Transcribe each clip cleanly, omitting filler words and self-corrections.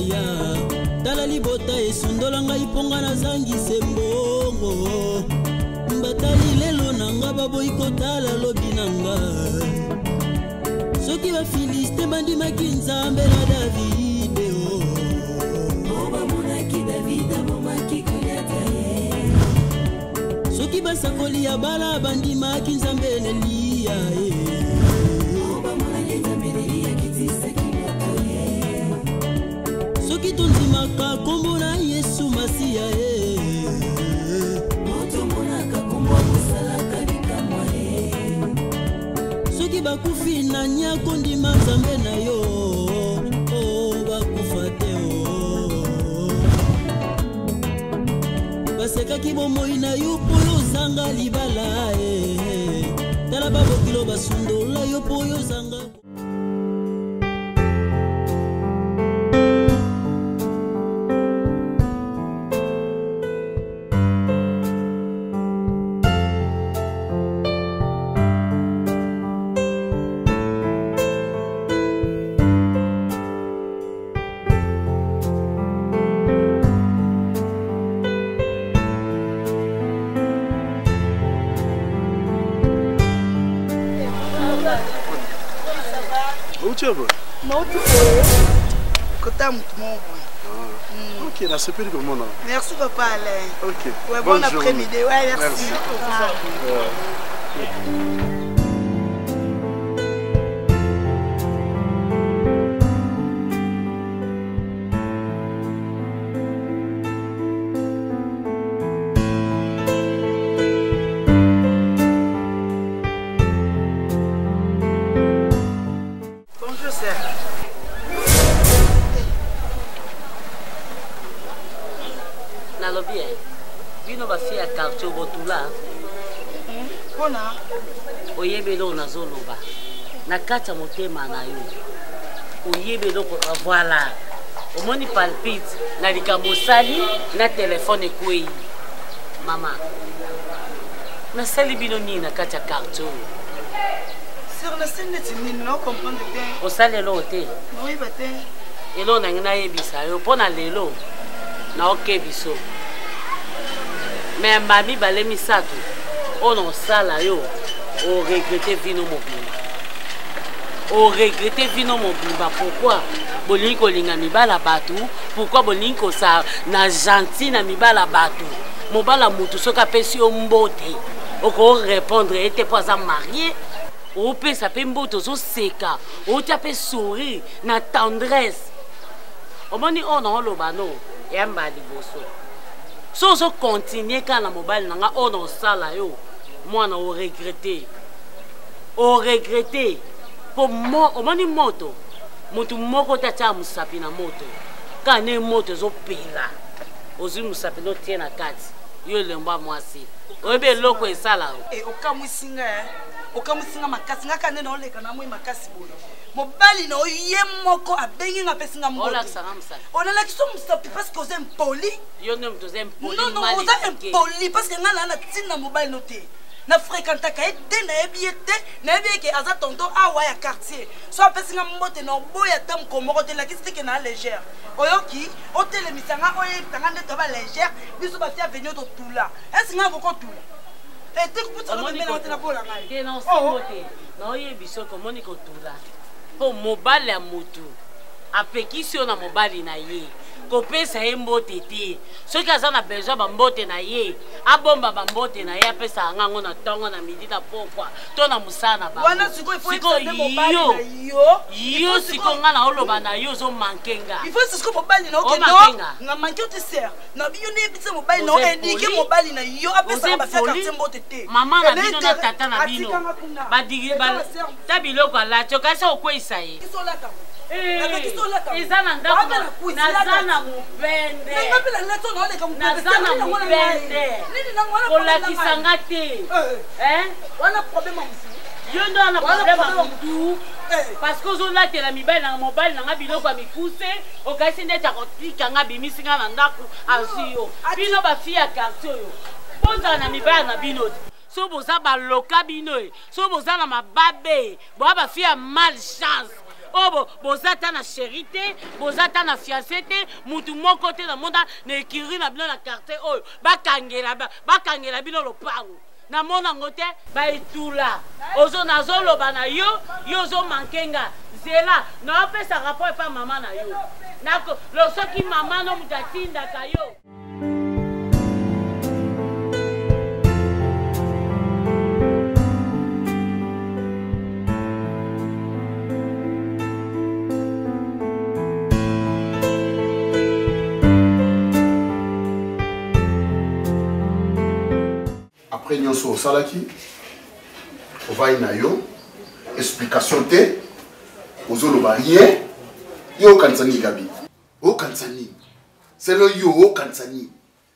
ya tala libota esundola ngai ponga na zangi sembongo mbatali lelo nanga baboyi kotala lobi nanga soki ba Filiste bandimaki nzambe na Davide bamonaki Davide abomaki Goliata soki basakoli ya bala bandimaki nzambe Eliya soki tondimaka kombo na Yesu Masiya soki bakufi na nyako ndima nzambe na yo bakufa te basekaki bomoi na yo po yo zanga libala tala babokilo basundola yo po yo zanga Ok, là c'est plus comme mon nom. Merci papa Alain. Ok. Ouais, bon après-midi. Ouais, merci. Bonjour sœur. Nalobi bino ba fia quartier botula Bona oyebelo nazoloba na kati ya motema na yo oyebelo ko voilà omoni palpite na likambo sali na telefone ekwei mama nasali bino nini na kati ya quartier sur le scène de Tinine non comprendre que osalelo te oui bate elo na ngina yebisa yo pona lelo na okebiso mais mami bale misato on sala yo o regretter vino mobimba o regretter vino mobimba pourquoi bolingi kolinga mibala batu pourquoi bolingi kosa na gentil na mibala batu mobala mutu soka pesi yo mbote oko répondre ete pas à marier o pesa pe mbote zo seka o tape sourire na tendresse omoni ono loba no yamba liboso so so continuer kana mobile nanga ono sala yo mwana o regretter po mo omoni moto mutu moko tacha musapi na moto kana moto zo pela ozi musapi no tie na kati yo lemba mwasi oyebe loko esala okamusinga makasi ngaka nene oleka na moi makasi bono mobali na oye moko abengi nga pesinga mbote onalakisa musapi parce que oza impoli yo ne mtoza impoli non oza impoli parce que nga na ntina mobali no te na fréquentaka ye te nayebi ye te nayebi ye ke aza tonto awa ya quartier so apesinga mbote na oboya ta mokomoko te lakisi teke na légère oyoki otelemisanga oyebitanga nde toba légère biso bafia aveni ototula esinga kokotula naoyebiso komoni kotula po mobali ya mutu apekisi yo na mobali na ye kopesa ye mbote te soki aza na besoin bambote na ye abomba bambote na ye apesa ngango na ntongo na midi na pokwa to na mosala na bango yo siko nga na oloba na yo ozomanke nga mama na bino na tata na bino ta biloko alati okasi okweyisa ye eza na ndako naza na mopende kolakisanga te yo ndo wana problème ya mutu parce que ozolatela mibali na mobali nanga biloko ya mikuse okasi ndeti akotikanga bimisinga na ndako azwi yo bino bafille ya quartier oyo bozala na mibali na bino te so boza baloka bino so boza na mababe boya bafille ya malchance oh bozata na charité bozata na fiancé te mutu moko te na monda na écurie na bino na quartier oyo bakangela bino lopango na mona ngote ba etula ozo nazoloba na yo ozo mankenga zela na pesa rapport pa mama na yo nako lo soki mama no mutatinda kayo. Après nyonso osalaki ovai na yo explication te ozoloba rien yo okanisa nini Gabi okanisa nini selo yo okanisa nini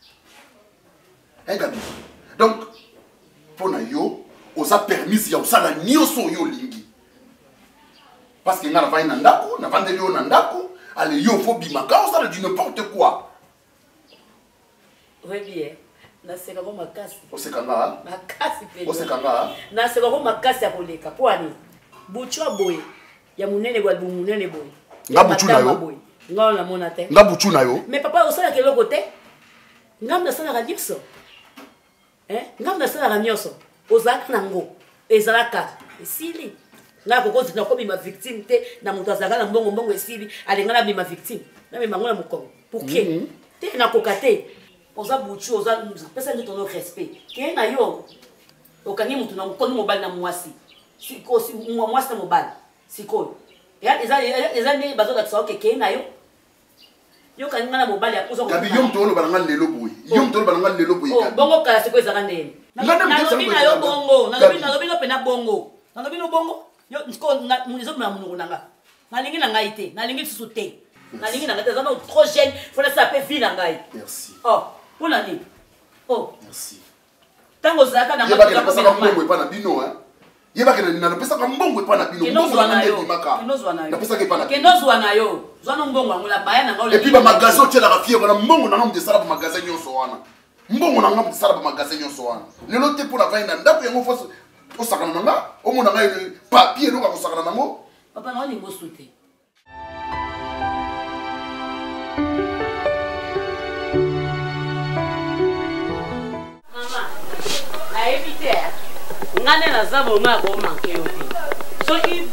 Gabi donc mpona yo oza permise ya osala nyonso oyo olingi parce que nga navai na ndako navandeli yo na ndako ale yo fo bimaka osala du n'importe quoi. Oui bien. Naseka ko makasi. Osekanga? Makasi pe. Osekanga? Naseka ko makasi ya koleka. Poani. Buchwa boy. Ya munene gwa munene boy. Nga buchu na yo. Nga na mona te. Nga buchu na yo. Mais papa osala ke loko te. Nga na sala ka nyonso. Nga na sala ka nyonso. Ozaka nango. Ezalaka. Esili. Nga kokozi na ko bima victime te na mutu azaka na mbongo esili. Alenga na bima victime. Na bima ngona mukongo. Pour qui? Te na kokate. Oza buchu oza pesa ngi tono respect ke na yo okangi mutu na mkono mobali na mwasi siko si mwasi na mobali siko ya eza ni bazo da tsaoke ke na yo kangi na mobali ya kuzo Gabi yo mtolo balanga lelo boy yo mtolo balanga lelo boy oh bongo kala siko eza kandeni na yo bongo na lobi no pena bongo na lobi no bongo yo nsko na munizo na munungu nanga na lingi na ngai te na lingi susu te na lingi na ngai te za no trop jeune faut la saper vie na ngai. Merci. Oh pour l'année. Oh. Merci. Tango zaka na mama na pesa mbongo epa na bino yeba ke na pesa mbongo epa na bino mbongo na ndenge dimaka na pesa ke pa na kenozwa na yo zwana mbongo ngula baya na ngolo et puis ba magasin tela ka fier na mbongo na ngam de sala ba magasin nyonso wana mbongo na ngam de sala ba magasin nyonso wana lelo te pour la vaina ndako yango fo o sakana nanga o mona ngai papier no ka ko sakana nango papa na ni mosute. Ngane na zabo ma ko manke yo te soki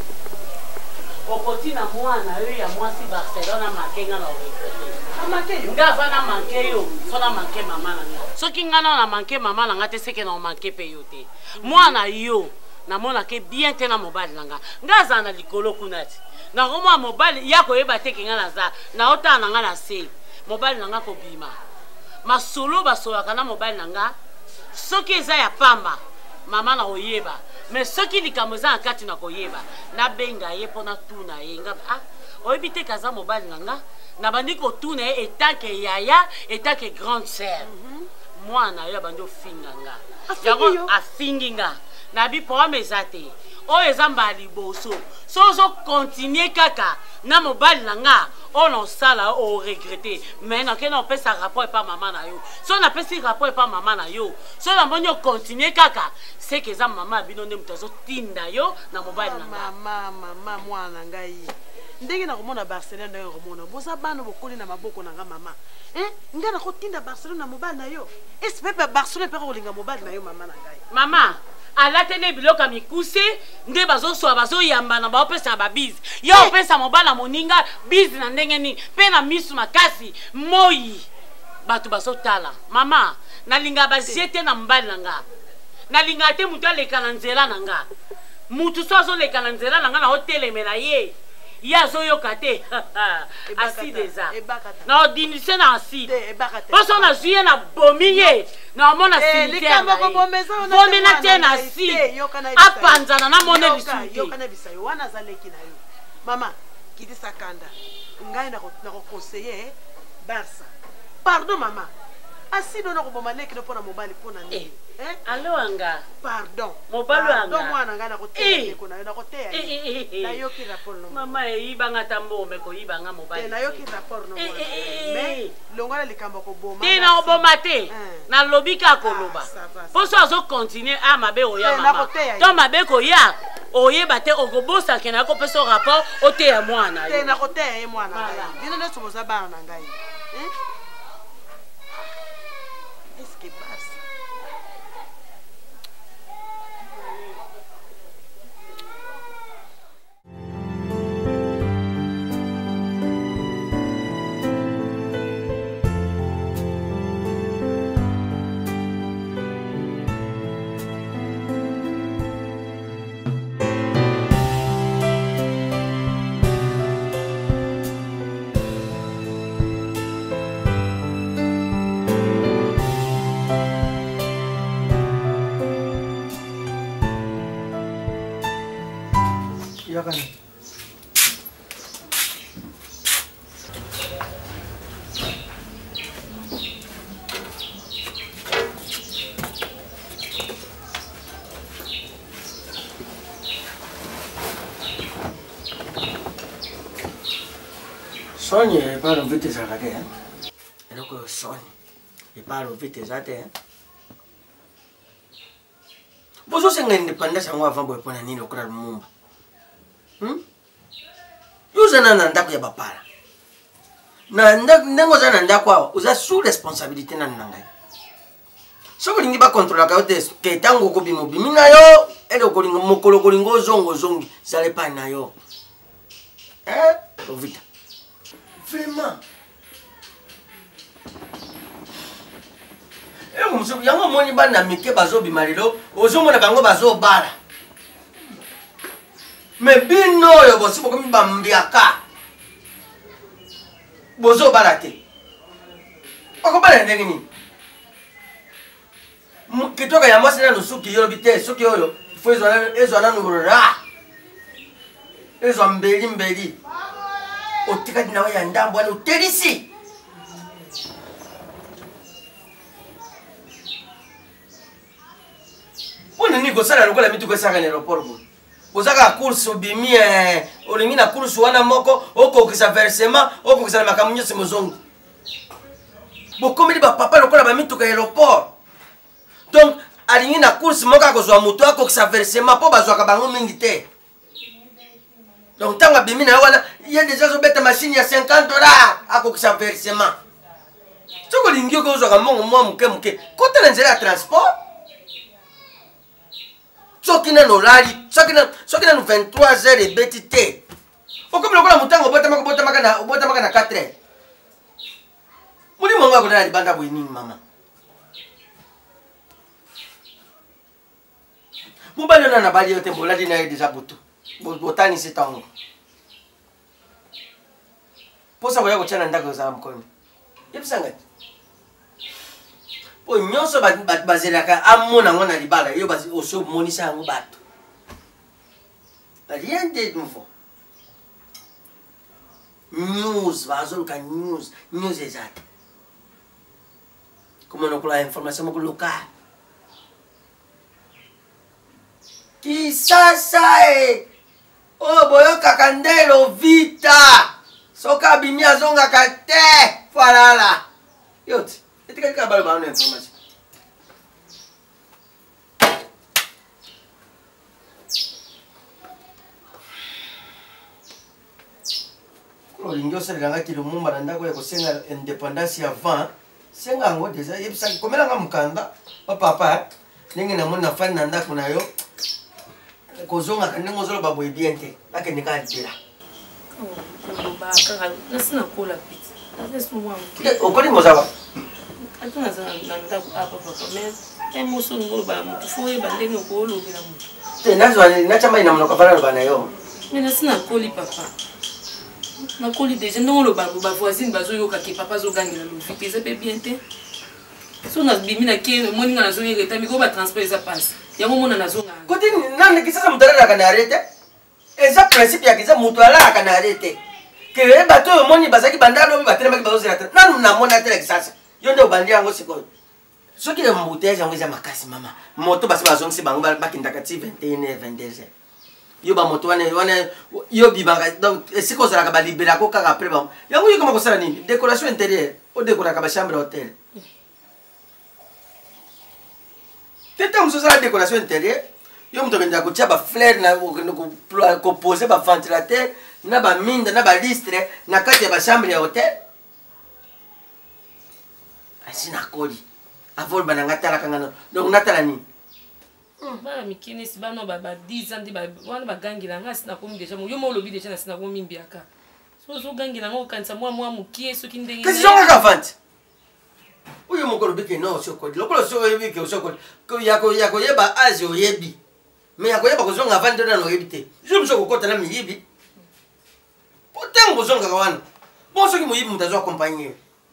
okoti na mwana yo ya mwasi Barcelona makenga na orekete nga fa na manke yo so na manke mama na nga soki ngana na manke mama na nga te seke na manke pe yo te mwana yo na mona ke bien te na mobali na nga za na likolo kunati na ngoma mobali ya ko yeba te kinga na za na ota na nga na se mobali na nga ko bima masolo basola kana mobali na nga soki eza ya pamba mama na oyeba mais soki likamoza akati na koyeba na benga ye pona tuna ye nga oyebi te kaza mobali nanga na bandi ko tuna ye etake yaya etake grande sœur mwana yo bandi ofinga nga yango afingi nga na bi problème ezate o ezamba liboso so continuer kaka na mobali nanga on en sala o regretter mais na ke na pesa rapport pa mama na yo so na pesa rapport pa mama na yo so na bonyo continuer kaka c'est que za mama bino ne mutazo tinda yo na mobali nanga mama mwana ngai ndenge na komona Barcelona ndenge komona boza bana bokoli na maboko nanga mama nga na kotinda Barcelona na mobali na yo est-ce que Barcelona pe kolinga mobali na yo mama na ngai mama alatele biloka mikuse nde bazosoa bazoyamba na baopesa babizi yo opesa mobala moninga bizi na ndenge nini pe na misu makasi moi bato bazotala mama nalinga basiete na mobali nanga nalinga te mutu aleka na nzela nanga mutu so azoleka na nzela nanga na otelemela ye azoyoka te aside eza na odinise na aside poso na zuye na bomi ye na omona cimetière bomena te na aside apanzana na mone lisusu mama kitisa kanda ngai na conseiller Barça pardon mama aside na koboma leki no pona mobali pona nini allo anga pardon mobali anga mwana nga na koteya ko na koteya na yoki rapport no mama ibanga tambombe ko ibanga mobali na yoki rapport no mais longala likamba ko boma tina oboma te na lobika ko loba poso azo continuer a mabe oya mama to mabe ko ya oyeba te okobosa ke na ko peso rapport oteya mwana te na koteya ye mwana ngai bino nyonso boza bana na ngai eske basi Sonia e parlo vite sa che e lo che Sonia e parlo vite sa te bozo senga independence ngwa va boy pona nini okra mumba yuza na ndako ya bapala na ndango za na ndako uza sous responsabilité na nanga soko lingi ba contrôler ka ote ke tango ko bimo bimina yo ele ko lingo mokolo ko lingo zongi sale pa na yo vite vraiment muso yango moni bana mike bazo bimalilo ozomona bango bazo bala me bino yo bosi boko mbambiaka bozo bala te oko bala ndenge nini kitoka ya mwasi na nusuki yo bite suki yo fo ezo na nurura ezo mbeli otika dinawe ya ndambo ani uterisi pona ni gosala lokola mitu kwesaka na aéroport bo bozaka course obimi olingi na course wana moko okokisa versement okokisa na makambo nyonso mozongi bokomeli bapapa lokola bamituka ya aéroport donc alingi na course moko akozwa moto akokisa versement mpo bazwaka bango mingi te donc tant que bimi na wana il y a déjà zo bête machine ya 50 $, akokisa versement soko lingio ko zo ka mongo mwa muke kota na nzela ya transport soki na lolali soki na 23 heures ebeti te okomi lokola mutango bota maka na 4 heures muri mongo akodala libanda boye nini mama mobali na bali yote boladi na ye déjà butu botani sitango posa boya kochana ndako za mkono yebisanga po nyonso bazelaka amona ngona libala yo bazi oso monisa yango bato rien de nouveau news bazoluka news exact como no kula information moko local kisasa oh boyokaka ndelo vita soka bimi azongaka te falala yote etika balo bano information ko lingo selanga ki lumumba na ndako ya kosenga independance avant senga ngo deja yebisa komela nga mukanda papa ningi na mona fani na ndako na yo kozonga kanengo zolo baboye bien te nakende ka dira nasina kola pizza okoli mozawa atuna za ndako apa papa mais emoso ngolo ba mutu fo yeba ndenge ko lobela mutu te nazo na chama ina mnoka fala bana yo mais nasina koli papa na koli déjà ndongo ba voisine bazo yoka ke papa zo gangela lo vite ça peut bien te so na bimi na ke moninga na zo yeta mi ko ba transport ça passe yango mona na zo nga koti nani kisasa mutala kana arete eza principe ya kiza mutu ala kana arete ke bato yo moni bazaki bandalo batele maki bazo zela nanu na mona tele kisasa yo ndo bandi yango siko soki le mbouteille yango eza makasi mama moto basi bazongisi bango bakindaka ti 21h 22h yo ba moto wana yo bibanga donc siko zala ka libéra ko kaka après ba yango yo koma ko sala nini décoration intérieure o décorer ka ba chambre d'hôtel tete muso sala décoration intérieure yo moto akendaka kotia baflare na kopose baventilateur na baminda na balistre na kati ya bachambre ya hotel asi nakoli avol bananga talaka ngano donc natala nini bana mikini si bana ba 10 ans wana bagangela nga sina komi déjà yo mo lobi déjà na sina komi mbiaka so gangela nga okanisa mwa mukie soki ndenge kasi zonga ka vente oyo mokolo bike no sokoli lokolo so yebi ke sokoli ko yako yeba azi oyebi mais yako yeba ko zonga vente na no yebi te je mso ko kota na miyibi potem bo zonga kawana bon soki moyibi mutazo accompagner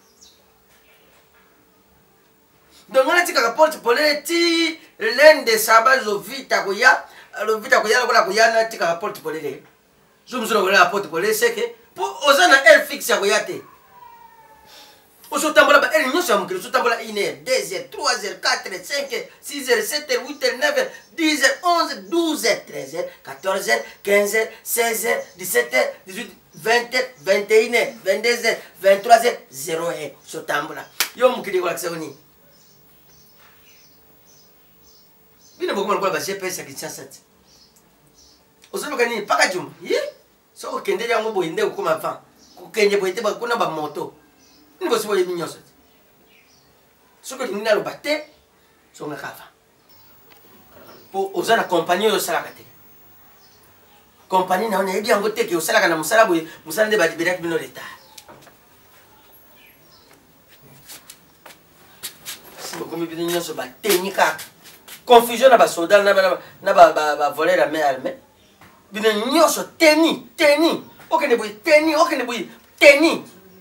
donc on a dit que la porte poleti l'ende sabaz au vita koya lo vita koya la koya na tika la porte poleti je me suis la porte poleti c'est que pour osana elle fixe ya koya te oso tambola ba elle nyosa mukilo so tambola 1h 2h 3h 4h 5h 6h 7h 8h 9h 10h 11h 12h 13h 14h 15h 16h 17h 18h 20h 21h 22h 23h 0h so tambola yo mukili kwa ksoni bina bokuma kwa ba GPS ya Kinshasa ti ozoka nini paka juma yi so okende yango boyinde okuma fa kukenye boyite ba kuna ba moto ni bosi boye minyoso so ko dinina lo batte so ngakava po ozana compagnie yo sala kate compagnie na ona ebi yango teke osala kana musala boye musala nde ba libérer bino l'état si bokomi bino nyoso ba tenika confusion na ba soldat na ba voler la main armée bino nyoso teni okene boy teni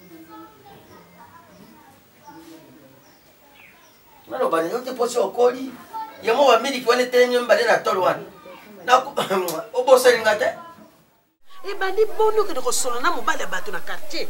nalo bani yote posi okoli yamo ba miliki wane teni mbale na tolo wana na obosa ngate e bandi bono ke ko solo na mobale bato na quartier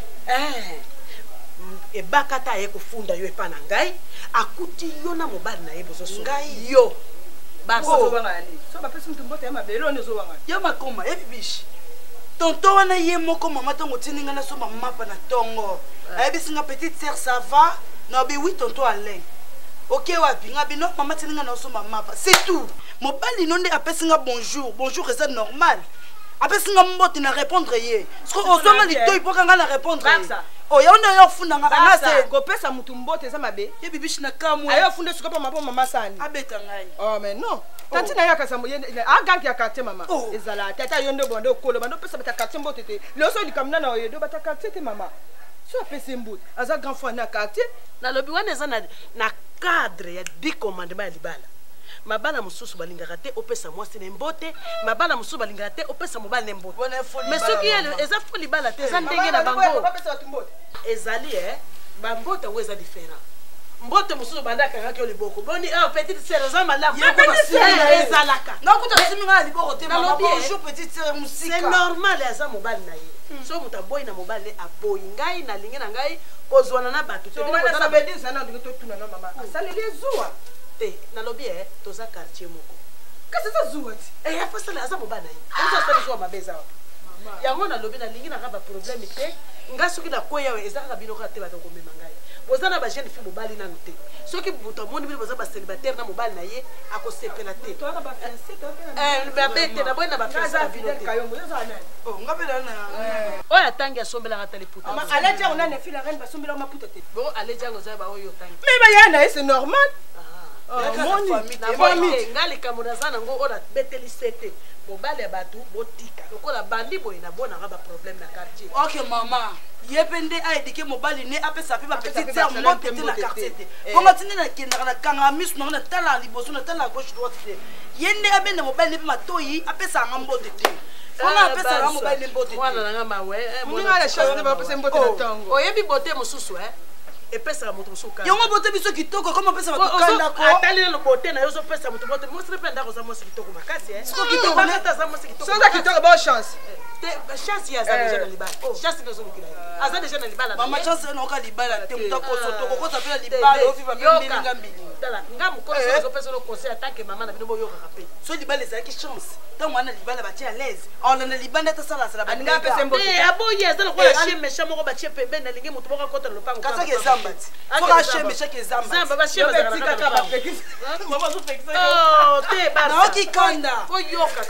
e bakata ye kufunda yo epa na ngai akuti yo na mobali na ye bozo ngai yo baso bangani so ba pesi mtumbote ya mabelo ne zo bangani yo makoma e bibishi tonto wana ye moko mama tongo tininga na so mapa na tongo ayebisinga petite sœur ça va no bi oui tonto Alain OK wapi nga bino mama tininga na so mapa c'est tout mobali nonde apesinga bonjour c'est normal apesinga mbote na répondre ye parce que ozoma lito ipoka nga na répondre oh ya onda yo funda nga ngase ko pesa mutumbote za mabe ye bibishi na kamwe ayo funde suka pa mapo mama sani abeta ngai oh mais non tanti na yaka samu yende aganki ya quartier mama ezala tata yondo bondo kolo bando pesa bata quartier mbote te loso likamna na oyedo bata quartier te mama so pesa mbote aza grand frère na quartier na lobi wana eza na cadre ya 10 commandements ya libala mabana mususu balingaka te opesa mwasi ne mbote mabana mususu balingaka te opesa mobali ne mbote mais soki eza fo libala te eza ndenge na bango ezali bambote ngo eza différent mbote mususu bandaka ngaki liboko boni petite sœur eza malamu ezalaka nakuta siminga liboko te mama bonjour petite sœur musika c'est normal eza mobali na ye so muta boy na mobali aboyi ngai na lingi na ngai kozwana na bato te wana na bedisa na ndiko tuna na mama asaleli zuwa te nalobi toza quartier moko kasi za zuwa ti ya fasala aza mobali na ye oza sala zuwa mabeza yango nalobi na lingi na ba problème te nga soki na koya we ezaka bino ka te bato komema ngai boza na ba jeune fille mobali nanu te soki buto moni bino boza ba célibataire na mobali na ye akosepela te to aka ba fiancé to ba bete na boy na ba fiancé na bino te kayombo yo za na nga pela na oya tangi asombela ngata liputa ama aleja ona ne fila reine basombela maputa te bo aleja ngo za ba oyo tangi mais ba yana c'est normal ngali kamona za nango ola beteli sete mobali ya bato botika lokola bandi boye na bona ba problème na quartier OK mama yepende aidike mobali ne apesa pe ba petite sœur monte te na quartier te bonga tinde na kenda na kanga misu na tala liboso na tala gauche droite te yende abende mobali ne matoyi apesa ngambote te ona apesa nga mobali ne mbote te wana nga mawe mona la chance ba pesa mbote na tango oyebi bote mosusu epesa moto mosuka yango bote biso kitoko koma pesa bato kanda ko atali le bote na yoso pesa moto bote mo sere penda ko za mo kitoko makasi siko kitoko bakata za mo kitoko sonda kitoko ba chance te chance ya za déjà na libala chance no zo mukila aza déjà na libala mama chance no ka libala te mutako soto ko ko tapela libala ofi ba mbili ngambili tala nga mokolo so pesa le conseil attaque maman na bino boyo kapé so libala ezalaki chance ntango wana libala batie à l'aise olanda libanda tasalasala aninga apesa mbote aboyi eza lokola chie méchant moko batie pembeni alingi moto moko akota na lopango kasaki ezamba ti soka chie méchant ezamba zamba bachie bazalaka mama zo fixe oh te basa naoki kanda oyoka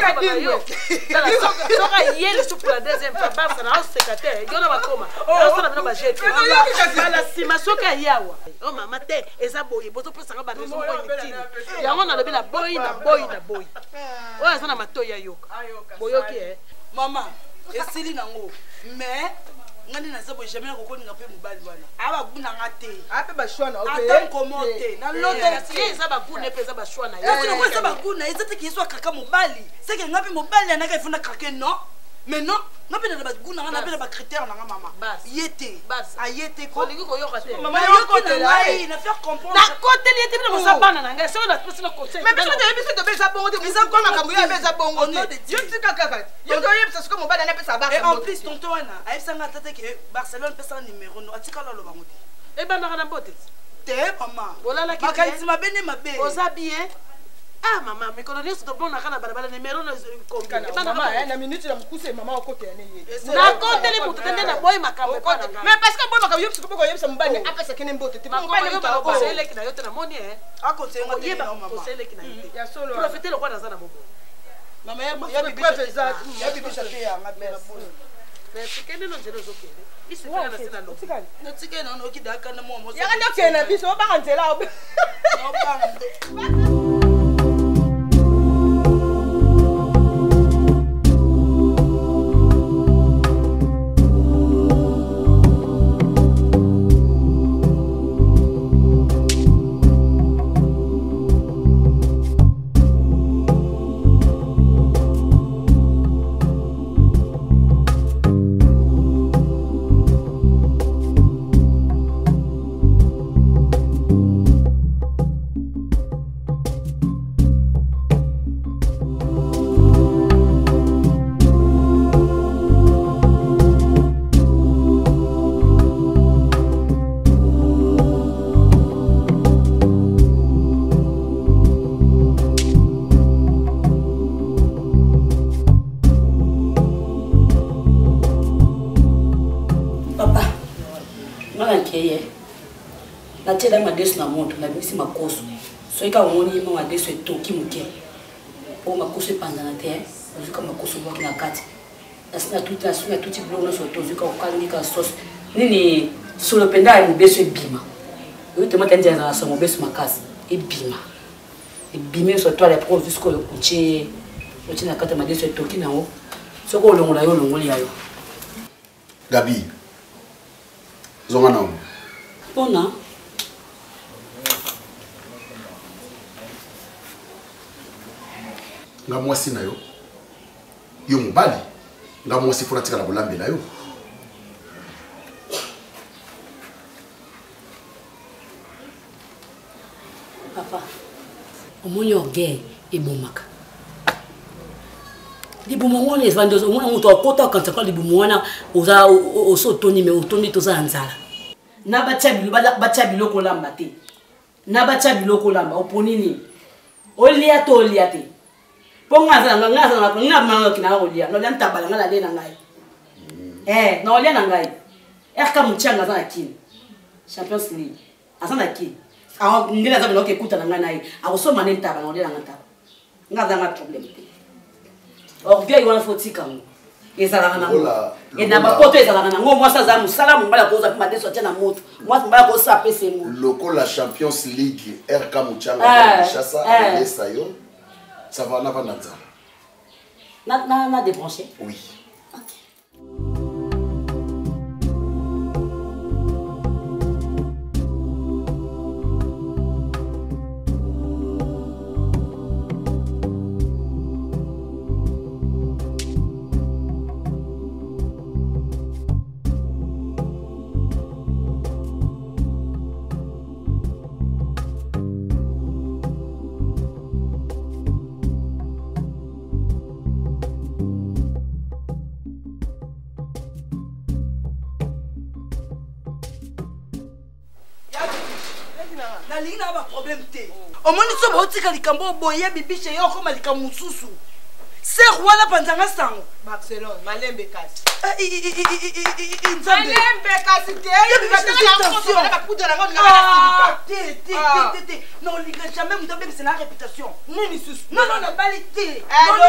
soka yele sur la deuxième fois basa na secrétaire yona bakoma osala bino bajete bala sima soka yawa oh mama te eza boye bozo pesanga ba raison ko inutile yango na lobi na boyi oyo eza na matoyi ayoka boyoki mama esili nango mais ngani naza boye jamais nakokoninga mpe mobali wana abaguna nga te ape bashwana ata nkomo te nalota eza baguna mpe eza bashwa na ye eza baguna eza te kiyeswa kaka mobali seke nga mpe mobali anaka ifuna kake non mais non nga mpe na baguna nga na mpe na bacritère nanga mama ye te aye te olingi koyoka te mayoki na ngai na faire comprendre nakoteli ye te bino mosa bana na ngai soki napesi na conseil mais biso te biso tobeza bongo te biso kwa makambo yo abeza bongo te yo tika kaka yo toyebisa soki mobali anapesa et en plus tonto wana ayebisanga ata te ke Barcelone pesa numéro no atikala alobango te ebandaka na mbote te mama olalaki makanisi mabe nde mabe oza bien ah mama mikolo nyonso tobonaka na balabala numéro na minute na mokuse mama okotela ne ye nakoteli moto te nde na boyi makambo mais parce que boyi makambo yo biso mpo koyebisa mobali apesa kene mbote te mobalioseleki na yo te namoni akoseeleki na yo te profite lokwa naza na bobo mama ya bibisa te yanga kende no nzela ozokende isepela na se na lobo notikali nano okidaka na mwa moso yaka ndokende na biso obanga nzela natela madeso na moto nabimisi makoso soki kaka omoni ma madeso etoki moke mpo makoso epanzana te ozwika makoso bwaki na kati nasi natuti biloko nyonso tozwika kokalingika sosi nini solo mpenza ya mobeso ebima oyo tomata nzela ezala sa mobeso makasi ebimi nyonso toale po ozwi sikoyo otie na kati ya madeso etoki nango soki olongola yo olongoli yayo Gabi zonga nango mpona nga mwasi na yo mobali nga mwasi fona tika na bolambela yo papa omoni orgueil ebomaka libumu wana ezvandi omona moto akota akanisa kwa libumu wana oso otoni me otoni toza na nzala na batya biloko olamba te na batya biloko olamba oponi nini olia to olia te mpo nga nabimangakina kolia naolia ntabala nga nalie na ngai naolia na ngai rk motianga aza na kini champions league aza na kini ngeli aza biloko ekuta na ngai na ye akosoma ne ntaba naolia nanga ntaba nga azanga problème te orgueil wana fo tikango ezalaka nango na bapoto ezalaka nango mwasi aza mosala mobali akoza mpe madeso atia na moto mwasi mobali akosa apesa ngo lokola champions league rk motianga kinshasa elesa yo ça va na vanda nzala na débranché oui nalingi na baproblème te omoni so baotika likambo boye bibishe yo okoma likambo mosusu ser wana panzanga sango Barcelone malembe kasi nzambe malembe kasi te non olinga jamais mutu abebisa na réputation nini susu non nabali te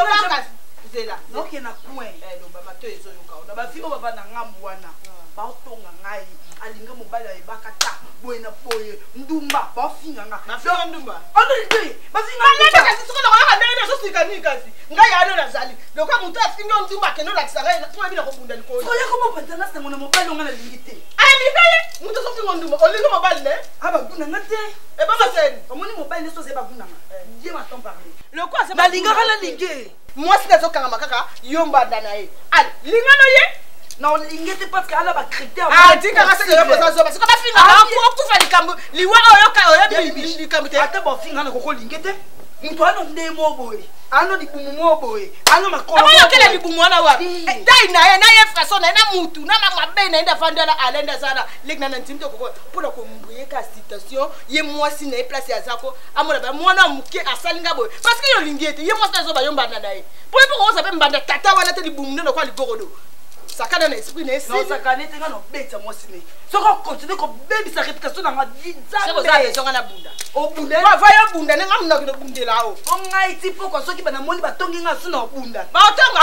zela oke na coin loba bato ezoyoka na bafi oyo baba na ngambu wana baotonga ngai alinga mobali ayebaka ta boye na boye ndumba baofinga nga nafinga ndumba ondolite bafinga kasi sokolaka ndenge nazosika nini kasi ngai ano nazali loka motu afingi o ndumba akende olakisa ngai po ebi na kobunda likolo oya komopanzana sango na mobali onga nalingi te alinga ye motu azofinga ndumba olingi mobali ne abagundanga te ebamaseni omoni mobali nyonso oza ebagundanga die maton parle lokoa nalingaka nalinge mwasi nazokangama kaka yo mbanda na ye ale lingano ye na olingi te parce que ala bacritère tikaka seke yokozazoba siko bafinga okufa likambo liwa oyoka likambo te ata bafinga na kokolingi te moto ano ndemo boye ano libumu mo boye ano makolo oyokela libumu wana wapi dai na ye façon na ye na mutu na mabe na ye ndafandi wana alende azana leki na ntimi te koko mpona kombuyeka citation ye mwasi na ye place azako amona ba mwana moke asalinga boye parce que yolingi ete ye mwasi nazoba yo mbanda na ye po ye mpo ozape mbanda tata wana te libumu nde lokwa ligorodo sakana na esprit na esi sakana te nga no beta mwasi ne soko continue ko bebisa réputation na nga seko za bezonga na bunda obunda ba va yo bunda nga mna ko bundela o ongai ti poko soki bana moni batongi nga suna obunda ba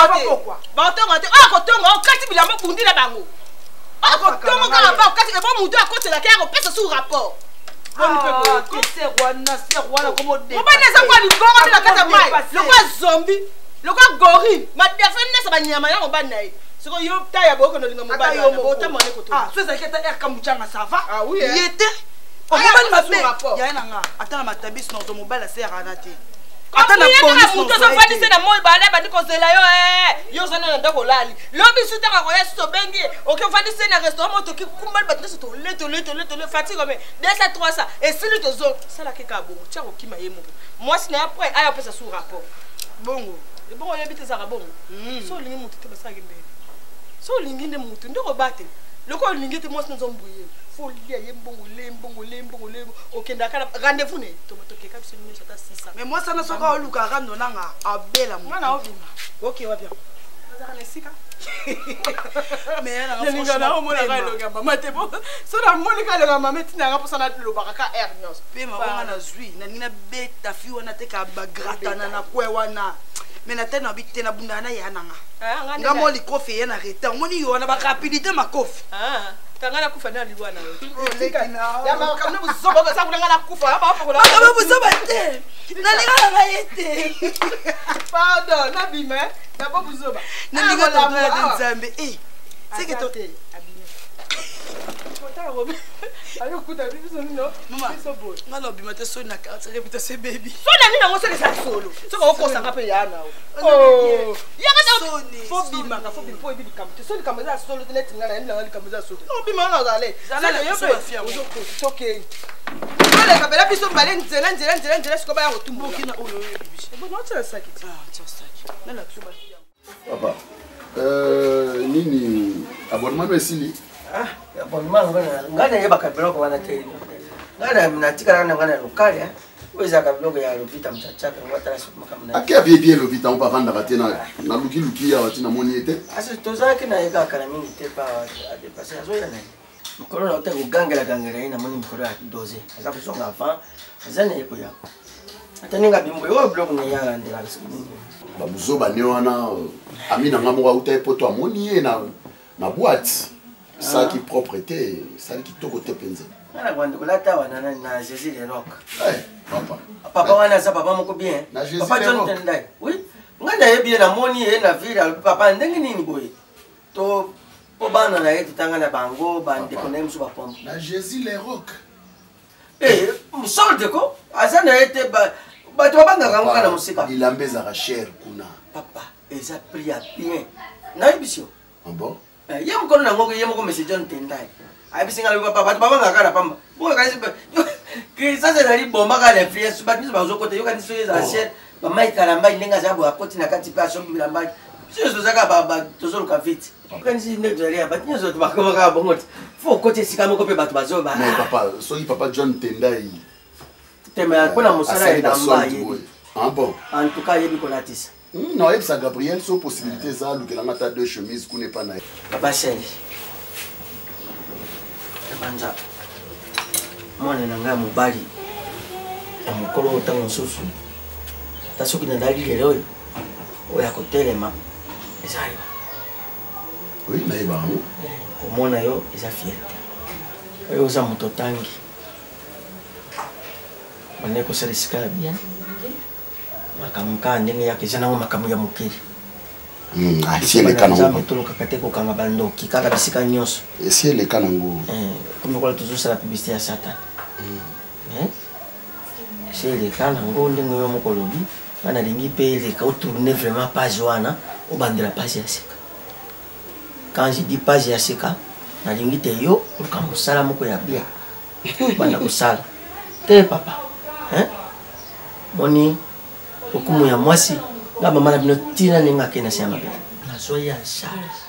otonga te ko tonga o kati bilamo bundila bango ako tonga ka ba kati e bo mutu akotela ke ako pesa sur rapport boni pe ko ser wana komo de obana za kwa libongo na kata mai lokwa zombie lokwa gorille ma defende sa banyama yango banaye siko yo taya boko no linga mobali yo bota mone ko to so eza keta er kamuchanga sava oui yete o mobali mabe ya nanga atana matabis no to mobali sera na te atana bonus no so fadi se na moy bala bandi ko zela yo zana na ndako lali lobi suta ka ko yeso bengi o ke fadi se na restaurant moto ki kumbali batna se to le fatigue mais 200 300 et si le to zo sala ke ka bongo tia ko kima yemo moi si na après aya pesa sur rapport bongo e bongo yebite za ka bongo so lingi mutu te basaki mbele so lingi nde mutu ndoko bate loko lingi te mwasi nzo mbuye fo lia ye mbongo okenda kala rendez-vous ne to motoke ka biso nyonso ta 600 mais moi ça na soka oluka rando nanga abela mo mwana obima OK wa bien nazaka nesika mais na franchement na omona ka longa mama te bo so na monika longa mama tina nga posa na lobaka ka air nyonso pe ma wana na zwi na nina beta fi wana te ka bagratana na kwe wana mais na tena bité na bunda na ya nanga nga mo likofi ye na reta moni yo na ba rapidité makofi kangana kufa na liwa na yo ya ma kamna buzoba ka sa kulanga na kufa ba pa kula ba buzoba te na linga na yete pardon na bime na ba buzoba na linga to na nzambe c'est que to ayo kuta biso no mama ngalo bima te so na carte réputation baby so na nina ngo seke sa solo so ko kosa ngape ya na oh ya ka fo bima ka fo bima po ebi kamte so likambo za solo tele tinga na nina likambo za solo no bima na zale zale yo be so okay ale ka bela biso mbale nzela siko ba ya rotumbo kina oyo bibi bo no tsela sakiti tsela sakiti na la kuba papa nini abonnement esili abonnement ngana yebaka biloko wana te ngana natikala na ngana lokale wezaka biloko ya lopita mchachaka ngwatala makamna ake bien lopita on pavanda batena na luki ya watina moni ete asi tozaki na yeka kana mingi te pa a dépasser azoya na mukolo na utako gangela ina moni mukolo ya doze aza kusonga avant azana yeko ya ataninga bimbo yo biloko ne ya ndela siku babuzoba ne wana amina ngamo wa uta poto amoni ye na boîte ça qui propreté ça qui toko te penze na kwandi kulata wana na Jésus le rock papa wana sa papa moko bien papa John Tendai oui nganda ye bien na moni ye na ville papa ndenge nini boye to po bana na yetu tanga na bango bande konem su bapombe na Jésus le rock msolde ko azana yete ba to banga kanga na musika ilambeza ra cher kuna papa eza pria bien na ibisio bon ye mkono na ngoke ye moko monsieur John Tendai abisinga lo papa baba ngakala pamba bo kasi ke sasa na libomba ka le fries ba biso bazo kote yo ka diso za cher ba mai karamba inenga za bo akoti na kati pa so bilamba Si je suis à toujours le vite. Quand je n'ai rien, je suis pas bon. Faut côté si comme copé bato bazo ba. Mais papa, soki papa John Tendai. Tema pour la mosala ina mba. Ah bon. En tout cas, yebi kolatis. Non, et ça Gabriel, so possibilité ça, le kelanga ta deux chemises qu'on n'est pas naïf. Papa Sel. Banja. Mwana nanga mobali. Ya mukolo otango nsusu. Ta soki na dali lelo oya kotelema. Ezali. Oui, naïba. Komona yo eza fierté. Oyo oza moto tangi. Bane kosalesika bien. Makamuka ndenge yake eza nango makamu ya mokili. Si ele kanango. Toloka kate ko kanga bandoki kaka bisika nyonso. Si ele kanango. Comme quoi toujours ça la publicité à Satan. Si ele kanango ndenge yo mokolobi, bana lingi pe le ka tourner vraiment page wana au bandela page ya sika. Quand je dis page ya sika, na lingi te yo ka musala moko ya bien. Bana kusala. Te papa. Moni okumu ya mwasi la mama na bino tina ninga kena sema be na soya charge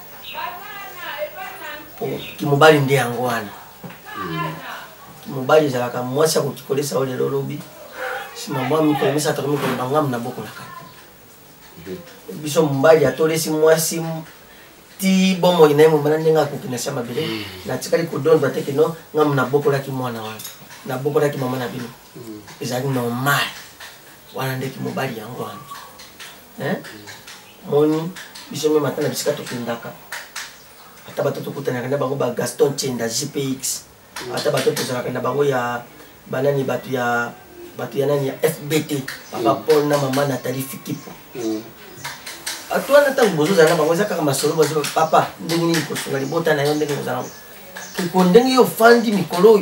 kimobali ndi yango wana kimobali zala ka mwasi akukolesa ole lolobi sima mwa mikomisa tokomi ko bangam na boko la kani biso mbali atolesi mwasi ti bomo ina mo bana ninga kukina sema be na tikali ko don bateke no ngam na boko la kimwana wana na boko la kimama na bino ezali normal wana ndeki mobali yango wana moni biso me matana bisika tokendaka ata bato tokutana na bango ba Gaston Chenda GPX ata bato tozalaka na bango ya banani bato ya nani ya FBT papa Paul na mama Nathalie Fikipo atwana tango bozo zana bango zaka masolo bozo papa ndenge ni kosunga libota na yo ndenge zana ko ndenge yo fandi mikolo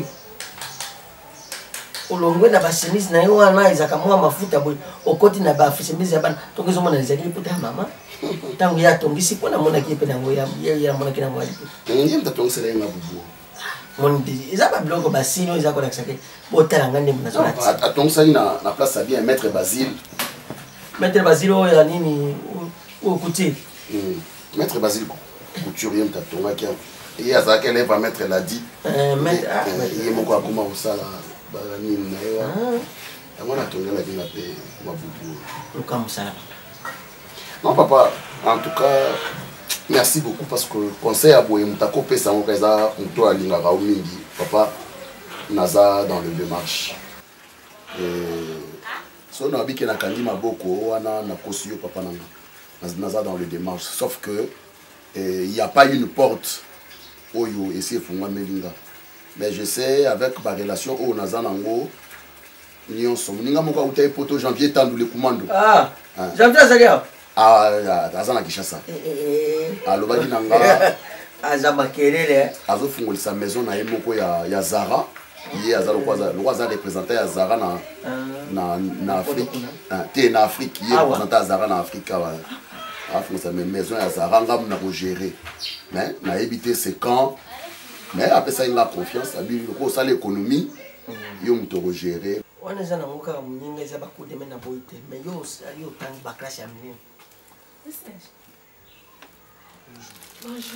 olongwe na basemise na yo wana izaka mwa mafuta boy okoti na ba semise ya bana tongezo mona ezali puta mama tango ya tongisi pona mona kipe na ngoya ya mona kina mwali ngi mtatongisa nga bubu mondi eza ba blongo basino eza kona kisake botala ngande mona zona atongisa na place à bien maître Basile ya nini okuti maître Basile couturier mtatonga kia et azaka elle va mettre la dit maître il moko akoma osala baranini na yo yango natongela kinga pe mabubu luka musala. Non papa, en tout cas merci beaucoup parce que conseil à boye mutako pesa ngo kaza muto alinga ka mingi papa naza dans le démarche so na biki na kandi maboko wana na kosiyo papa nanga naza dans le démarche sauf que il y a pas une porte oyo essayer fungwa melinga. Mais je sais, avec ma relation au Nazanango, nous sommes au poto janvier tandu le commando. Ah, janvier Azalia. Azana Kishasa. Alobaki nanga. Azama kelele. Azo fungoli sa maison na emoko ya Zara. Yé azalo kwaza représenté ya Zara na Afrique. Té na Afrique, yé représenté Zara na Afrique wa. Afrique sa maison ya Zara ngam na ko gérer. Mais na éviter c'est quand. Mais après ça, il a confiance. Il a l'économie. Il a géré. On est dans le cas où il y a beaucoup de gens qui mais il y a aussi un backlash à venir. Bonjour.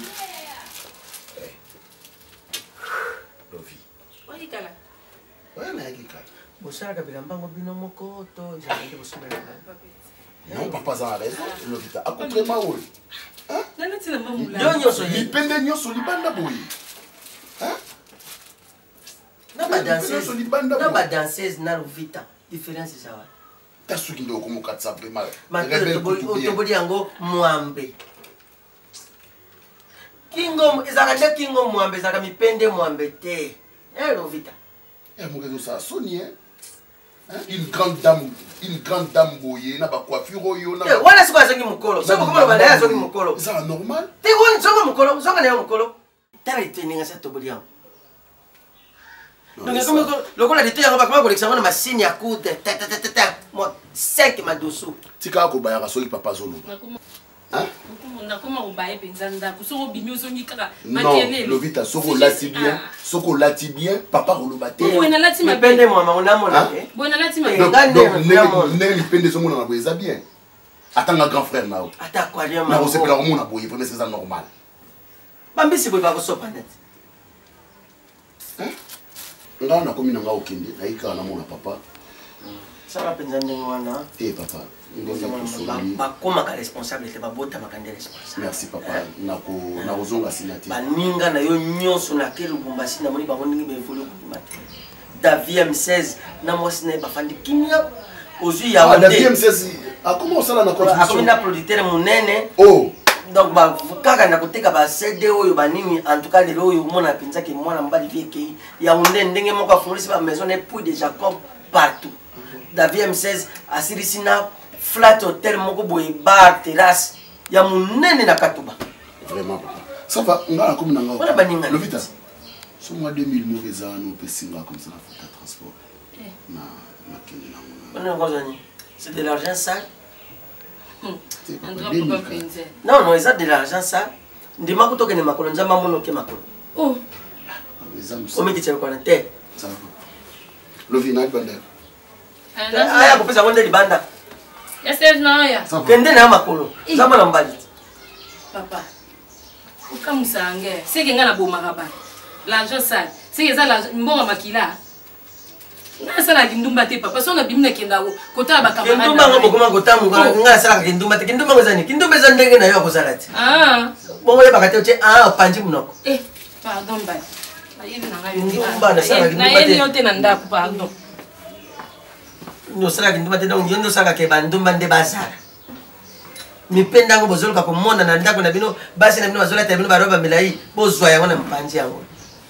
Lovi. Oui, il est là. Oui, il est là. Bossa kabila mbango bino moko to izalende bosumela. Non, papa a raison. Lovi ta accoutrement oui. Hein? Nana tina mamula. Donyo so yi pende nyoso libanda boy. Hein? Na ba danseuse na Lovita. Différence c'est ça. Ta suki ndo ko mukatsa vraiment. Otobodi yango mwambe. Kingo izakande kingo mwambe zaka mipende mwambe te. Lovita. Mon réseau ça Sony une grande dame boyée na ba coiffure yo na wana siko azangi mukolo soko komo bana ya azangi mukolo ça normal te woni soko mukolo soko na mukolo tala iteninga sa toboli yango donc comme lokola dite yango bakoma collection na machine ya coude mo 5 madosu tika ko baya ka soli papa zolo nakoma obaye penza ndako soko bimi ozongi kaka non Lovita soko lati bien papa roloba te bona lati mapende mama ona mona bona lati mapende donc ne pende so mona boyeza bien Attends, grand frère, là. Attends, quoi, bien, mais c'est clair, on a beau, mais c'est ça normal. Bambi, c'est pas ça, pas net. Hein? On a comme une au Kindi, on a mon papa. Ça va penser à moi, eh, papa. Comment responsable, c'est pas beau, t'as ma responsable. Merci, papa. On a raison la signature. Baninga, na yo nyon sur laquelle on basi na moni ba woni be volo ku matin. David M16, na moi sine ba fandi kimia. Ozu ya wande. David M16, comment ça là na contribution? Comme na producteur munene. Oh. Donc ba kaka na koteka ba CD oyo banini en tout cas le oyo mona pinza ke mwana mbali vie ya wande ndenge moko afungisi ba maison et puis de Jacob partout. David M16 asirisina flat hotel moko boye bar terrasse ya munene na Katuba. Vraiment papa. Ça va, on a comme on a baninga. Le vita. Sur moi 2000 mauvais années au Pessinga comme ça na faute transport. C'est de l'argent sale. Non, non, c'est de l'argent sale. Ndima kutoka ni makolo nzamba mono ke makolo. Oh. Omi ki chelo kwana te. Ça va. Le vina banda. Aya kopesa wonde libanda. Yes, na ya. Kende na makolo. Zama na mbali. Papa. Ukamusange. C'est que ngana boma kaba. L'argent sale. C'est que ça l'argent mbonga makila. Na sala kindumba te papa so na bimna kenda kota ba kamara. Kindumba ngo bokoma kota mu nga sala kindumba te kindumba ngozani. Kindumba za ndenge na yo akozalati. Ah. Bongo le bakate oche panji munoko. Pardon ba. Ayebi na ngayo. Kindumba na sala kindumba te. Na yeli yote na ndako pardon. No sala kindumba te donc yondo sala ke bandumba nde bazala. Mipenda ngo bozoloka komona na ndako na bino basi na bino bazola ta bino baroba milai bozwa yango na mpanji yango.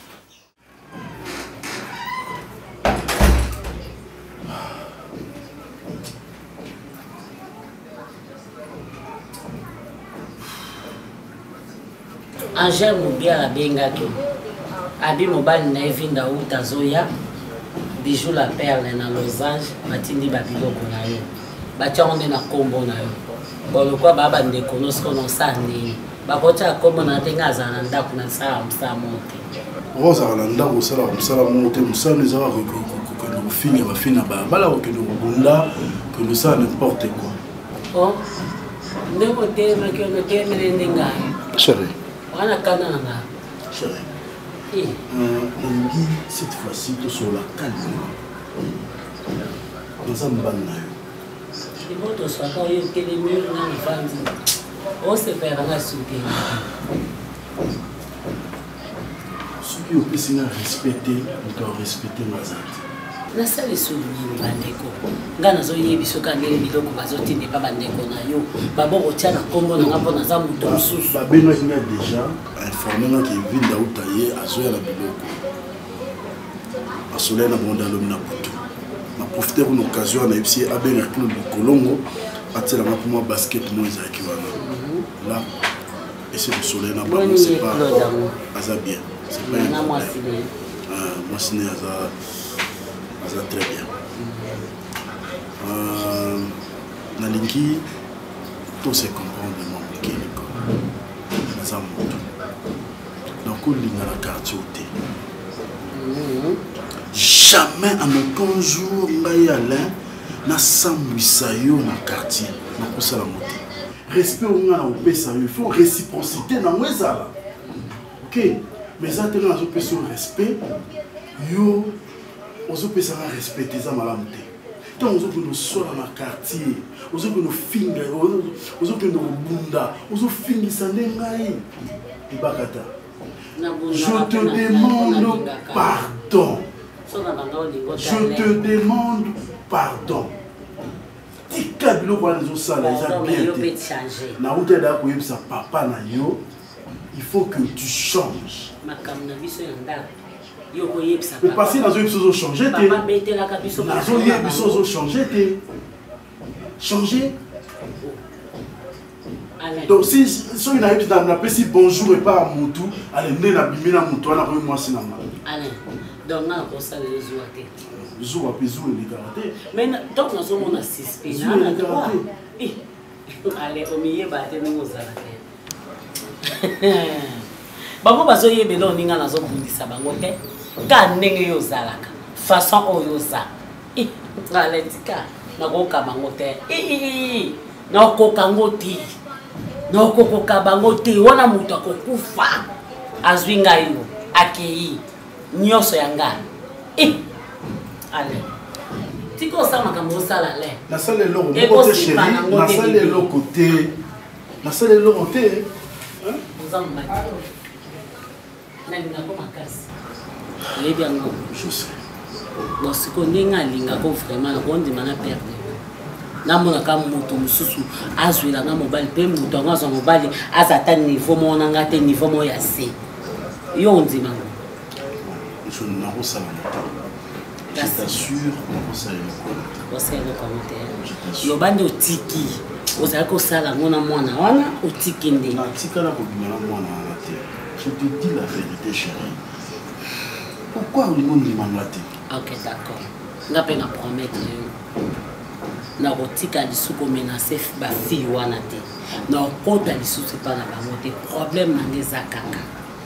Angèle Moubiara abengaki abi mobali na evinda uta zoya bijou la perle na losange batindi babiloko na yo batiango nde na kombo na yo bolokwa baba ndeko nosko nosala nini bakotya kombo na te nga azala na ndako na sala mosala mo te ozala na ndako osalaka mosala mo te mosala ezaka kokende kofinya bafina bala kokende kobunda kende osala n'importe quoi ndenge otelemaki otemele nde ngai chérie. wana kana na nga chérie. Olingi cette fois-ci sur la calme. Dans un ban na yo. Ibo to swaka yo kelemi na mfanzi. Ose pera nga suki. Suki opesi na respecter, on doit respecter mazati. Nasali souligner bandeko. Nga nazoyebi soka ngeli biloko bazotinde pa bandeko na yo. Baboko tia na kombo na nga mpona za moto mosusu. Babengaki nga déjà informé nga ke vinda utaye azoya na biloko. Asolea na bondalo na butu. Na profiter une occasion na epsi abengaki le kolongo atela nga pour moi basket mo ezaki wana. Là essayer de soleil na ba c'est pas aza bien. C'est pas un moi c'est aza très bien. Nalingi tout se comprendre mon mécanique. Naza moto. Donc on lit dans la quartier jamais en aucun jour ngai Alain na sambwisa yo na quartier na kosala moto. Respect on a opesa il faut réciprocité na mwezala. OK, mais ça te na zo peso respect yo ozo pesa respecter za malamu te. Donc ozo que nous soit na quartier, ozo que nous finga, ozo que nous bunda, ozo fingi sa ngai. Ibakata. Je te demande pardon. Je te demande pardon. Tika biloko wana ezosala eza bien te. Na uta da koyebisa papa na yo, il faut que tu changes. Mais parce que nazo yebiso changer te. Nazo yebiso changer te. Changer. Donc si il a eu dans si bonjour et pas à Moutou, allez ne na bimina Moutou na ko moi sinama. Allez. Donc na ko sala zoate. Zou a pizu le karaté. Mais donc nous sommes on assiste na droit. Allez au milieu ba te ngo zala te. Bango bazo yebe lo ninga nazo bundisa bango te. Ka ndenge yo zalaka. Façon oyo za. Allez tika na ko ka bango te. nakoka ngo te nakokoka bango te wana moto akokufa azwi ngai yo akei nyonso ya ngai ale tiko osala makambo osala le nasala eloko moko te chéri nasala eloko te nasala eloko te oza mobali nalingako makasi oyebi yango bon siko ndenge alingako vraiment nakondima na perde namonaka moto mosusu azwelanga mobali mpe moto yango azwa mobali aza ata niveau moko nanga te niveau moko ya se yo ondimango nakosala moto je t'assure nakosala eloko te loba nde otiki ozalaki kosala yango na mwana wana otiki nde natikala kobima na mwana wana te je te dis la vérité chérie pourquoi olingo ndimanga te ok d'accord nga mpe na promettre yo nakotika lisusu komenase bafille wana te nakota lisusu epa na bango te problème nanga eza kaka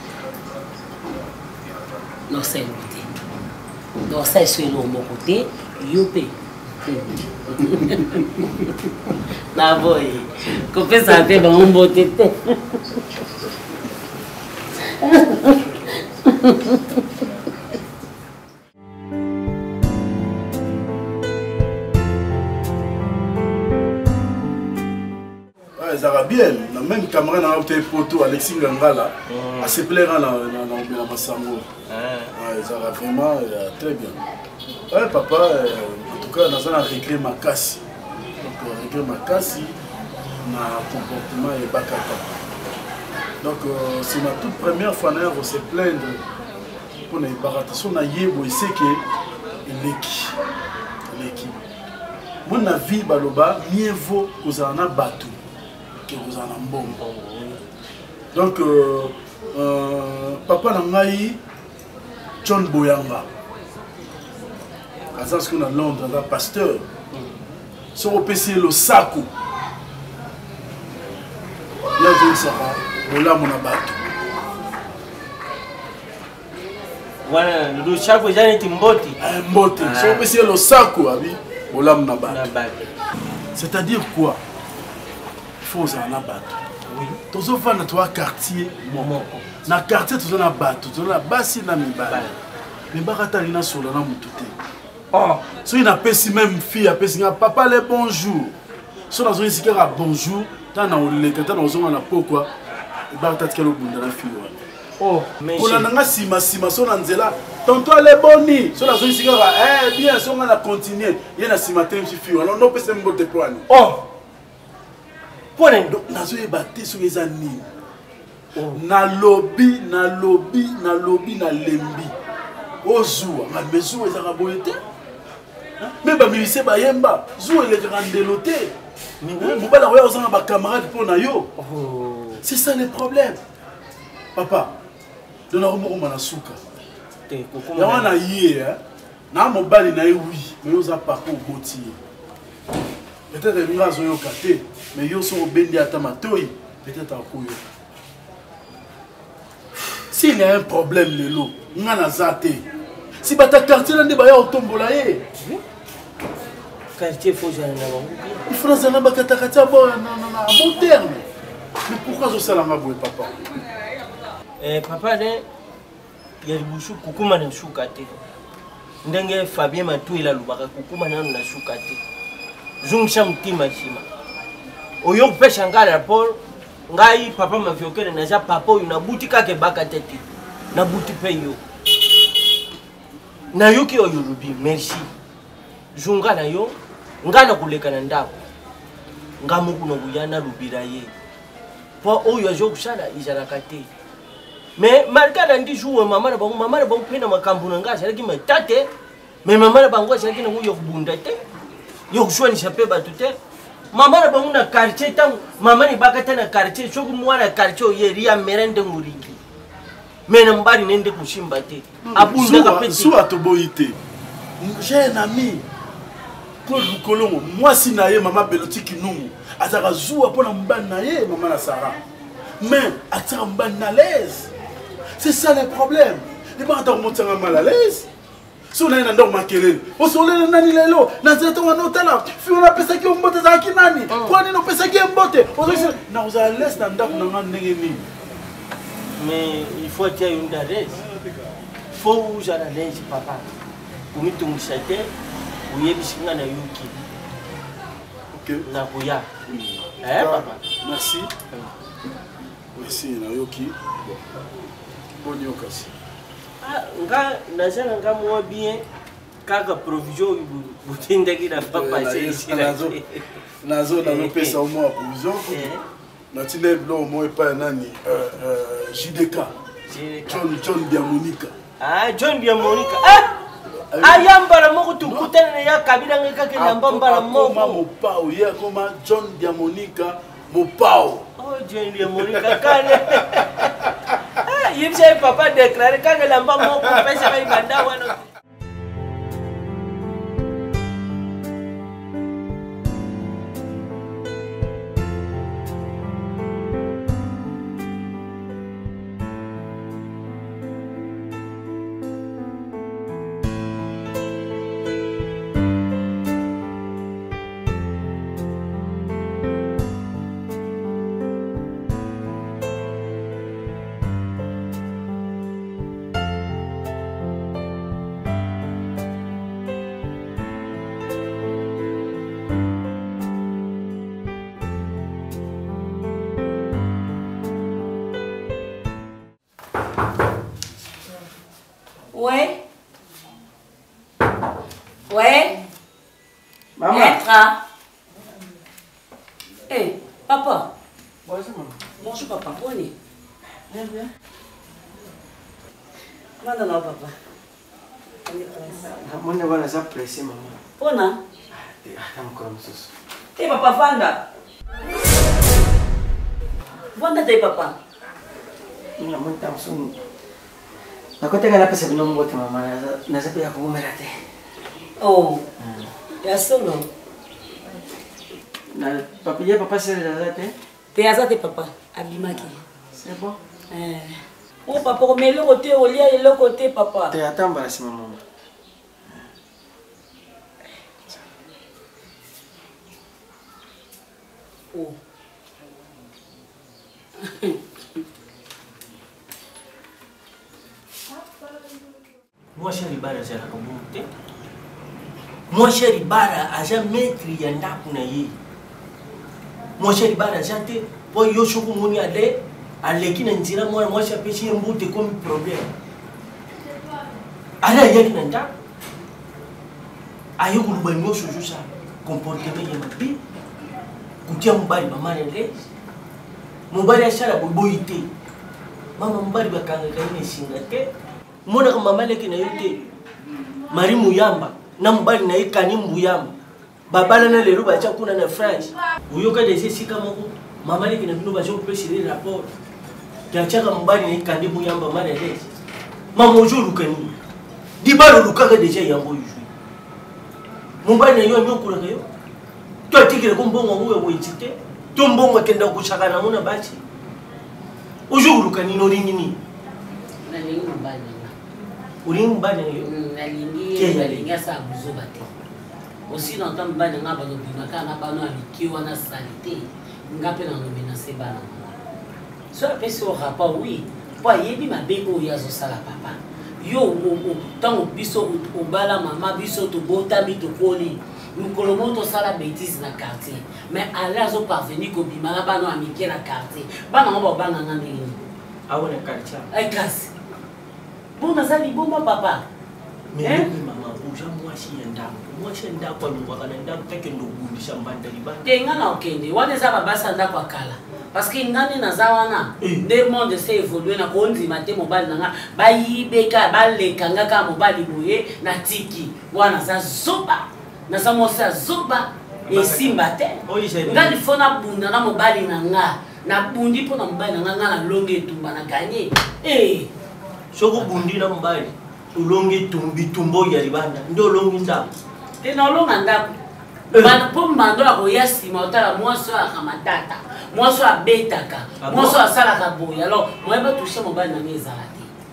noselo te nosa eso eloko moko te yo mpe naboye kopesa mpe bango mbote te ezaka bien na même camarade nanga te poto Alexis Ngangala aseplera na masango ezaka vraiment très bien papa en tout cas naza na regret makasi donc regret makasi na comportement ebakaka donc c'est ma toute première fois naye kose plaindre mpona ebaka so nayebo eseke eleki moi na vie baloba mieux vaut kozala na bato ke kozala na mbongo donc papa na ngai John Boyanga aza sikoyo na Londres aza pasteur soko opesi losako yazoyisaka bolamu na bato wana losako eza neti mboti mbote soko opesi losako abi bolamu na bato c'est-à-dire quoi il faut ozala na bato tozovanda toa quartier moko na quartier toza na bato toza na basi na mibale mibaka tali nasola na motu te soki napesi même fille apesi nga papa le bonjour so nazoyisi kaka bonjour ta na oleka ta na ozonga na pokwa ebaka tatikala obunda na fille wana kolanda nga nsima so na nzela tonto ale boni so nazoyisi kaka bien so nga na continue ye na nsima te msi fille wana nopesa mbote pwani nazoyeba te soki eza nini nalobi nalembi ozuwa ngambe zuwa ezaka boye te me bamimise bayemba zuwa elekaka ndelo te mobala koya ozanga bacamarade mpo na yo c'est ça le problème papa donako mokoma na suka yango na ye na mobali na ye wi me yo oza papa oboti ye peut-être elinga azoyoka te mais yo so obendi ata matoi peut-être akoyo s'il y a un problème lelo nga naza te si bata quartier na nde baya otombola ye quartier faut jana na bango il faut nazala bakatakati ya bon terme mais pourquoi ozosalanga boye papa papa ne ya libusu kukuma na shuka te ndenge Fabien Matuela alobaka kukuma nano na shuka te zungisha mutima shima oyo mpesha nga rapport ngai papa mafiokele naza papa oyo nabuti kaka ebaka tete nabuti mpe yo nayoki oyo olobi merci zunga na yo nga na koleka na ndako nga moko na koya nalobela ye mpo oyo azokosala ezalaka te mais malgré nandi jour mama na bango mpe na makambo na nga azalaki matate mais mama na bango azalaki nango yokobunda te yokoshwanisa mpe bato te mama na bango na quartier ntango mama nebaka te na quartier soki mwana quartier oyo eri ya mere nde moringi me na mobali ne nde kosimba te abundaka mpe zuwa toboyi te j'ai un ami Claude Lukolongo mwasi na ye mama Beloti Kinungu azaka zuwa mpo na mobali na ye mama na Sara mais atiaka mobali na l'aise c'est ça le problème ebaka ta komotisanga mal à l'aise so na ina ndo makelele osolele nani lelo na zeto wana otala fi ona pesa ki mbote za kinani kwa nini pesa ki mbote ozo na uza less na ndako na ngane nini mais il faut dire une adresse faut où j'en ai papa kumitungisha te uyebisinga na yuki OK na kuya papa merci merci na yuki boni okasi nga nazala nga mwa bien kaka provision butindaki na papa nazo pesa au moins provision na tile blo mo epa nani JDK John Diamonica John Diamonica ayambala moko tukutana ya kabila ngeka ke nambambala moko mopao ya koma John Diamonica mopao John Diamonica kale yimse papa déclaré kanga lamba moko pesa ba ibanda wana Ouais. Maman. Entra. Eh, papa. Bonjour maman. Bonjour papa, prenez. Viens, viens. Maintenant, papa. Mon neveu n'a pressé maman. Pona. Encore sus. Eh papa Fanda. Fanda te papa. Ina mon tamsun. Nakotenga na pesa bino mbote mama na zapi ya kumerate. Oh. Ya solo. Na papier papa sere da zate. Te azate papa abimaki. C'est bon. Oh papa ko melo côté au lia et le côté papa. Te atamba si maman. Oh. Moi chéri bara zara kabute. Moi chéri bara aja maître ya ndaku na ye. Moi chéri bara zate po yo shuku muni ade aleki na nzira moi chéri pesi mbute comme problème. Ala yeki na ndaku. Ayo kuluba nyosho jusa comportement ya mabi. Kutia mbali mama nele. Mubali ashara boyite. Mama mbali bakanga kaine singate. Mona kama mama leki na yote. Mari muyamba na mbali na ikani mbuyamba. Babala na lero ba kuna na France. Uyoka dese sika moko. Mama leki na bino ba jo pressure rapport. Kiachaka mbali na ikani mbuyamba mara lesi. Mama ojuru kani. Dibalo lukaka deja yambo yujui. Mumbali na yo nyokura kayo. Tu atikire ko mbongo nguwe boyitite. Tu mbongo kenda kushaka na muna bachi. Ojuru kani no ringini. Na lingi mbali. Uling mbali yo. Na lingi sa buzo bate. Aussi longtemps mbali nga ba lobimaka na bano amikiwa na salité. Ngape na lobina se bana. So apesi o rapport oui. Po yebi mabeko ya zo sala papa. Yo tango biso obala mama biso to bota bi to poli. Nous moto sala bêtise na quartier. Mais Allah zo parvenir ko bimaka bano amikiwa na quartier. Bana ngo bana ngani. Awona quartier. Ay classe. Bon nazali bomba papa. Mais maman, uja mwashi yenda. Mwashi yenda kwa nyumba kana nda kake ndo gundisha mbanda liba. Tenga na okende. Wane za babasa nda kwa kala. Parce que ngani nazawana. Nde monde se évoluer na konzi mate mobile nanga. Ba yibeka ba lekanga ka mobile boye na tiki. Wana za zoba. Na za mosa zoba e simba te. Ngani fona bunda na mobile nanga. Na bundi po na mobile nanga na longe tumba na gagner. Eh. Soko bundi na mbali ulongi tumbi tumbo ya libanda ndo longi ndaku tena olonga ndaku bana po mando la koyasi motala mwaso akamatata mwaso abetaka mwaso asala kaboya alors moi ba toucher mobile na meza la te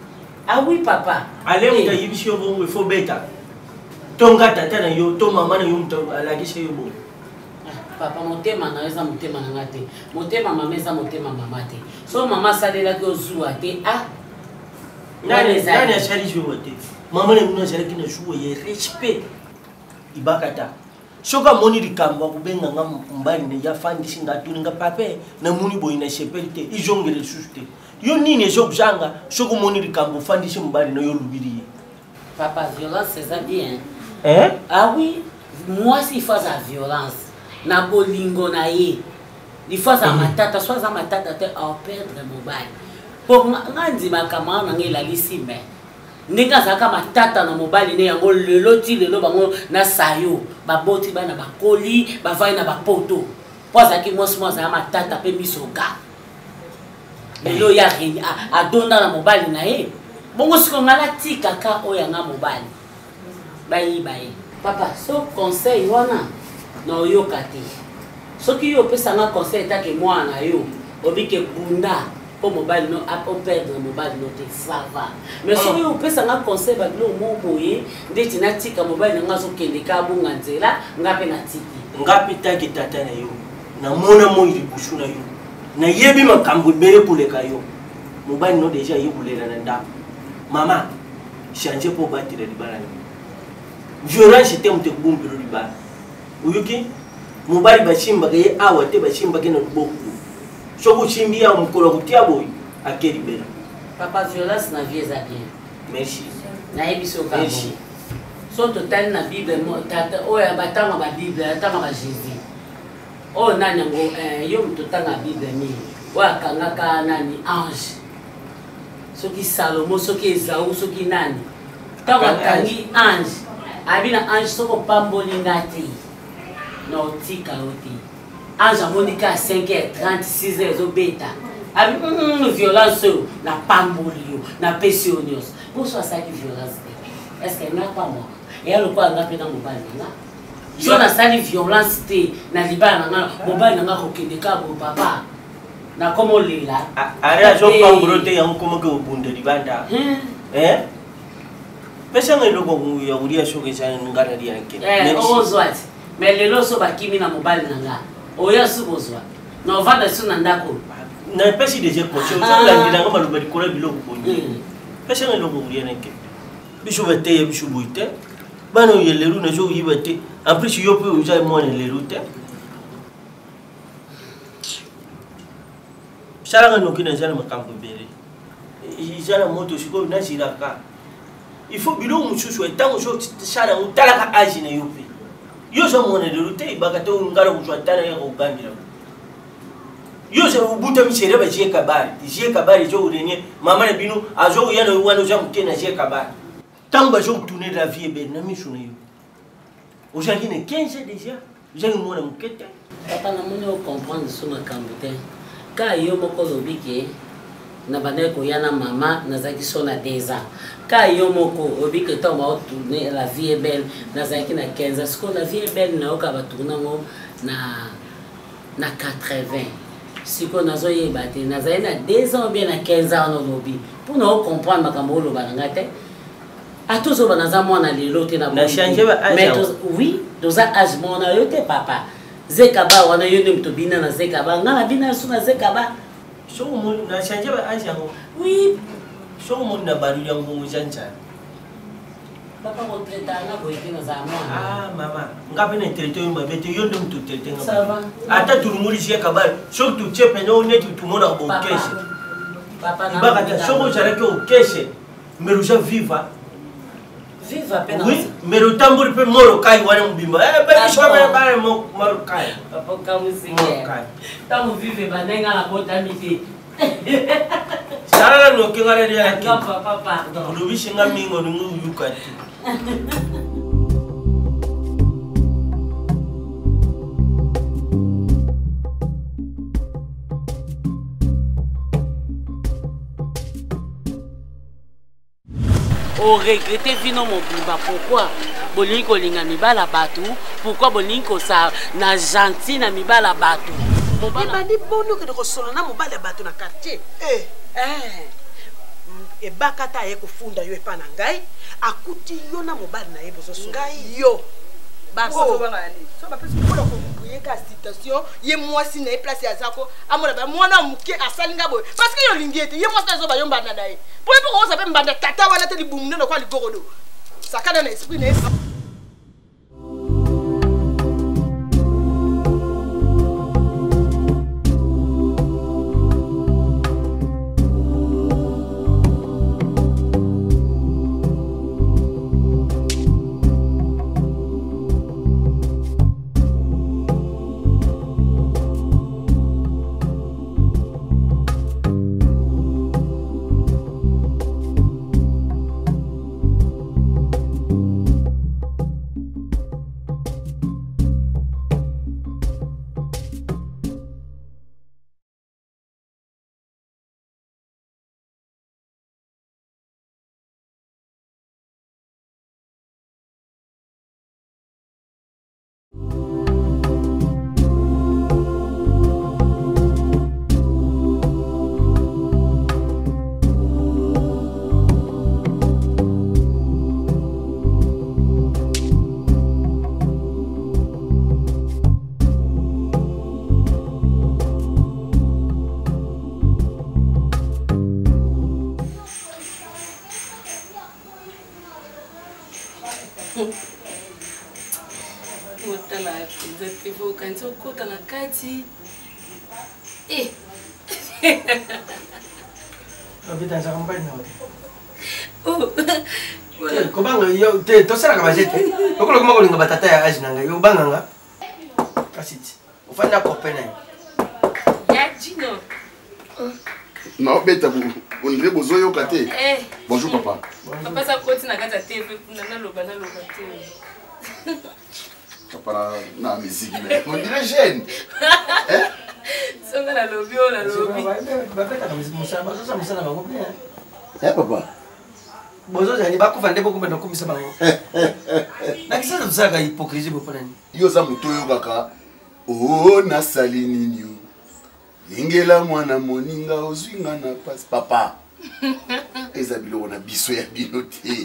Ah oui, papa. Allez, on t'a dit il faut bêta. Ton gars tata na yo, ton maman na yo la gise yo bon. Papa motema na eza motema na ngate. Motema mama eza motema mama te. So mama salela ko zuwa te. Ah. Nani achali jouer te. Maman na muna achali kina jouer ye respect. Ibakata. Soka moni likambo kubenga ngam mbali ne ya fandi singa tuninga pape na muni boy na chepelite ijongere suste. Yo nini ezobjanga soko moni likambo fandi simbali no yo lubiri. Papa, violence c'est ça bien. Hein? Ah oui, moi si faut la violence. Na bolingo na ye. Il faut ça matata, soit ça matata te à perdre mobile. Pour ngandi makama na ngela lisime. Ninga saka matata na mobile ne yango lelo ti lelo bango na sayo, ba boti bana ba koli, ba vai na ba poto. Poza ki moi ça matata pe misoka. Lelo ya a donna na mobile na ye. Bongo siko ngala tika ka oya nga mobile. Bayi. Papa, so conseil wana na yo kati. So ki yo pesa nga conseil ta ke moi na yo, obi ke bunda po mobile no a perdre mobile no te ça va. Mais so yo pesa nga conseil ba lo mo boye, ndeti na tika mobile nga so kende ka bunga nzela, nga pe na tiki. Nga pita ki tata na yo. Na mona mo iri bushu na yo. Na yebi makambo bere kuleka yo. Mobile no déjà yebulela na ndako. Maman, changer pour battre les balles. Violence était un peu bon pour les balles. Uyuki, mobile bachimba gaye awate bachimba ke na boku. Soko chimbia mukolo kutia boy akeli bela. Papa, violence na vie za bien. Merci. Na ebiso ka. Merci. So total na Bible mo tata oya batanga ba Bible, batanga ba Jésus. Oh nani ngo yo mtotanga Bible ni. Wa kanga ka nani ange. Soki Salomo, soki Esaú, soki nani. Tawa kangi ange. Abina ange soko pamboli ngati. No tika oti. Ange amonika 5h30, 6h obeta. Abi violence na pamboli yo, na pesionios. Pourquoi ça qui violence? Est-ce qu'elle n'a pas moi? Et elle quoi ngapi na mobile nga? So na sali violence te na libana nga mobile nga kokende ka bo papa. Na como lila ara jo pambrote yang como que ubunde libanda pesa ngelo ko ya uria shoke sana ngara dia nke ozwat mais lelo so bakimi na mobile nanga oya subozwa no vanda suna ndako na pesi deje ko so la ndina ngoma lo badikola biloko bonye pesa ngelo ko uria nke bisho bete bisho buite bano yeleru na jo yibete en plus yo pe uja mo ne lerute Saranga no kina jana makambo bere. Jana moto siko na jiraka. Il faut bilo mususu etango so sara utalaka aji na yope. Yo so mona de rute ibakate ungara kutwatana ya ugandira. Yo so ubuta misere ba je kabari. Je kabari jo urenye mama na binu azo yana wana jo mkena je kabari. Tamba jo tourner la vie be na misu na yo. Aujourd'hui ne 15 déjà. J'ai mona mkete. Papa na moni o comprendre so makambo te. Ka yo moko lobike na bande ko yana mama na zaki sona 10 ans. Ka yo moko obike to ma tourner la vie est belle na zaki na 15 ans. Ce que la vie est belle na oka ba tourner ngo na 80. Si ko nazo yebate na zaki na 2 ans bien na 15 ans no lobi. Pour no comprendre makambo lo balanga te. A tous au banaza mona lelo te na changer ba âge. Mais oui, doza âge mona yo te papa. Zekaba wana yone mtobina na zekaba ngala bina suna zekaba so mo na changer ba âge yango oui so mo na baru yango mo chanja papa mo traiter na boyeki na za mwana mama ngabe na traiter yo mabete yo ndo mtu traiter ngaba ça va ata turumuri zekaba so tu chepe no ne tu mona bo keshe papa na ba ka so mo jara ko keshe meruja viva vive à peine. Oui, mais le tambour peut moro kai wana mbimba. Ba bisho ba moro kai. Papa kamu singe. Tamu vive banenga la bota miti. Sala no kingale dia ki. Papa. Lo bishinga mingo ngu yukati. O regretter vino mobimba pourquoi bolingi kolinga mibala batu pourquoi bolingi kosa na gentil na mibala batu ebandi bono ke de kosolo na mobali ya bato na quartier ebakata aye kofunda yo epa na ngai akuti yo na mobali na ye bozosunga ngai yo yeka citation ye mwasi na ye place ya zako amona ba mwana muke asalinga boy parce que yo lingi ete ye mwasi azo ba yombana na ye po po ko sape mbanda tata wana te libumune no kwa ligorodo sakana na esprit na kota na kati Vita za kampani na wote. Kobanga yo te tosala ka bajete. Okolo kuma kolinga batata ya age nanga yo banganga. Kasiti. Ufanya kopena. Ya Gino. Non, beta vous ne besoin yo kate. Bonjour papa. Papa sa koti na kata TV na loba te. Papa na musique mais on dirait jeune. Hein? Songa la lobby o la lobby. Bapeta ka musique musaba so musala bango bien. Eh papa. Bozo zali bakuvande boko mbendo kumisa bango. Nakisa tusaka hypocrisie bopo nani. Yo za muto yo kaka. Oh na salini nyo. Ingela mwana moninga ozwinga na passe papa. Ezabilo na biso ya binoté.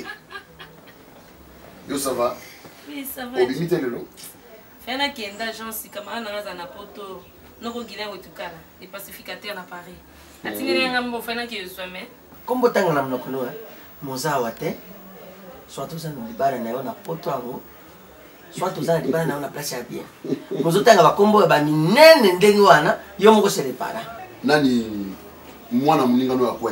Yo ça va? Oui, ça va. Obimite lelo. Fena kenda agence kama na na poto noko Guilain wetukana, les pacificateurs na Paris. Atingere ngambo fena ki yoswame. Kombo tanga na mnokono moza wate. Soit tous en libara na yo na poto ango. Soit tous en libara na yo na place ya bien. Mozo tanga bakombo ba minene ndengi wana yo moko se repara. Nani mwana muninga no yakwe?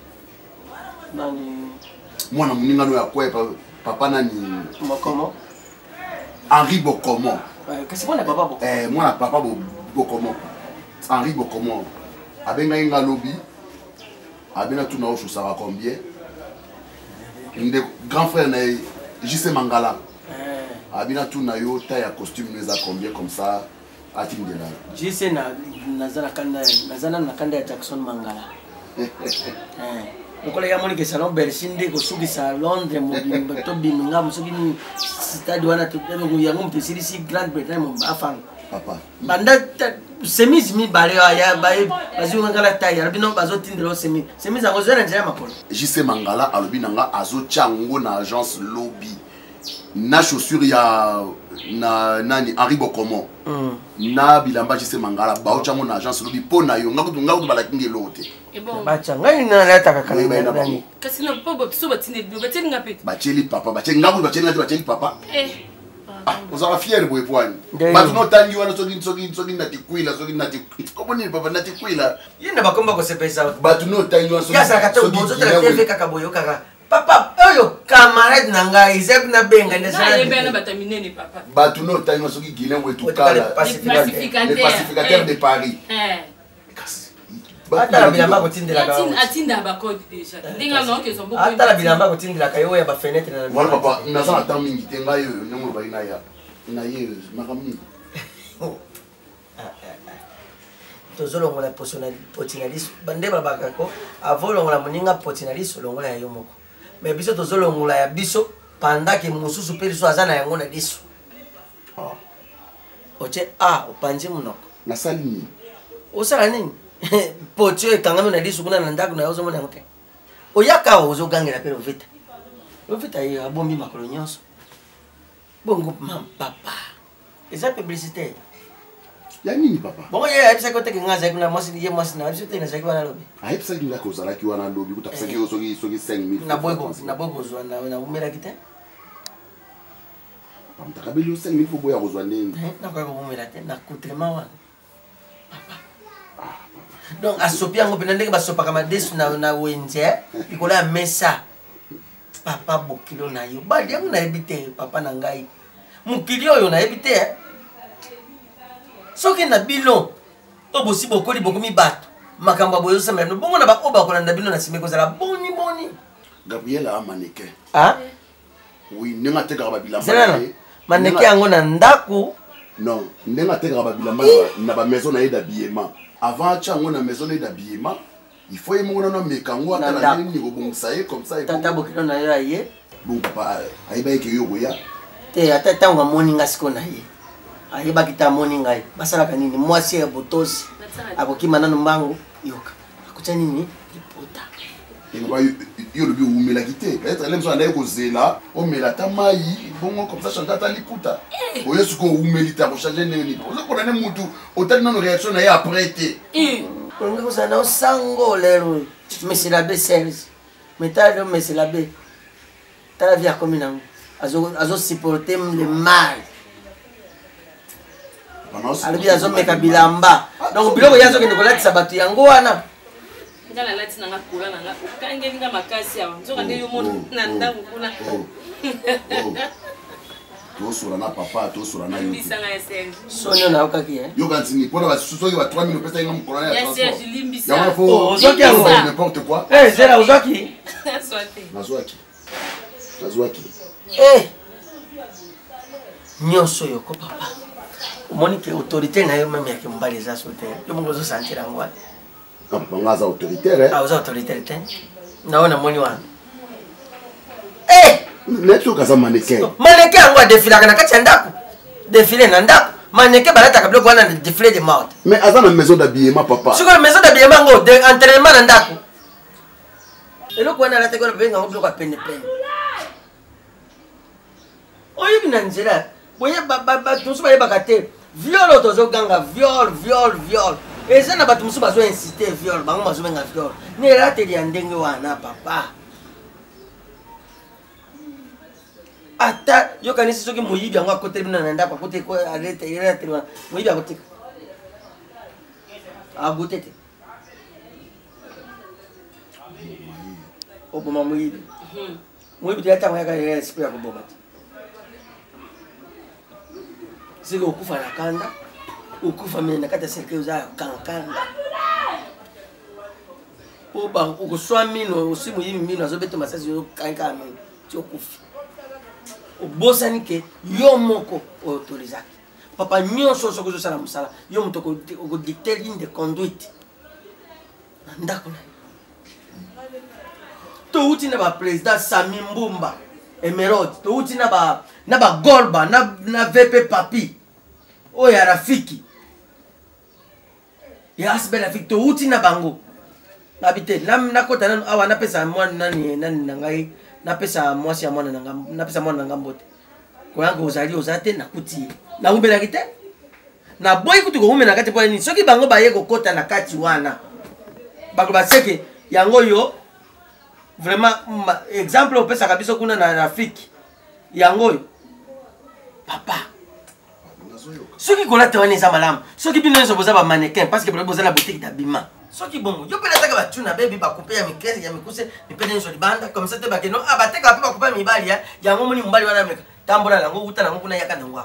Nani mwana muninga no yakwe papa nani Bokomo? Henri Bokomo. Kasi mwana papa Bokomo? Mwana papa Bokomo. Henri Bokomo. Abenga inga lobby. Abena tuna osho ça va combien? Inde grand frère na JC Mangala. Abena tuna yo ta ya costume nous a combien comme ça atindela. JC na nazana kanda ya Jackson Mangala. Okole ya moni ke salon Bershinde ko suki sa Londres mo to biminga mo suki ni stade wana to ya ngom pesiri si Grande Bretagne mo afang papa banda semis mi bare ya bae bazu ngala tayi albino bazo tindelo semis ango zera njaya makolo JC Mangala alobi nanga azo chango na agence lobby na chaussure ya na nani Henri Bokomo na bilamba JC Mangala ba chango na agence lobby pona yo ngakutu bala kingelo te bacha ngai na leta kakana nani kasi no pobo so batinde batinde ngapeti bacheli papa bacheli ngakutu bacheli papa on sera fier boy point maintenant tangi wana soki na tikwila soki na komoni papa na tikwila yenda bakomba ko sepesa batu no tangi wana soki yasa kato bozo tala TV kaka boyo kaka papa oyo camarade nanga izek na benga ndesa na yebena bataminene papa batu no tangi wana soki Guilain wetukala les pacificateurs de Paris Atala bilamba kotindela ka. Atinda ba code déjà. Ndinga no ke zombo. Atala bilamba kotindela ka yo ya ba fenêtre na. Wala papa, naza ata mingi te ngayo nemo ba ina ya. Na ye makami. Tozolo ngola potinaliste bande ba bakako avolo ngola moninga potinaliste longola ya yo moko. Mais biso tozolo ngola ya biso panda ke mususu periso azana yango na diso. Oche opanji munoko. Na salini. Osala nini? Pocho ekangami na disu kuna na ndako na yozo mona ngote. oyaka ozogangela pe Lovita. Lovita ye abombi makolo nyonso. Bongo papa. Eza publicité. Ya nini papa? Bongo ye ayebisa ko teke ngaza kuna mwasi ye mwasi na biso te na zaki wana lobi. Ayebisa kinga ko zala ki wana lobi kutakisa ki soki 5000. Na boyko zwa na umela kite. Pamtakabeli 5000 fo boya kozwa ndenge. Na kwa umela te na kutrema wana. Papa. Donc asopi yango pena ndenge basopa kama desu na wenze likolo ya mesa. Papa bokilo na yo. Badi yango na ebite papa na ngai. Mukili oyo na ebite. Soki na bilo obosi bokoli bokomi bato. Makambo boyo sa meno bongo na ba oba kolanda bilo na simeko zala boni. Gabriel a mannequin. Ah? Oui, nenga teka ba bilamba. Mannequin yango na ndaku. Non, nenga teka ba bilamba na ba maison na eda biema. Avant chango na maison na eda biema. Il faut aimer on a mekango atala nini ko bongisa ye comme ça. Tata bokilo na yo aye. Bon papa, aiba ke yo boya. Te atata nga moninga siko na ye. Aye bakita moninga ye. Basala kanini mwasi ya botosi. Aboki manano mbango yoka. Akucha nini? Ipota. Inga yo lobi umela kite. Peut-être elle me soit ko zela, o mela tamai, bongo comme ça chantata liputa. Oyo suko umelita ko changer nini. Ozo ko na mutu, otali na réaction na ye après te. On vous a sango lero. Monsieur l'abbé Serge. Mais t'as le monsieur l'abbé. T'as la vie à commune. Azo supporter le mal. Albi azo meka bilamba. Donc biloko yazo ke nikola tsabatu yango wana. Ngala lati nanga kula nanga. Kange nga makasi awa. Nzoka nde yo mona na ndangu kuna. To sura na papa, to sura na yo. Bisanga ya Serge. Sonyo na okaki Yo kantini pona ba susoki ba 3000 pesa ngam kolona ya transport. Ya Serge limbisa. Ya fo ozaki yango n'importe quoi. Zera ozaki. Swate. Nazwaki. Nyonso yo ko papa. Omoni ke autorité na yo même ya ke mbali za sote. Yo mongo zo sentir angwa. Papa ngaza autoritaire. Ah, oza autoritaire te. Naona moni wana. Neto kaza mannequin. Mannequin yango adefilaka na kati ya ndako. Défilé na ndako. Mannequin balataka biloko wana défilé de mode. Mais aza na maison d'habillement papa. Siko na maison d'habillement ngo de entraînement na ndako. Eloko wana la tekona benga ngo biloko pene. Oyibi na nzela. Boye baba tusu baye bakate. Viol tozo ganga viol. Eza na batu musu bazo insister viol bango bazo benga viol. Ni rate ya ndenge wana papa. Ata yo kanisi soki moyibi yango akote bino na ndako akote ko arete moyibi akote agote te oboma moyibi te ata moyaka ya esprit ya koboma te siki okufa na kanda okufa mene na kati ya serikali oza kankanda oba okoswa mino osi moyibi mino azobeta masasi okanka mino ti okufi obosani ke yo moko autorisaki papa nyonso soki ozosala mosala yo moto okodicte ligne de conduite na ndako na yo touti na baprésident Sami Mbumba Emerode touti na bagolba na VP Papi oyo ya Rafiki ya asbe Rafiki touti na bango nabite nakota nanu awa napesa mwana nani na ngai napesa mwasi ya mwana nanga napesa mwana nanga mbote koyanga ozate nakuti na umela kite na boy kutu ko umela kate po ni soki bango baye kokota na kati wana bako baseke yango yo vraiment exemple opesa kabiso kuna na Rafiki yango yo papa soki kolate wana eza malamu soki bino nzo boza ba mannequin parce que boza la boutique d'habillement soki bongo yo pela taka batuna baby bakupe ya mikese ya mikuse mipende nso libanda comme ça te bakeno abateka pe bakupa mibali ya yango moni mbali wana meka tambola lango uta nango kuna yaka nango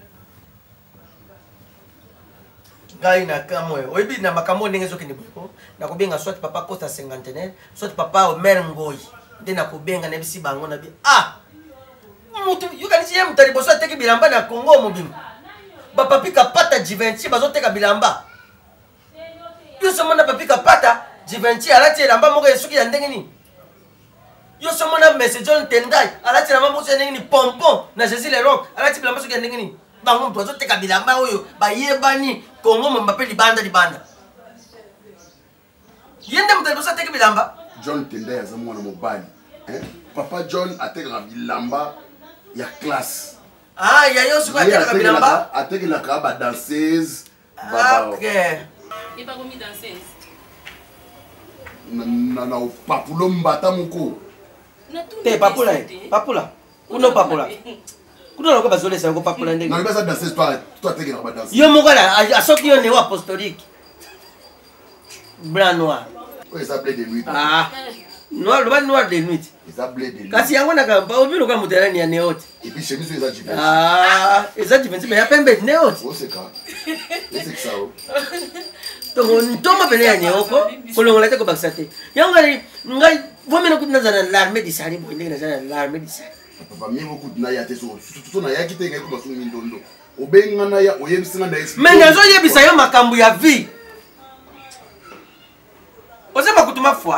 ngai na kamoyo oyebi na makambo ndenge soki ni boko na kobenga soit papa Costa cinquantenaire soit papa Omer Ngoi nde na kobenga na bisi bango na bi mutu yo kanisi ye mutali boso ateki bilamba na Congo mobimba ba papi kapata Givenchy bazoteka bilamba yo somona papi kapata Givenchy alati elamba moko esuki ya ndenge nini yo somona Messi John Tendai alati elamba moko ya ndenge nini pompon na Jésus le Rock alati bilamba suki ya ndenge nini bango mtu azoteka bilamba oyo bayebani Congo mbape libanda yende mutali boso ateki bilamba John Tendai aza mwana mobali. Papa John atekaka bilamba ya classe. Ah, ya yo suka atekaka bilamba. Atekelaka ba danseuse. OK. Et pas commis danseuse. Na papulo mbata moko. Te papula. Papula. Kuno papula. Kuno ko bazole sa ko papula ndenge. Na libasa danseuse toi atekelaka ba danseuse. Yo moko la asoki yo ne wa apostolique. Blanc noir. Oui, ça blé de nuit. Ah. Noir, le noir de nuit. Ça blé de nuit. Kasi yango na ka au bureau ka muterani ya neot. Et puis chemise les adjuvants. Ah, les adjuvants mais ya pembe neot. Oh c'est ça. C'est ça. Donc on tombe pele ya neoko, ko longola te ko baksate. Yango ngai vomena ku nazana l'armée du Sahel bo ndenge nazana l'armée du Sahel. Papa mi beaucoup na ya te so na ya kite ngai ko masungi ndondo. Obenga na ya oyebisinga na explique. Mais nazo yebisa yo makambu ya vie. Ose bakutuma foi.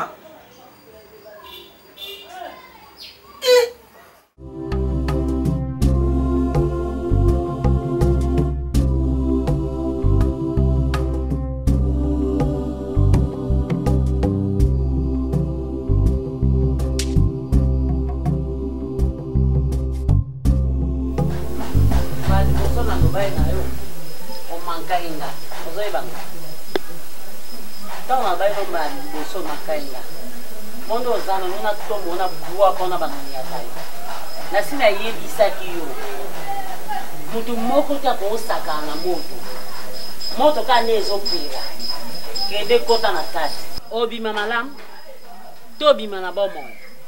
Tama bai ko mali boso makainga. Mondo zana nuna to mona bua kona banania tai. Na sina yebisa kiyo. Mutu moko ta ko saka na moto. Moto ka nezo pira. Kende kota na kati. Obi mamalam. Tobi mana bomo.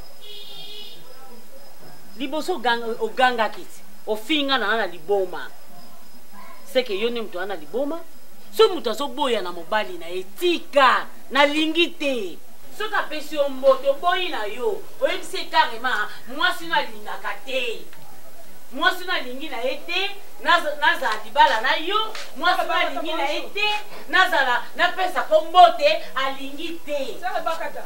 Liboso ganga kiti. Ofinga na liboma. Seke yone mtu ana liboma. So mutu azoboya na mobali na etika na lingite. So ka pesi omboto boyi na yo. Oyebise carrément mwasi na lingaka te. Mwasi na lingi na ete naza dibala na yo. Mwasi na lingi na ete nazala na pesa kombote alingite. Ça va bakata.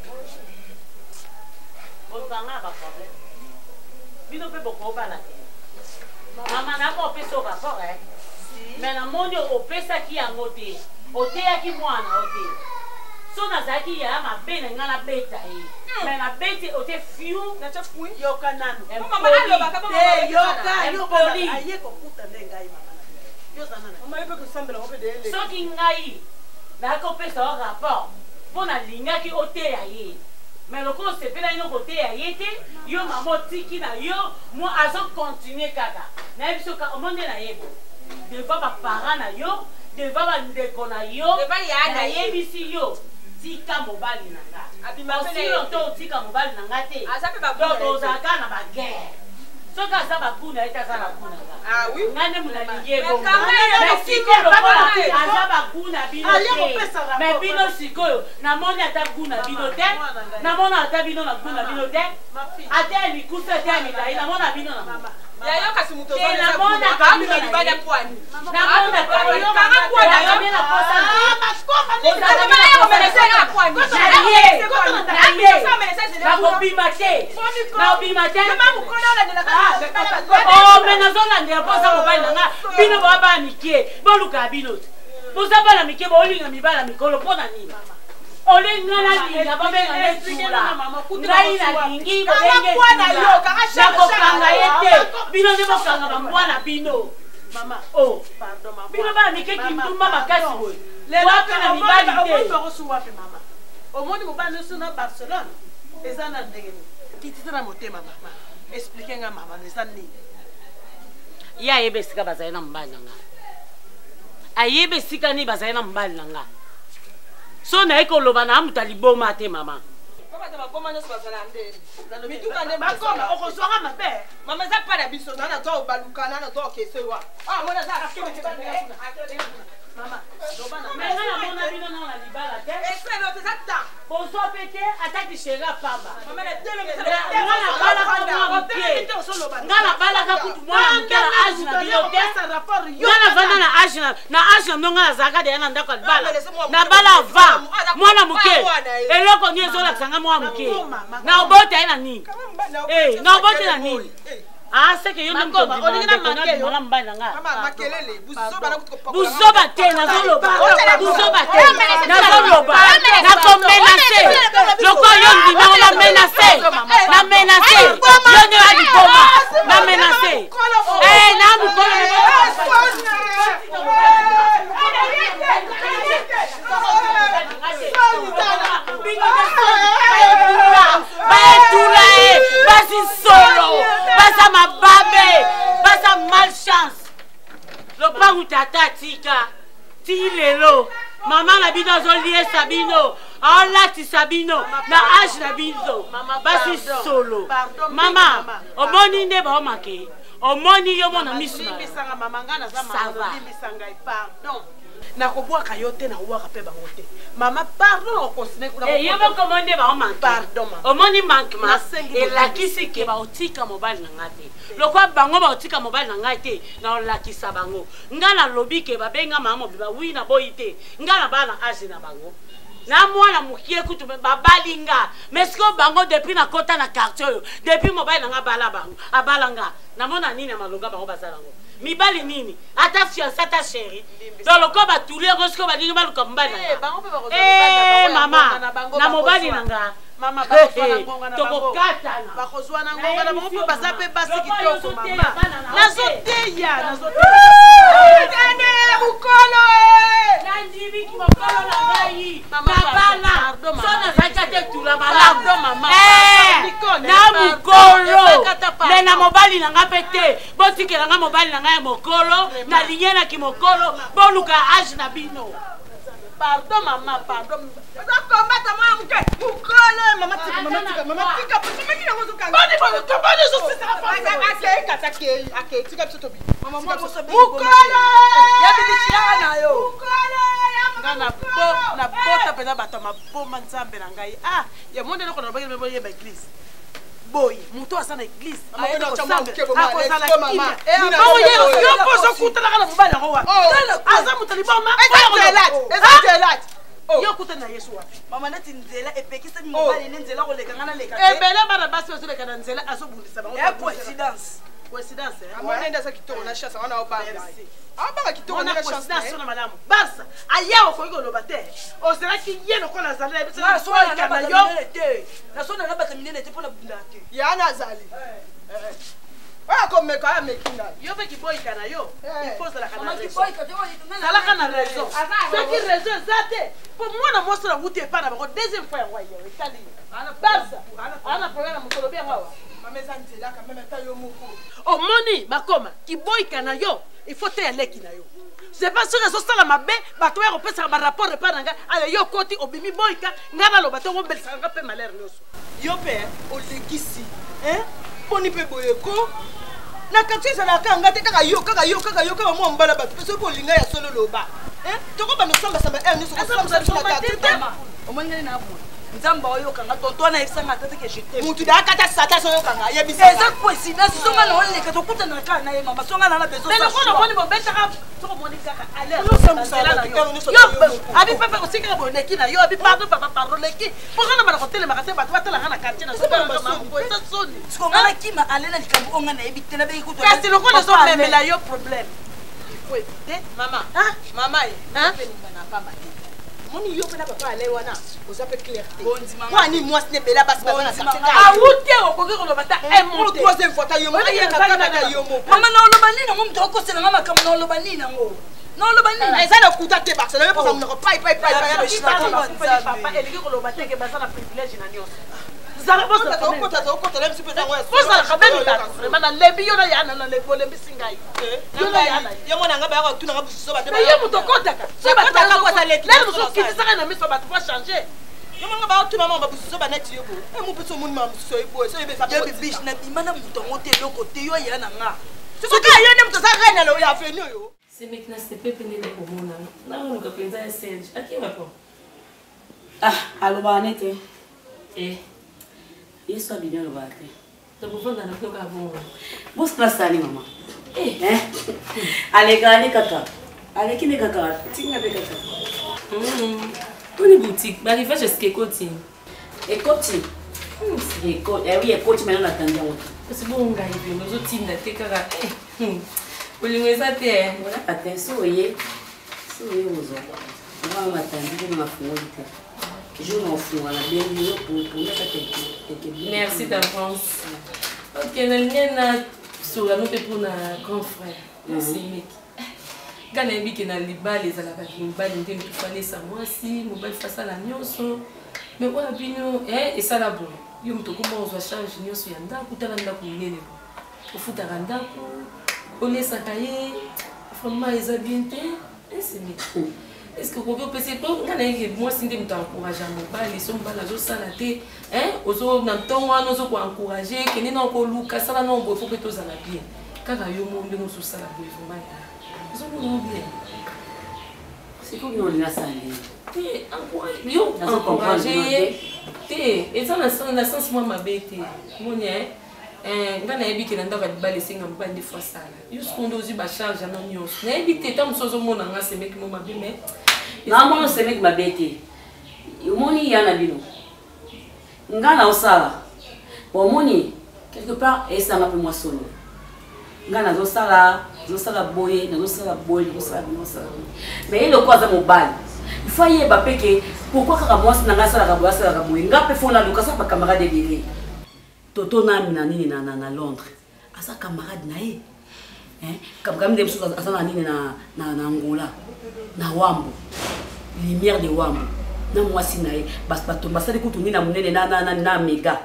Botanga ba problème. Bino pe boko bala te. Mama na ko peso ba fort mais na monde opesa ki yango te oteya ki mwana ote so nazaki ya mabene ngana beta mais na bete ote fiu Na cha fui. yoka nano Mama aloba ka mama. yoka Empoli. aye ko kuta ndengai mama yo zanana Mama ipe kusambela ope de ele. soki ngai nakopesa o rapport mpo nalingaki oteya ye mais lokolo sepela ino koteya ye te yo mama otiki na yo mo azocontinue kaka nayebi so omonde na yebo devant ba parents na yo devant ba ndeko na yo Devant ya na yebisi yo tika mobali na nga Abima osi pele. lonto tika mobali na nga te Aza pe bakuna donc ye te. ozalaka na baguerre soki aza bakuna ete aza bakuna nga Ah oui. nga nde monalingi Mais ebonga quand même, mais il y a sikoyo lokola pas de- aza bakuna bino Allez, on te fait ça rapport, mais bino voilà. sikoyo namoni ata kuna bino te mwana ngai. namona ata bino na kuna bino te ma fille ata ya mikusa ata ya milai namona bino na mama Ya yo kasi muto Te zone na za mona kuna. kabila Amu na ni bada ye. kwani. namona Kara kaka kwani yo. na posa Sasa mama yako melese ya kwani. nakobima te nakobima te Mama mukona ola ndela Oh, mais nazolandela mposa mobali na nga bino boa bana mike boluka bino te boza bana mike bolinga mibala mikolo mpo na nini olinga nalinga bobenga nesula ngai nalingi bobenge nakokanga ye te bino nde bokanga bambwana bino mama o pardon mama bino bana mike kindumba makasi boye lelo wape na mibali te omondi wapi mama omoni mobali nyonso na Barcelone eza na ndenge nini kitita na motema mama explique nga mama eza nini ye ayeba esika bazali na mobali na nga ayeba esika nini bazali na mobali na nga so naye koloba na amuta liboma te mama Papa ta bakoma nyoso bazala ndeni. mituka nde bakoma okozwanga mabe Mama za pa na biso na to baluka na to kesewa. Ah mona za akebe te. mama lobana menga namona bino nao na libala te Ese no te za ta. bozwa pe te ataki shera pamba Mama na tele me nga nabalaka mwa moke nga nabalaka kutu mwana moke na age na bino te nga navanda na age na bino nga nazalaka deya na ndako ya libala nabala ava mwana moke eloko nini ezolakisa nga mwana moke na obota ye na nini na obota na nini Ah, c'est que yo ne on dit que manqué yo. Maman makelele, buzoba na kutoka. Buzoba te na zoloba. Buzoba te. Na zoloba. Na ko menacer. Loko yo ndima na menacer. Na menacer. Yo ne ali koma. Na menacer. Na mukolo. Basi solo, basa mababe, basa malchance. Lopangu tata tika, ti lelo. Mama na bino zolie sabino, aolati sabino, na age na bino. Basi solo. Mama, omoni nde ba omake. Omoni yo mona misuma. Limbisanga mama ngana za mama limbisanga pardon. Na kobwaka yo te na kobwaka pe bango te. Mama pardon okosine kuna. Eh yo ba commande ba omake. Pardon mama. Omoni manquement. Et la kisi ke ba otika mobile na ngate. Lokwa bango ba otika mobile na ngate na olakisa bango. Ngala lobi ke ba benga mama biba wi na boyite. Ngala bana age na bango. Na mwana mukie kutu babalinga. Mesko bango depuis na kota na quartier. Depuis mobile na ngabala bango. Abalanga. Na mona nini malonga bango bazalango. Mibali nini ata fiancé ata chérie dans le corps ba tous les rosco ba dinga ba mobali mama na mobali nanga mama ba kozwana ngonga na bango ba kozwana ngonga na bango baza pe basi kitoko mama nazoteya Tane mukolo nandibi ki mokolo na ngai bana sona zakate tula malamu mama na mukolo mais na mobali nanga pete botikela nga mobali nanga ya mokolo na linyena ki mokolo boluka age na bino. Pardon maman, pardon. Combattre moi muke. Mukolo mama tika qui na ngozo kanga. Bani zo sisa fa. Akei tika biso bi. Mama mo so bi. Mukolo. Ya bibi chianga na yo. Mukolo. Ngana na bota pena bato maboma nzambe na ngai. Ah, ya monde loko na bakele mebo yeba église. Boy, muto asa na église. Amako sambe. Ako sala mama. Mama yo poso kutala kana mubala ko wa. Aza mutali boma. Elat. Yo kutana Yesu wa. Mama neti nzela epekisa mi mobali ne nzela ko leka ngana leka. Ebele bana basi ozo leka na nzela azobundisa bango. Coïncidence. Coïncidence. Amona nda sa kitoko na chance wana obanga. Abanga kitoko na chance. Coïncidence na malamu. Barsa aya okoyiko lobater. Ozela ki yeno ko na zala biso. Na so na ba yo. Na so na ba terminer te pona bundate. Ya na zali. Ah comme ka mekina. Yo be ki boy kana yo. Il faut ça la kana. Mama ki boy ka yo. Sala kana raison. Ce qui raison zate. Pour moi na mosala wuti pa na ba deuxième fois wa yo. Itali. Barsa. Ana problème mukolo bien wa. Nzela quand même ta yo moko. Oh moni bakoma ki boy kana yo. Il faut te aller kina yo. C'est pas sûr que ça la mabe ba to ya kopesa ba rapport pa nanga ale yo koti obimi boyka ngana lo bato ngobel sanga pe malheur nyoso. Yo pe o lekisi. Poni pe boyeko. Na quartier ça na kanga te kaka yo kaka mo mbala bato parce que linga ya solo loba. Toko ba no samba samba ni so samba samba ta. O mongani na abu. Nzamba oyo kanga tonto na efsanga tata ke jeter. Mutu da kata sata so yo kanga ye bisa. Eza coïncidence songa na ole ka tokuta na kana ye mama songa na besoin. Mais le ko no moni bo beta ka to moni kaka ale. Yo abi papa ko sika bo neki na yo abi pardon papa pardon neki. Pour kana ba ko tele makate ba tela ngana quartier na so ba mama ko esa soni. Sko ngana kima ale na likambo onga na ebite na be ikuto. Kasi le ko no so memela yo problème. Il faut éviter maman. Hein? Maman. Hein? Moni yo pena papa ale wana oza pe clarté kwani moi ce n'est pas là bas bas na quartier ah outé okoki ko lobata pour troisième fois ta yo mo ya kaka yo mo mama na loba nina mo mto ko sela ngama kam na loba nina ngo na loba nina eza na kuta te bakse na pour ça mo pai papa eliki ko lobata ke basa na privilège na nyonso zala bosa ko lem super za wa bosa ka bemi ta vraiment na lebi yo na yana na le volem bisingai yo na yana yo mona ngaba ya tuna ngabu so ba te ba yo muto kotaka so ba ta ko sa leki na so kiti saka na miso ba to changer yo mona ngaba tuna mama ba so ba net yo bo e mu peso mun mam so ibo so ibe fa yo bibish na dimana muto ngote loko te yo yana nga so ka yo ne muto sa kana lo ya fenu yo c'est maintenant c'est pepe ne de komona na ngo ka penza ya Serge akiwa po aloba nete Yesu abinyo lo bate. Tukufunda na kutoka hapo. Boss class ali mama. Alekani kaka. Alekini kaka. Tinga be kaka. Oni boutique, ba riva jusqu'à côté. Et côté. Oui, côté mais on attend bien. C'est bon, gars, il nous autres teams de kaka. Vous lui mettez ça terre. Voilà, pas de soyez. Soyez aux autres. On va m'attendre, ma fouille. Je m'en fous, on a bien vu pour mettre. Merci d'avance. Ok, on sur la note pour notre grand frère. Merci, mec. Quand on a dit qu'on a les balles, les alabas, les balles, on dit qu'il fallait ça moi aussi, mon bal face à la nyonso. Mais ouais, puis nous, et ça là bon. Yo mto comment on va charger nyonso ya ndako, talanda ko nene. Au foot aranda ko, on est sakaye, vraiment les habiletés, et c'est mieux. Est-ce que vous pouvez penser pour moi si vous encourager mon bal, ils sont bal à salaté, hein, aux autres dans ton on nous encourager, que nous n'avons pas Lucas, ça là non, il faut que tous allons bien. Car yo monde nous sous ça là pour vraiment. Ils sont bien. C'est comme nous la salle. Yo encourager. Et ça dans le sens moi ma bête. Mon ngana ebiki na ndaka dibale singa mbandi fois sala jusqu'on dozi ba charge na nyos na ebite tam sozo mona nga se meki mo mabime na mo se meki mabete moni yana bino ngana osala bon moni quelque part et ça m'a peu moi solo ngana zo sala boye na zo sala boye zo sala mais le quoi ça mo bal il faut y ba peke pourquoi ka moi na nga sala ka boye ngape fona luka sa ba camarade de Toto na nini na Londres. Asa camarade na ye. Comme des choses asa na nini na Angola. Na Wambo. Lumière de Wambo. Na mwasi na ye. Bato basali kutu nini na munene na mega.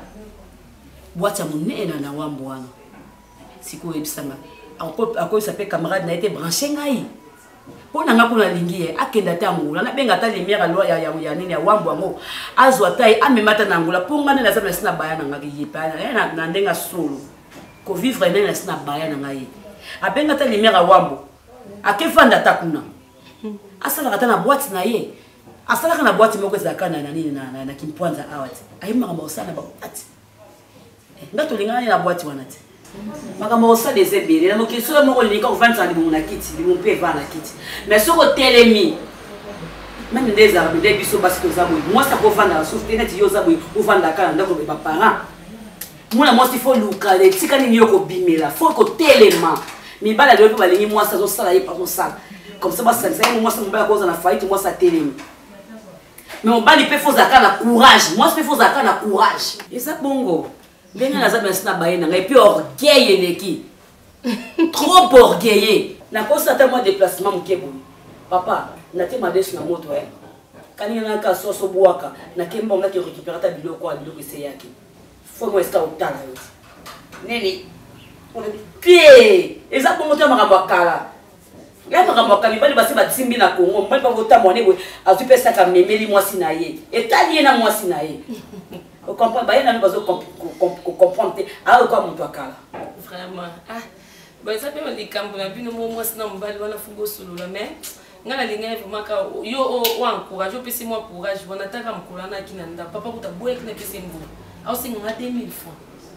Boîte munene na Wambo wana. Siko ebisanga. Ako s'appelle camarade na été branché ngai. Pona nga kuna lingi akenda ta Angola na benga ta lumière loi ya nini ya Wambo ngo azwa tai amemata na Angola ponga na zama sina baya na ngaki yipa na ndenga solo ko vivre na sina baya na ngai abenga ta lumière ya Wambo akefanda ta kuna asala kata na boîte na ye asala kana boîte moko za kana na nini na kimpwanza awati ayima kama usana ba ati ngato lingana na boîte wana ti makambo ça des ebele na mokiso moko lika ovanza ndi mona kiti ndi mpe va na kiti mais soko telemi même des arbres des biso parce que ça moi ça ko vanda la souffle net yo za boy ou vanda kana ndako be parents moi il faut luka le tika ni yoko bimela faut ko telema mi bala le ba lengi moi ça zo sala ye pas ça comme ça ba ça moi ça mbala cause na faillite moi ça telemi mais on bali pe faut zakana courage moi c'est faut zakana courage et ça bongo Venez à la zone baïna, et puis orgueil neki. Trop orgueillé. Na constate moi déplacement mkebo. Papa, na te madès na moto hein. Kani na ka soso boaka, na kemba on a qui récupérer ta biloko a biloko c'est yaki. Faut moi esta otala yo. Neni. On est pied. Exactement moto makambo kala. Ya makambo kala bali basi ba timbi na Congo, mbali ba vota mone we azu pesa ka memeli moi sinaye. Etali na moi sinaye. Vous comprenez, comprendre quoi mon kala. Vraiment. Ah, bon ça peut les camps na bino mo moi sinon mbali wana fungo solo la mais ngala linga vraiment ka yo o encourage pesi moi courage wana taka mkolana kinanda papa kuta boye kina pesi ngo. Au singa 2000 francs.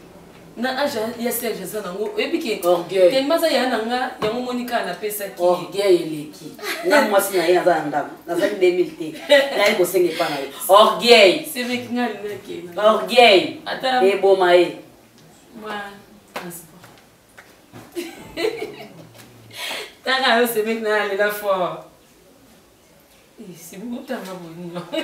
Na aja ya serge za nango ebiki orgueil. Tellement ça ya nanga ya mo monika na pesa ki. Orgueil eleki. Na moi sina ya za ndam. Na za 2000 te. Na ko senge pa na. Orgueil. C'est avec ngali na ki. Orgueil. Attends. Et bon maé. Moi transport. Tara yo c'est avec ngali la fois. C'est beaucoup de temps à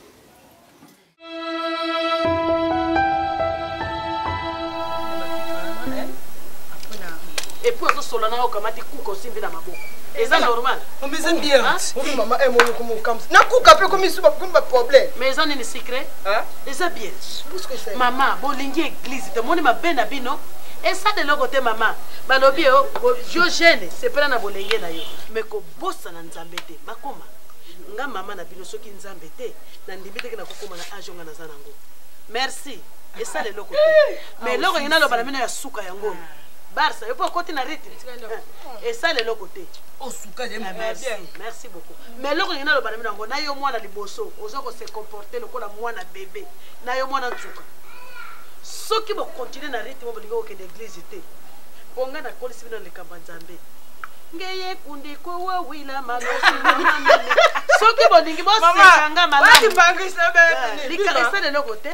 et puis on se solana au kamati kuko simbi na maboko. Et ça normal. On me dit bien. Oui maman, elle m'a comme comme. Na kuka pe comme isso pas problème. Mais ça n'est secret. Hein? Et ça bien. Parce que c'est. Maman, bolingi église, te moni ma bena bino. Et ça de l'autre côté maman. Balobi yo gêne, c'est pas na bolingi na yo. Mais ko bossa na nzambete. Makoma. Nga maman na bino soki nzambete. Na ndibite ke na kokoma na ajonga na zanango. Merci. Et ça de l'autre côté. Mais l'autre il y a le banamino ya suka yango. Barça, il faut côté na rythme. Et ça le côté. Oh souka de merci. Merci beaucoup. Mais l'autre il y a le banamino yango na yo mwana liboso, ozoko se comporter le kola mwana bébé. Na yo mwana ntuka. Ceux qui vont continuer na rythme bo lingo ke d'église té. Ponga na kolisi bino le kambanzambe. Ngeye kundi ko wa wila malosi mama. Ceux qui vont lingi bo se kanga malamu. Lika esa le côté.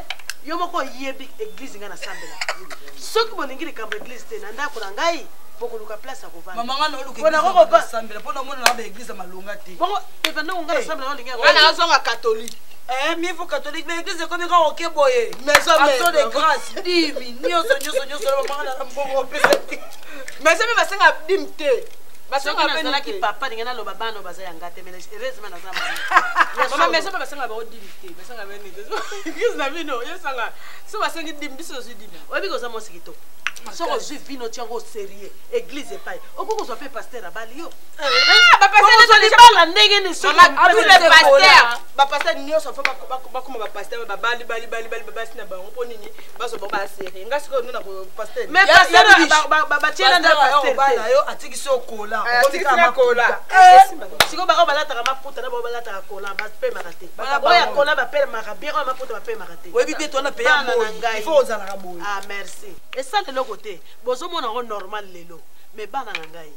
yo moko yebi église nga na sambela soki bolingi likambo église te na ndako na ngai bokoluka place akovanda mama nga na oluka sambela mpo na mona na ba église malonga te bongo evanda nga na sambela olingi nga azonga catholique mifu catholique mais église ekomi ka oke boye maison de grâce dimi nyonso mama nga na mbongo opesa te mais sebe basenga dim te bazalaki papa ndenge naloba bana baza yanga te mais heureusement naza mama mais sebe basenga bao dim te basenga bene te église na bino yosanga so basengi dim biso osi dim oyebi koza mwasi kitoko soko ozwi vino tiango sérieux église epai okoki kozwa mpe paster abali yo libala ndenge ni bapaster nyonso fo bakoma bapaster babali babasi na bango mpo nini bazoba basere nga sikoyo nona paster mais paster batiela nde paster yo atikisi okola sikoyo bao balataka maputa na bao balataka kola bapemaka te oyo ya kola bapemaka bien oyo maputa bapemaka te oyebi bie twana peya moi il faut ozalaka boye ah merci esala eloko te bozomona yango normal lelo mais bana na ngai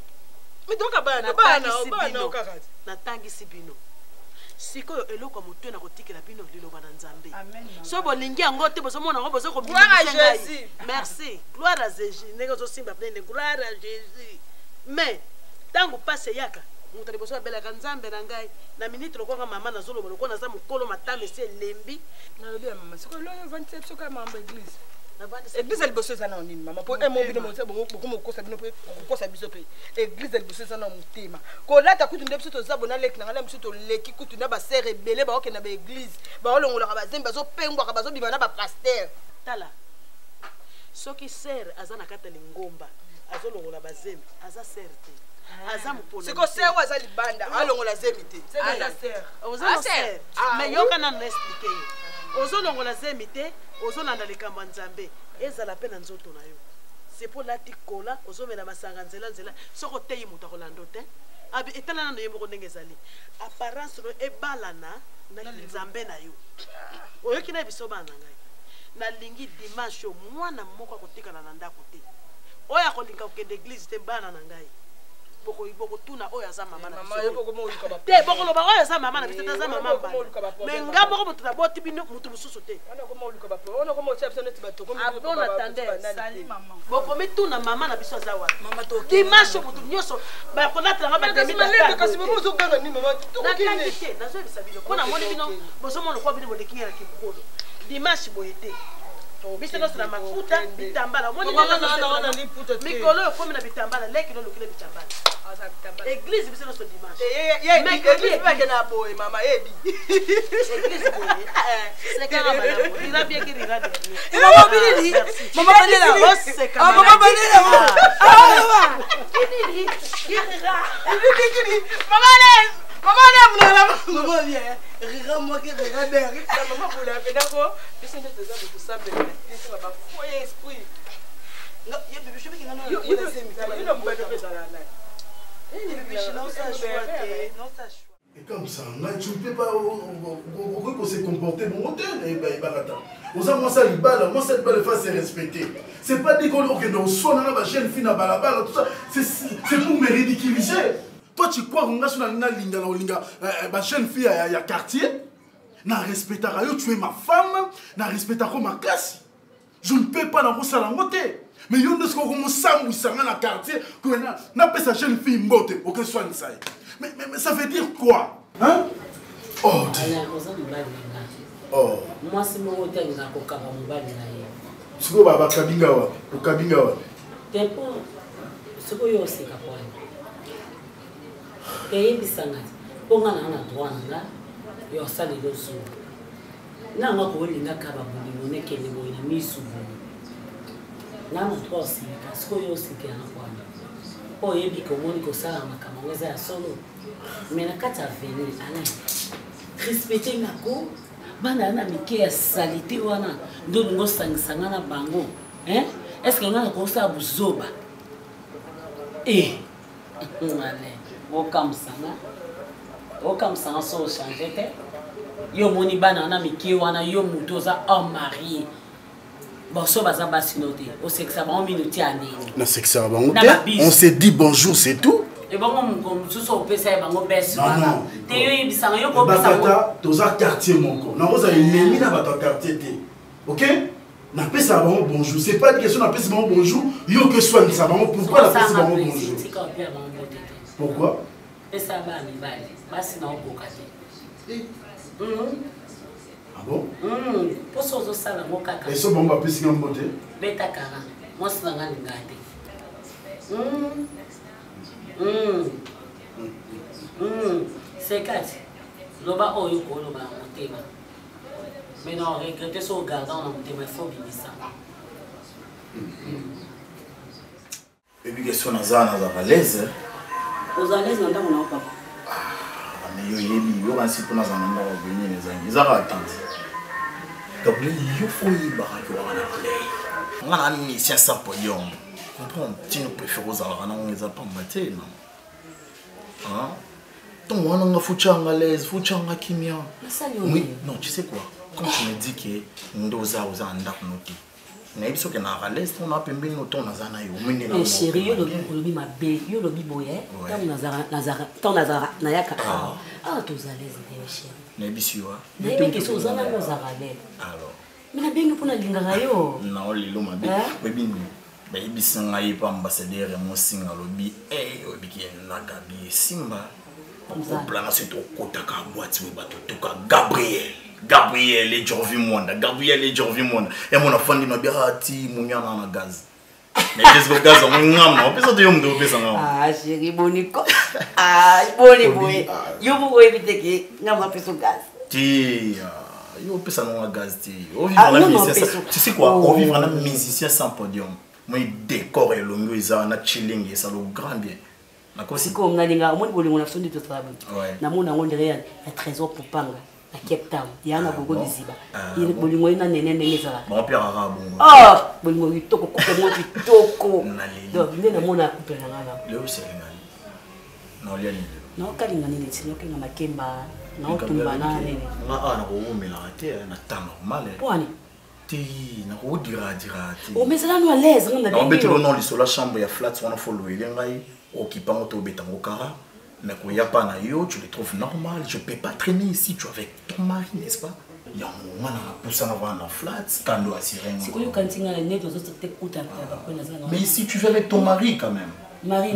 natangisi bino sikoyo eloko motu na kotikela bino liloba na nzambe so bolingi yango te bozomona yango bozo kobiai merci gloire à Jésus ndenge ozosimba pene gloire à Jésus mais ntango pase yaka moto liboso abelaka nzambe na ngai na minute lokoka mama nazoloba lokola naza mokolo matame esi elembi nalobi ya mama sikoyo loyo 27 soka mamba église église ya liboso eza na nini mama mpo mobino bokomokosa bino mpe kokosa biso mpe église ya liboso eza na motema kolata kutu nde biso toza bona leki nanga na biso toleki kutu na basere ebele baokenda baéglise baolongolaka bazembe bazopengwaka bazobima na bapaster tala soki sere aza na kati ya lingomba azolongola bazembe aza sere te aza mopona siko sewa aza libanda alongola zemi te oza sere mais yoka na expliqué ozolongola zemi te ozolanda likambo ya nzambe ezala mpe na nzoto na yo sepo lati kola ozomela masanga nzela soki oteyi moto akolanda te etala nano ye moko ndenge ezali apparence no ebalana na nzambe na yo oyoki na biso bana na ngai nalingi dimanche mwana moko akotikala na ndako te oyo akolinga kokende église te bana na ngai bokotuna oyo aza mama na biso te bokoloba oyo aza mama na biso te aza mama mbala mais nga moko moto naboti bino moto mosusu te abona tendance bokomi tuna mama na biso aza wapi dimanche moto nyonso bakolatanga bademinakangi te nazoyebisa bino mpo namoni bino bozomona kwa bino bolekingela kibokolo dimanche boye te biso nyonso na mafuta bitambala mikolo oyo komi na bitambala leki nolokile bitambala église biso nyonso dimanche na boye mama yebi église boye sekanga malamu rira bien ki rira dernier mama bilili mama balela oseka mama balela mama mnala mama bien rira moi que rira derrière maman pour la pédago biso nde toza boto sambela biso ba foyer esprit nga ye bébé chemin ngana yo semi yo mbana bezala na non ça choix. Et comme ça, tu ne peux pas se comporter bon hôtel et moi ça le face respecter. C'est pas dit qu'on est dans son la jeune fille na balabala tout ça, c'est pour me ridiculiser. Toi tu crois qu'on a sur la linga ba jeune fille à quartier na respecter tu es ma femme, na respecter ma classe. Je ne peux pas dans ça la montée. Mais il y a des gens qui sont dans le quartier, qui ont sa jeune fille mbote pour qu'elle soit une saille. Mais ça veut dire quoi? Hein? Oh, oh. Moi, c'est mon hôtel qui a un c'est quoi, Kabingawa? C'est pas. C'est quoi, c'est quoi? Et il s'en a. Pour qu'on ait un droit, il y a ça de l'eau. Là, on a trouvé les nakaba, on est qu'elle est mise sous vous. Là, on a trois aussi, parce que yo aussi qui a un point. Oh, il y a des communes qui sont là, on a solo. Mais na kati avenir, Alain, respecter ma co, banana miki ya salité wana, ndo ngo sangisanga na bango. Hein? Est-ce que on a commencé à buzoba? Eh, Alain, au comme ça, so changer te. Yo moni banana miki wana yo mutoza homme marié. Bon, ça va se noter. Au sexe, ça va en minute à on s'est dit bonjour, c'est tout. Et bon, comme tout ça, on peut faire un best. Non. Tu as quartier, mon corps. Non, vous avez une dans votre quartier. Ok? N'appelle ça bon bonjour. C'est pas une question d'appeler ça bon bonjour. Yo que soigne ça bon. Pourquoi l'appeler ça bon bonjour? Pourquoi? Ah bon? Et ce bon va plus qu'un beauté? C'est quatre. Loba oyo ko loba motema. Mais non, regretter son gardant dans motema, il faut bien ça. Et puis question nazana à l'aise. Aux à l'aise dans mon papa. Ah mais yo yebi yo ainsi pour nazana na venir les amis. Ils ont attendre. Donc il faut y baraka wana play. On a mis ça podium. Comprends, tu nous préfères aux alana on les a pas maté non. Hein? Donc, on a foutu à l'aise, foutu à kimia. Oui, non, tu sais quoi? Quand tu me dis que nous sommes en train de nous dire, à l'aise, on a pembé nos tons nazana yo. Mais chérie, yo lobi ma bé, yo lobi boye. Tant nazara nayaka. Ah, tous à l'aise, chérie. Nebisiwa. Mais que sont zana nos arabes. Alors. Mais la bien pour la lingara yo. Non, lilo ma bé. Baby. Baby sanga yi pa ambassadeur mo singa lobi obi ki nagabi simba. Au plan c'est au côté ka boîte we bato to ka Gabriel et Jorvi Monde. Et mon enfant dit no bi ati munyana na gaz. Mais qu'est-ce que gaz on ngam no pesa to yom do pesa ngam. Ah chérie boniko. Ah boni boy. Yo mo éviter que ngam pesa gaz. Ti yo pesa no gaz ti. O vivre la musicien. Tu sais quoi? On vivre la musicien sans podium. Moi décor et longo isa na chilling et ça le grand bien. Si comme na linga mo bolingo na sondi to travail. Na mo na ngondere ya trésor pour panga na Cape Town. Ya na gogo diziba. Il bolingo ina nene nene za. Bon père arabe. Ah, bolingo kitoko coupe mo kitoko. Donc ndena mo na coupe na ngala. Leo c'est ngani. Non liani. Non kalinga nini sino ke na makemba. Na otumba na nene. Na ana ko umela te na temps normal. Poani. Ti na ko dira. O mais ça nous à l'aise on a bien. On bet le nom sur la chambre ya flat on a follow il ngai occupant auto betango kara mais ko ya pas na yo tu les trouves normal je peux pas traîner ici tu avec ton mari n'est-ce pas ya moi na pour ça na na flat kando assuré. C'est quoi quand tu as net aux autres te coûte mais ici tu veux avec ton mari quand même. Mari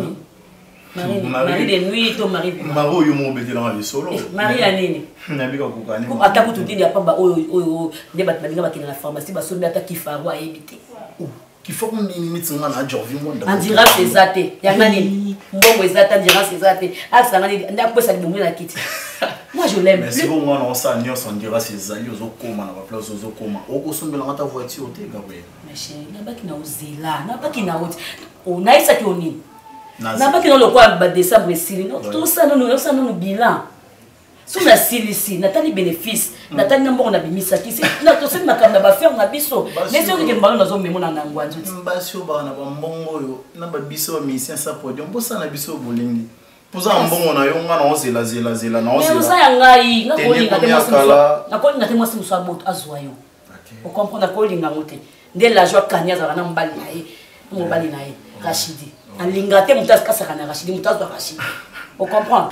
de nuit ton mari. Maro yo mo beti la solo. Mari ya nini? Na bika kokani. Ko ataku tudini apa ba oyo ne batinga bakina na pharmacie ba somi ata kifarwa ebité. Qui faut qu'on limite son na Jorvi Monde. On dira c'est até. Ya ngani mbongo ezata dira c'est até. Ah ça ngani nda ko sa libongo na kiti. Moi je l'aime. Mais si on on ça on dira c'est ali ozokoma na ba place ozokoma. Oko sombela ngata voiture te Gabriel. Mais chérie, na baki na ozela, na baki na oti. On a isa ki oni. Na baki na lokwa ba décembre sili. Non tout ça non bilan. Si on a ici, natali bénéfice, natali na mbongo na bimisa kisi. Na to se makamba ba faire na biso. Mais si on ke mbalo na zo memo na ngwanzo. Mbasio ba na ba mbongo yo, na ba biso musicien sa podium, bosa na biso bolingi. Poza mbongo na yo ngana ozela na ozela. Mais ça ya ngai, na kolinga te mosi. Na kolinga te mosi muso abot azwa yo. Vous comprenez na kolinga mote. Ndé la joie kanya za na mbali na ye. Mbali na ye, Rachidi. Alinga te mutaz kasaka na Rachidi, mutaz ba Rachidi. On comprend.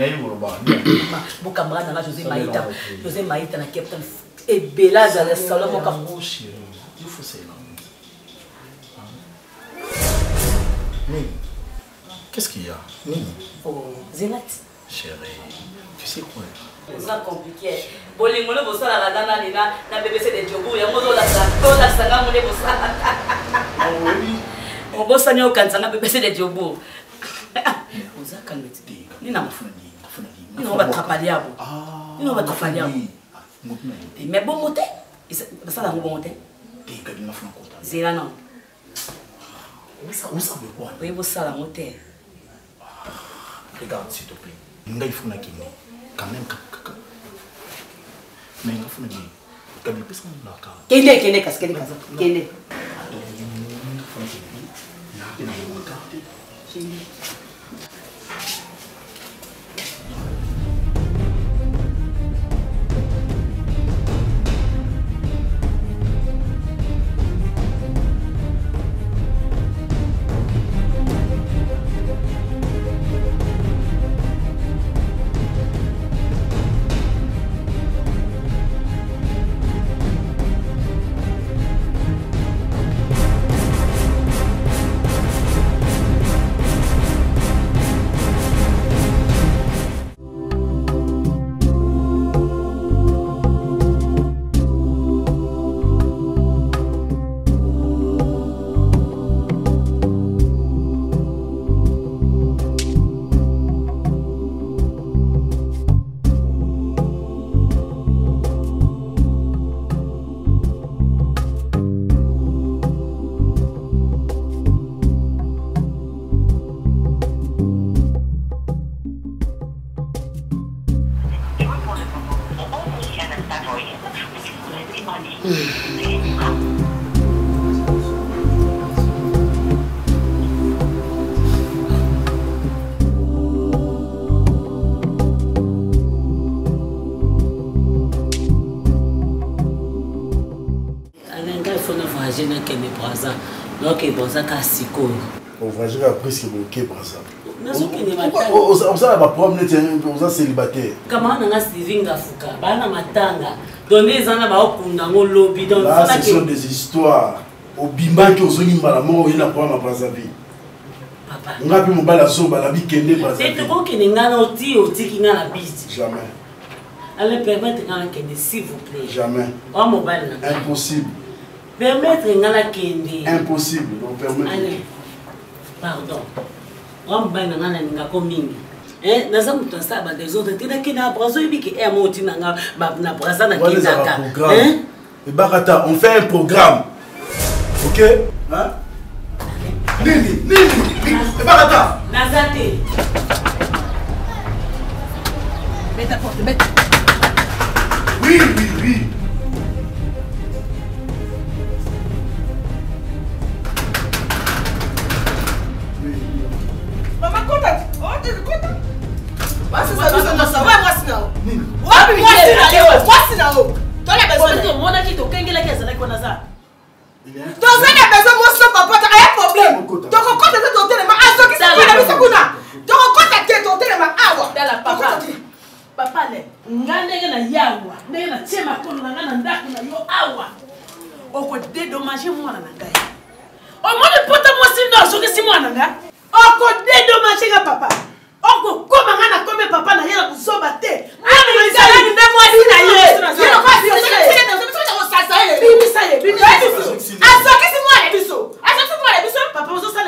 Mon camarade là, José Maïta, na Captain et Bella dans le salon. Il faut ça. Mais qu'est-ce qu'il y a? Oh, Zénat. Chérie, tu sais quoi? C'est compliqué. Bolingo le bossa la nana nina na BBC de Djobu ya mozo la sanga mone bossa. Ah oui. On bossa nyo kansanga BBC de Djobu. Oza kalmeti. Nina mafuna ni. Nina ba trapali yabo. Nina ba trapali yabo. Mais bon moté. Ça la bon moté. Te ka dina funa kota. Zela non. Où ça veut quoi? Oui, bossa la moté. Regarde s'il te plaît. Ngai funa kini. Quand même mais nga funa ni. Kabi pesa na ka. Kende kaskele kaza. Kende. voyager na Kenya Braza. Donc Braza ka siko. On voyager après ce que Braza. On ça va problème on ça célibataire. Comment on a Stevinga Fuka, bana matanga. Donner zana ba okunda ngo lobby donc là ce sont des histoires. Au bimba qui ozongi mbala moko ina pour ma Brazzaville. Papa. Ngapi mobala so bala bi kende Brazzaville. C'est ko kene ngana oti kinga la bise. Jamais. Allez permettre ngana kende s'il vous plaît. Jamais. Oh mobile. Impossible. Permettre ngana kende. Impossible, non permettre. Allez. Pardon. On va ngana ninga ko mingi. Naza mutu asaba des autres tina kina Brazo ibiki moti nanga na Braza na kinaka. Et Barata, on fait un programme. OK? Hein? Nini, Barata. Nazate. Mets ta porte, mets. Oui. Maman, contact. Oh, tu es contact. Papa le ngandenge na yawa ndenge na tiema kono na ngana ndako na yo awa oko dédommager mwana na ngai o moni pota mwasi ndo soki si mwana nga oko dédommager ga papa oko koma ngana kome papa na yela kusoba te ani ngala ni ndemo adi na ye yelo kwa si asoki si mwana biso papa ozo sala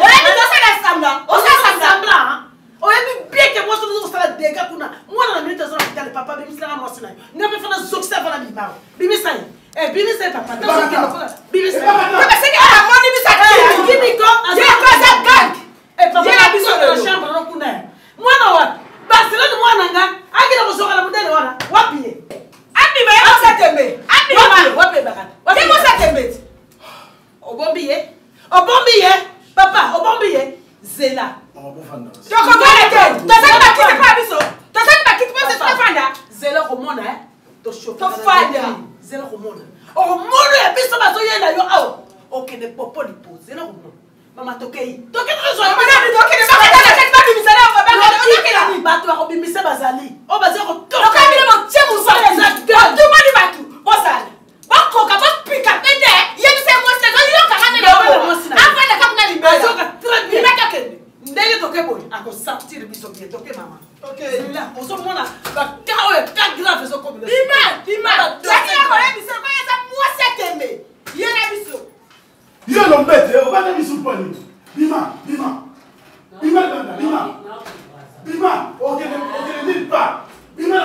oyebi bien que moi je sala dega kuna mwana na minute zona kitale papa bimisala mwasi na ngabe fana zokisa fana bimao bimisala bimisala papa bimisala papa seki amoni bisaki kimiko yeko za gang papa na biso na chambre no kuna mwana wa Barcelone mwana nga akila kusoka la mudele wana wapi ye abi ba yo satembe abi wapi bakata yeko satembe obombiye papa obombiye zela zela komona zela komona omona ya biso bazoyenda yo awa okende popo lipo zela komona mama tokei bato bakobimisa bazali o baza bakoka bapika pete yebisa ndenge toke boye akosortir biso bien toke mama là ozomona bakara oyo ka grave ezokomela yo lombete obanda biso pani bima okende nulle part bima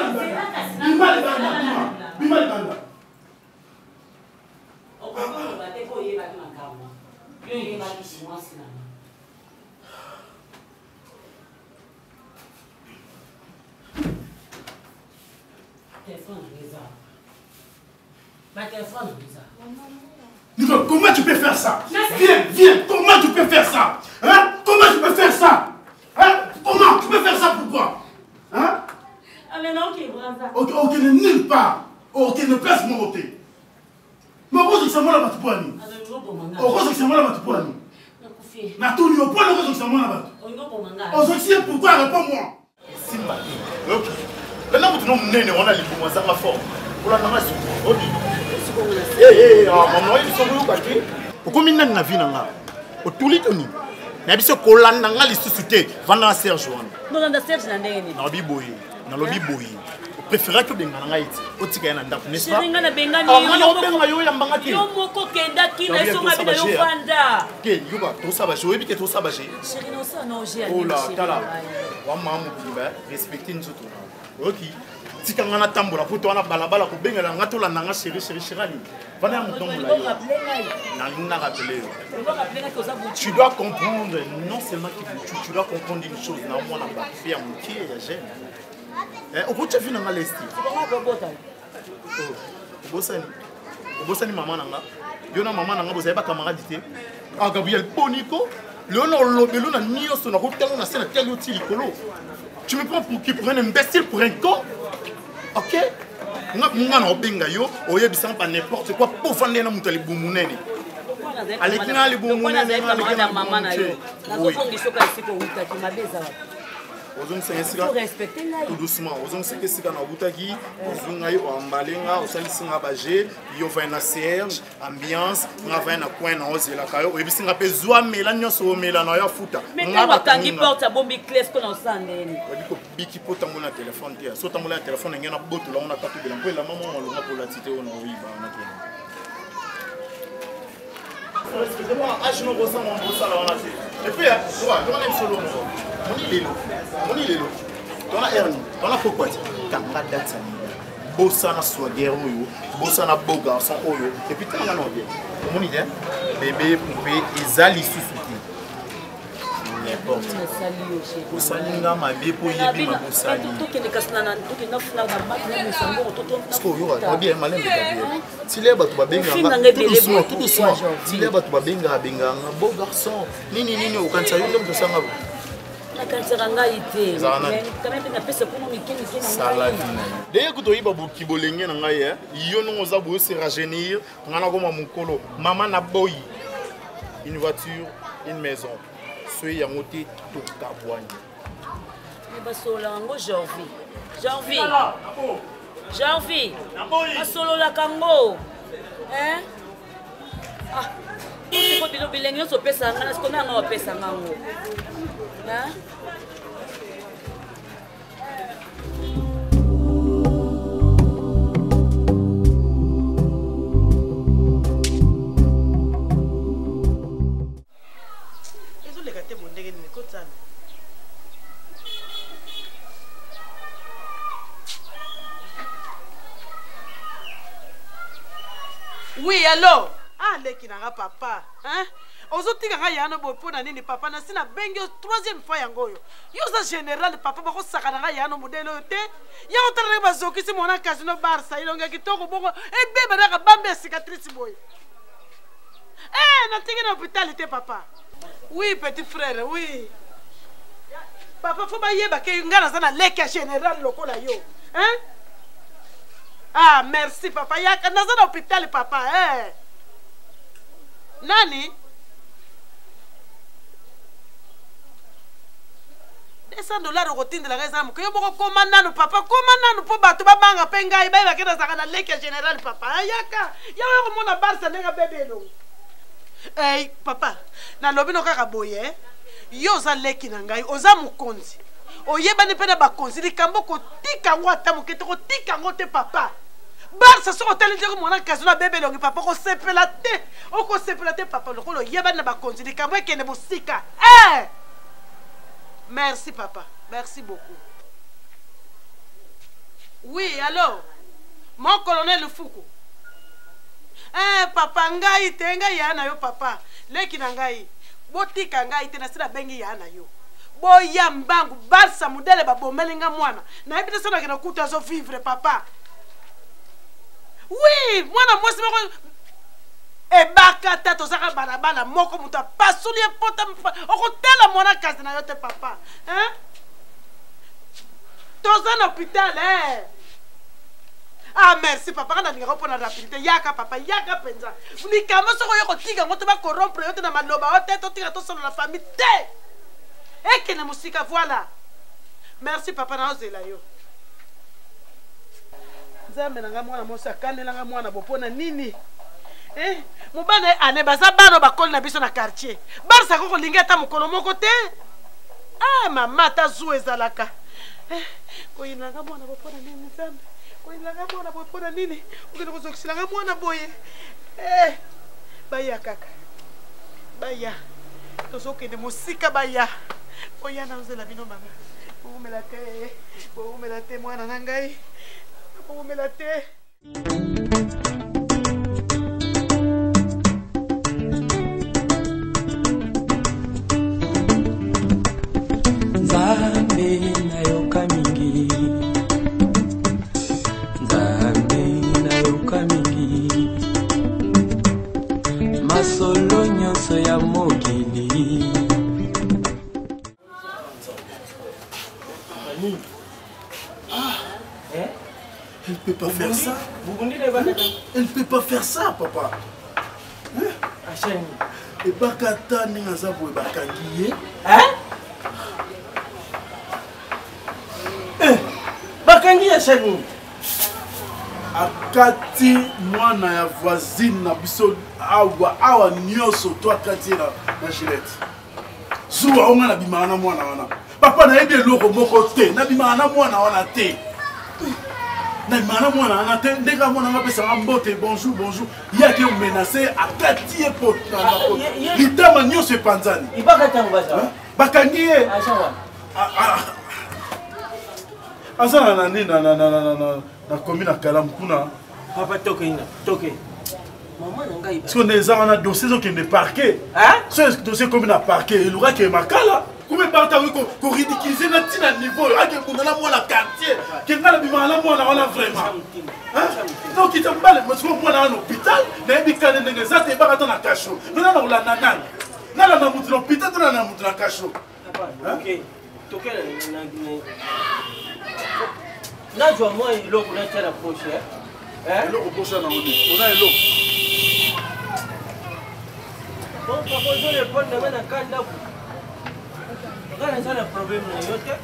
libanda Nicolas, comment tu peux faire ça? Viens, comment tu peux faire ça? Hein? Comment tu peux faire ça? Hein? Comment tu peux faire ça? Pourquoi? Hein? Ok, nulle part. Ok, ne place mon côté. Mais pourquoi c'est que ça m'a la batte pour Annie? Pourquoi c'est que ça m'a la batte pour Annie? Na tout niveau, pourquoi c'est que ça m'a la batte? Aux pourquoi? Réponds-moi. Simba. Ok. Maintenant, vous n'avez pas de pour moi, ça m'a fort. Pour la namasse. Ok. Maman, ils sont où, Kaki? Pourquoi ils n'ont pas vu là? Au tout lit, on y. Mais ils sont collants dans la liste société. Vendant Serge. Non, dans Serge, n'a rien. Non, biboy. Non, le biboy. Préféré que des nangaït. Au tigre n'a pas. N'est-ce pas? Yo moko kenda kina so mabina yo fanda. Ke yuba to sabaje oyebi ke to sabaje. Chéri no ça non j'ai. Oh là tala. Wa mamu kiba respecter nzoto. OK. Tika ngana tambola poto wana balabala ko bengela ngato la nanga chéri ali. Vana ya mutongo la yo. Na nina rappeler. Tu dois comprendre non seulement que tu dois comprendre une chose na mwana ba fia mukie ya jeune. Au bout tu viens dans l'est. Oh. Bosani. obosani maman nanga yo na maman nanga bozali ba camarade te ah Gabriel Boniko le lobelo na nyonso na kotanga na scène tel outil likolo tu me prends pour qui pour un imbécile pour un con ok nga na obenga yo oyebisa pa n'importe quoi pour fonder na mutali bumunene alekina ali bumunene na maman na yo na kofongiso ka siko utaki mabeza tout doucement ozongiseka na butaki ozunga yo ambalenga osalisinga baje yo va na serge ambiance nga va na coin na ozela kayo oyebisinga pe zwa mela nyonso omela na yo futa nga bakangi porte bombi clés ko na sandeni odiko biki pota ngona téléphone te so tamola téléphone ngena boto la ona tatu bela mpela maman olonga pour la tité ona oyiba na kena excusez-moi je ne ressens mon bossa là on a fait et puis on a solo Moni lelo. Tona erni. Tona pourquoi? Kanga date bossa na swagger oyo, bossa na beau garçon oyo. Et puis tanga no bien. Moni idée. Bébé poupée ezali susuki. N'importe. Bosalinga mabe po yebi ma bosali. Tout qui ne kasna na tout qui na funa na ba na sango tout. Sko yo ba bien malin de Gabriel. Tile ba to ba benga. Tout doucement. Tile ba to ba benga benga beau garçon. Nini okanisa yo ndo sanga. D'ailleurs, quand tu as qui bolengé na ngai, yo no oza bo se rajeunir, ngana ko mamukolo, maman na boy. Une voiture, une maison. Soy ya ngoti to kabwani. Mais basola ngo Janvier. Basolo la kango. Hein? Ah. Ko bilo bilengyo so pesa ngana ko na ngo pesa ngango. Hein? Oui, allô? Ah, leki nanga papa. Hein? Ozotika nga yana bopo na nini papa na sina bengi troisième fois yangoyo. Yo za général papa bako sakana nga yana modelo te. Ya otara ba zokisi mona casino Barça ilonga kitoko bongo e beba na bambe cicatrice boy. Na tingi na hôpital te papa. Oui petit frère, oui. Papa faut ba yeba ke ngana sana leki général lokola yo. Hein? Ah, merci papa. Ya na sana hôpital papa, Nani? 200 dollars au routine de la raison. Que yo boko commandant papa, commandant po bato ba banga penga iba ba kena sakana leke général papa. Ayaka, ya yo mona Barça nenga bébé lo. Papa, na lobi no kaka boye. Yo za leki na ngai, oza mukonzi. Oyeba ni pena ba konzi likambo ko tika ngo ata mokete ko tika ngo te papa. Barça so hotel ndeko mona kazo na bébé longi papa ko sepela te. O ko sepela te papa lokolo yeba na ba konzi likambo ekene bosika. Merci papa, merci beaucoup. Oui, allô? Mon colonel Foucault. Papa ngai tenga yana yo papa. Leki na ngai. Botika ngai tena sina bengi yana yo. Boya mbangu Barça modele ba bomelinga mwana. Na ebite sana kena kuta zo vivre papa. Oui, mwana mwasi moko ebaka tato saka balabala moko muta pasuli pota okotela mwana kazi na yote papa. Hein? Toza na hôpital Ah merci papa kana ninga kopona rapidité yaka papa yaka penza. Likamo soko yoko tiga ngoto ba corrompre yote na maloba ote to tiga to solo la famille te. Ekene musika voilà. Merci papa na ozela yo. Nzambe nanga mwana mosa kanelanga mwana bopona nini? Mubane ane baza bano bakoli na biso na quartier. Barça koko lingeta mukolo moko te. Mama ta zuwe zalaka. Ko inanga mwana bopona nini Nzambe? Ko inanga mwana bopona nini? Ukene kozokisanga mwana boye. Baya kaka. Baya. Tozoke de musika baya. Oya na nzela bino mama. Boumela te mwana nangai. Boumela te. Nzambe nayoka mingi, Nzambe nayoka mingi, Elle peut pas faire ça. Elle peut pas faire ça, papa. Et Bakata Ningaza pour Bakangiye. Bakangiye Chani. Akati mwana ya voisine na biso awa nyoso toi Kati na Gillette. Zuwa onga na bimana mwana wana. Papa na yebi eloko moko te na bimana mwana wana te. Na bimana mwana wana te ndeka mwana ngapesa mbote bonjour bonjour. Yake menacé akati epo na litama nyoso epanzani. Ibaka tango baza. Bakangiye. Azana na nini na commune à Kalampuna. Papa toke. Maman ngai. Si on est dans un dossier qui est parqué. Ce dossier comme na parqué, il aura que makala. Comment parta ko ridiculiser na tina niveau, ake kuna moi la quartier. Qui ngala bima na moi na vraiment. Donc il t'embale, moi je moi na hôpital, na bikane ngeza te ba na cachot. Non na la nanan. Na mutu l'hôpital, na mutu na cachot. OK. Toke na jo moi iloko na tela proche iloko proche na ngoni ona iloko bon papa je le prendre na na kanda ku kana sana problème na yote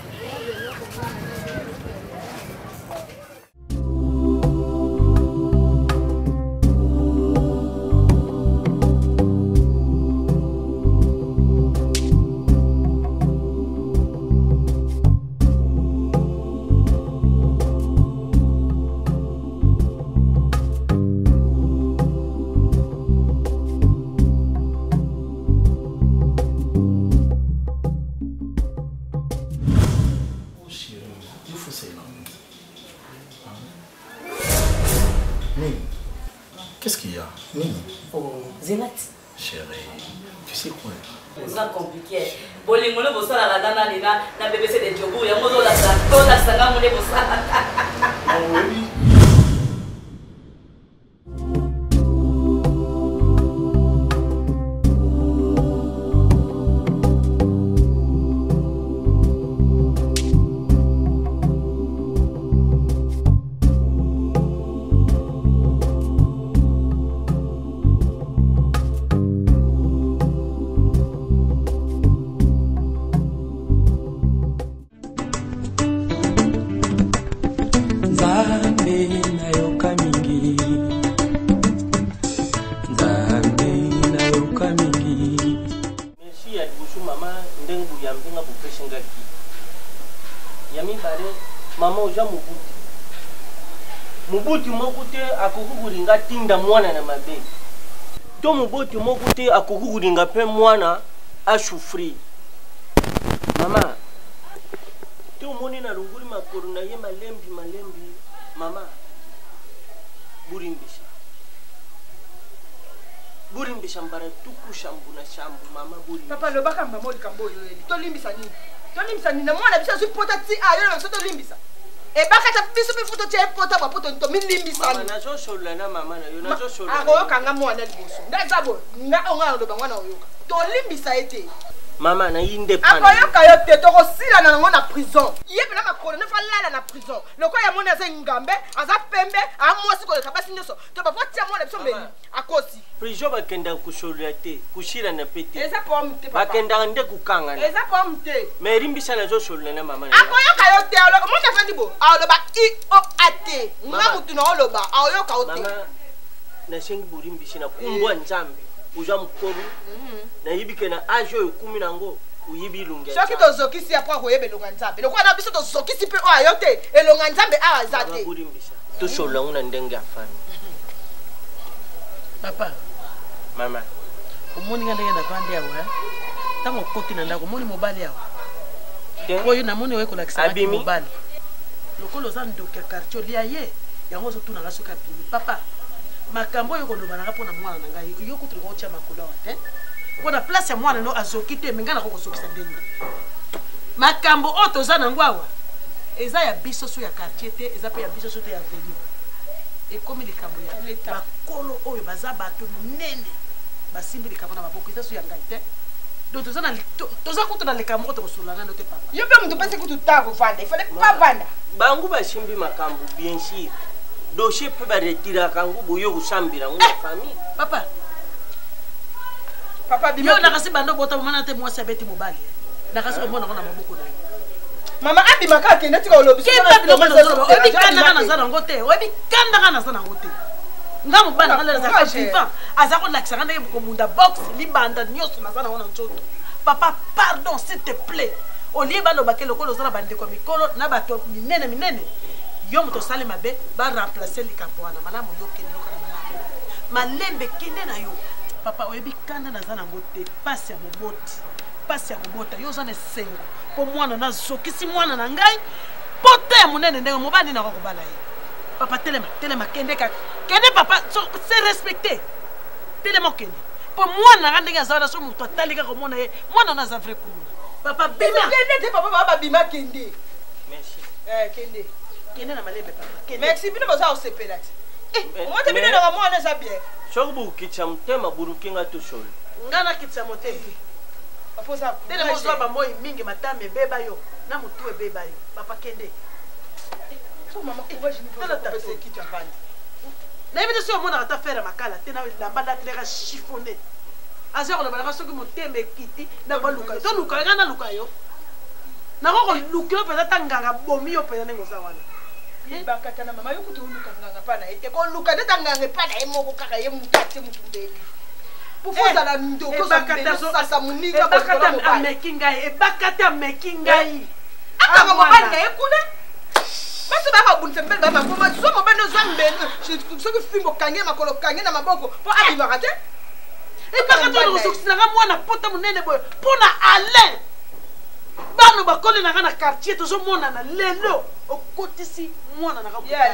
Qu'est-ce qu'il y a? Oh, Zénat. Chérie, tu sais quoi? C'est compliqué. Bolingo le bossa la dana nina na BBC de Djogo ya mozo la toda sanga mule bossa. Ah oui. Mubuti mokute akukukuringa tinda mwana na mabe. To mubuti mokute akukukuringa pe mwana ashufri. Mama. To moni na runguri makoro na ye malembi. Mama. Burimbisha mbara tuku shambu na shambu mama burimbisha. Papa lo baka mbamoli kambo yo eli. To limbisa nini? To limbisa nini na mwana bisa su pota ti ayo na so to limbisa. E baka ta biso pe foto che pota ba poto to min limbisa. Mama na so shola na mama na yo na so shola. Ako kanga mwana liboso. Ndazabo nga onga ndo bangwana oyoka. To limbisa ete. Mama na yinde pana. Ako yoka yo te to kosila na ngo na prison. Yebe na makolo ne fa lala na prison. Loko ya mona za ngambe, aza pembe, amwasi ko ka basi nyoso. To ba fotia mwana biso mbeni. Akosi. Prison bakenda kushola te, kushira na pete. Eza pomte papa. Bakenda nde kukanga. Eza pomte. Mais rimbisa na zo shola na mama na. Ako yoka yo te alo, mo ta fendi bo. Alo ba I O A T. Nga mutu na oloba, ayo yoka o te. Mama na sengi burimbisi na kumbwa nzambe. Uja mkobu na yibike na ajo yokumi nango uyibi lunga. Soki to zokisi apwa ko yebe longa nzambe. Lokwa na biso to zokisi pe o ayote elonga nzambe a azate. To shola una ndenge afani. Papa. Mama. Omoni nga ndenge na vandi awa. Tango koti na ndako moni mobali awa. Oyo na moni weko lakisa mobali. Lokolo za ndoka quartier lia ye. Yango zo tuna ngasoka bimi. Papa. Makambo yo koloba na rapona mwana na ngai yo kutu ko tia makolo te ko na place ya mwana no azokite mengana ko kosokisa ndenge makambo oto za na ngwawa eza ya biso so ya quartier te eza pe ya biso so te ya venu e komi likambo ya leta makolo oyo baza bato munene basimbi likambo na maboko eza so ya ngai te donc toza kutu na leka moko tokosolana no te papa yo mpe moto mpesi kutu ta kovanda ifale pa vanda bangu basimbi makambo bien sûr dossier mpe baretiraka yango boyo kosambela yango na famille papa bima yo nakasi bando bota momana te mwasi abeti mobali nakasi komona ngo na maboko na yo mama abimaka akende tika olobi obikandaka naza nango te obikandaka naza nango te nga mobali nanga lela azaka vivant aza kolakisaka ndenge kobunda box libanda nyonso naza nango na nzoto papa pardon s'il te plaît olie balobake lokola oza na bandeko ya mikolo na bato minene yo moto osali mabe baremplace likambo wana malamu yokende yoka na malamu malembe kende na yo papa oyebi kanda naza nango te pasi ya moboti pasi ya kobota yo oza na esengo mpo mwana nazokisi mwana na ngai po te ya monene ndenge mobali nako kobala ye papa telema kende kaka kende papa se respecte telema okende mpo mwana nanga ndenge aza wana so moto atali kaka omona ye mwana wana aza vrai kuluna papa bima kende te papa babima kende merci kende na malembe papa merci bino baza osepela te omote bino nanga mwana eza bien soki bokitisa motema burukinga tosolo nga nakitisa motema tele mozwa bamoi mingi matama ebeba yo na motu ebeba yo papa kende nayebi te so omonaka ta fere makala te na lamba lateleka chiffonne aza kolobanaka soki motema ekiti na baluka yo toluka nga naluka yo nako koluka yo mpenza ta nganga bomi yo mpenza ndenge oza wana bakata na mama yo kutu oluka nganga mpa na ye te koluka nde ta nganga epa na ye moko kaka ye mutu ate mutu mbeli pofozala ndokozasa moninga ameki ngai ebakata ameki ngai akanga mobali na ye kuna basi bakabundisa mbeli bamakoma so mobali ozwa mbeli soki fimbo kange makolo kange na maboko mpo abimaka te ebakata okosokisinanga mwana pota monene boye mpo na alain bano bakoli nanga na quartier tozomonana lelo okotisi mwana nakotika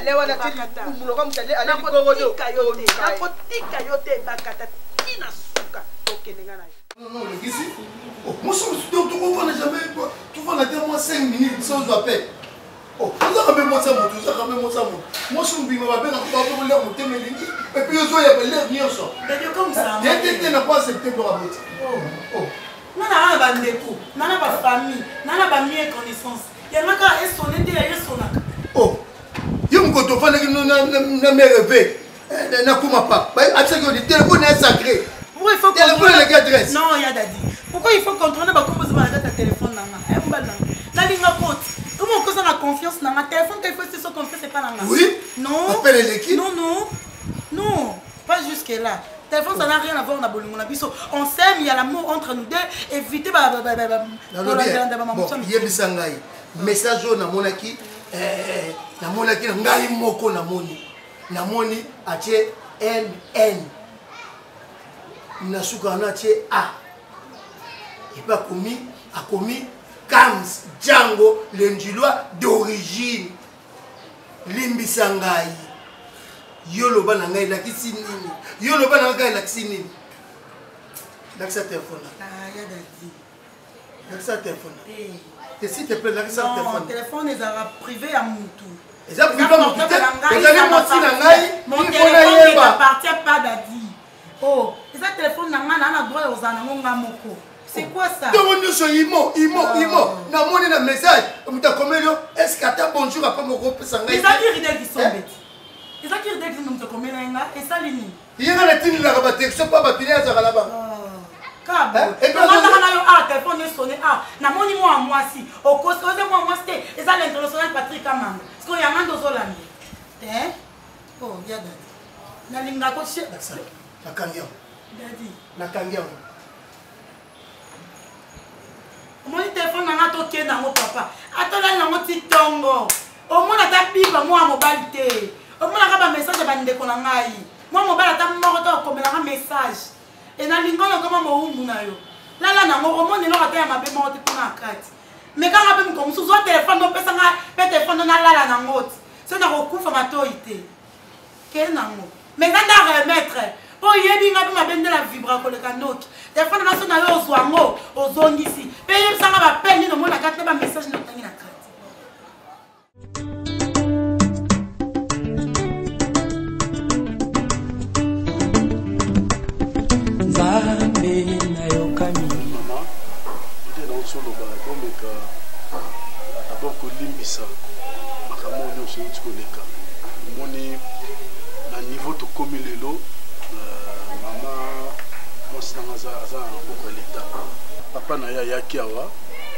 yo te ebakata tina suka tokendenga na yo non le gisi moi on n'a jamais tu vas la dernière 5 minutes sans appel oh on a même moi ça moi je suis bien avec un peu mon thème et puis yo ya l'air bien ça comme ça t'es n'a pas accepté pour aboutir oh nana bandeko nana ba famille nana ba mie connaissance yanga esonné te ya esonaka oh yo mkoto fana na me rêver na kuma pas après que le téléphone est sacré pourquoi il faut contrôler les adresses non ya dadi pourquoi il faut contrôler ba composer ba data téléphone nanga mbala na linga côte comment on cause la confiance na ma téléphone qu'il faut se confier c'est pas nanga oui non appelle l'équipe non pas jusque là téléphone ça n'a rien à voir na bolingo na biso on s'aime il y a l'amour entre nous deux éviter bon yebisa ngai message na monaki na ngai moko na moni atie NN na suka na atie A et pas commis Kams Django l'Indilwa d'origine limbisa ngai yoloba na ngai lakisi nini yoloba na ngai lakisi nini lakisa téléphone ya dadi lakisa téléphone et s'il te plaît lakisa téléphone téléphone ezala privé ya mutu eza privé ya mutu te ezali moti na ngai mon téléphone ne appartient pas dadi oh eza téléphone na ngai na droit ozala nango nga moko c'est quoi ça donc nyonso imo na moni na message mutu akomeli yo est-ce que ata bonjour après moko opesa ngai ezali ridel kisombeti ezaki ridel kisombeti okomela nga esali nini yenga na tinilaka batexio mpo bapine azaka laba omandaka na yo téléphone esone namoni mwa mwasi okosi oze mwa mwasi te eza l'international Patrick Amanda siko yanga nde ozolanda te o ya dadi nalingako nakangi yango dadi nakangi yango omoni telefone nanga tokende yango papa atolali nango ti ntongo omona ata biba mwa mobali te omonaka bamessage ya bandeko na ngai mwa mobali ata moko to okomelanga message enalinga nakoma mowumbu na yo lala nango omoni eloko ata ya mabe moko te mpona akati mekanga mpe moko mosusu zwa telefone opesanga mpe telefone nalala nango ti so nakokufa matoi te kee nango mais eza nda remettre mpo oyebi nga mpe mabe nde na vibra koleka noki telefone naso na yo ozwa ngo ozongisi mpe yebisanga bapele nini omonaka te bamessage nde otangi na kati Nzambe nayoka mingi tu connais quand mon na niveau to comme lelo maman moi c'est dans beaucoup l'état papa na ya kiawa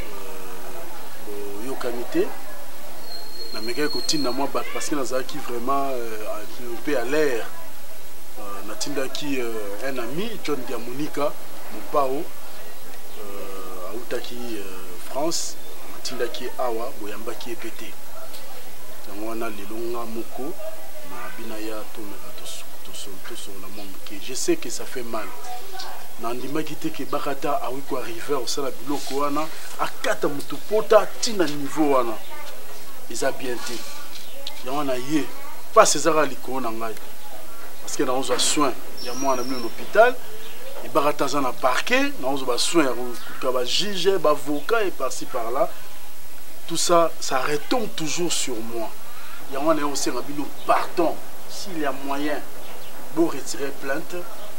yokanité na meka ko tinda moi parce que nazaki vraiment un peu à l'air na tinda ki un ami John Diamonica mon pao autaki France na tinda ki awa boyamba ki epete yango wana lelonga moko na binaya to meka to la monde que je sais que ça fait mal nandima kité ke bakata awi ko arriver au sala biloko wana akata mutu pota tina niveau wana isa bien té yango na ye pas césar aliko na ngai parce que na on a soin ya moi na l'hôpital et bakata za na parquet na on a soin ya ba juge ba avocat et par-ci par-là tout ça ça retombe toujours sur moi yango na aussi na bino pardon s'il y a moyen pour retirer plainte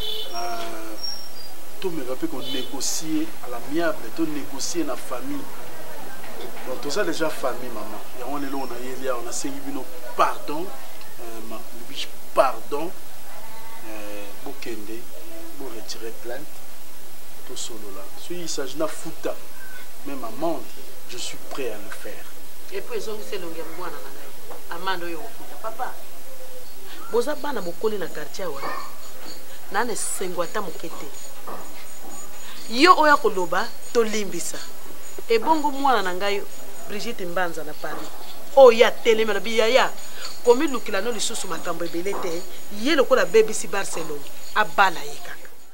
tout me rappelle qu'on négocier à l'amiable, tout négocier dans la famille. Donc tout ça déjà famille maman. Et on est là, on a essayé de pardon, pardon, pour kende, pour retirer plainte, tout solo là. Si il s'agit de fouta, même maman, je suis prêt à le faire. Et puis ils ont dit c'est le gamin amando yo papa. Boza bana bokoli na quartier wa. Nane sengwata mokete. Yo oya koloba to limbisa. E bongo mwana na ngai Brigitte Mbanza na Paris. Oya telemela biya komi lukila no lisusu makambo ebelete ye lokola BBC Barcelone abala yeka.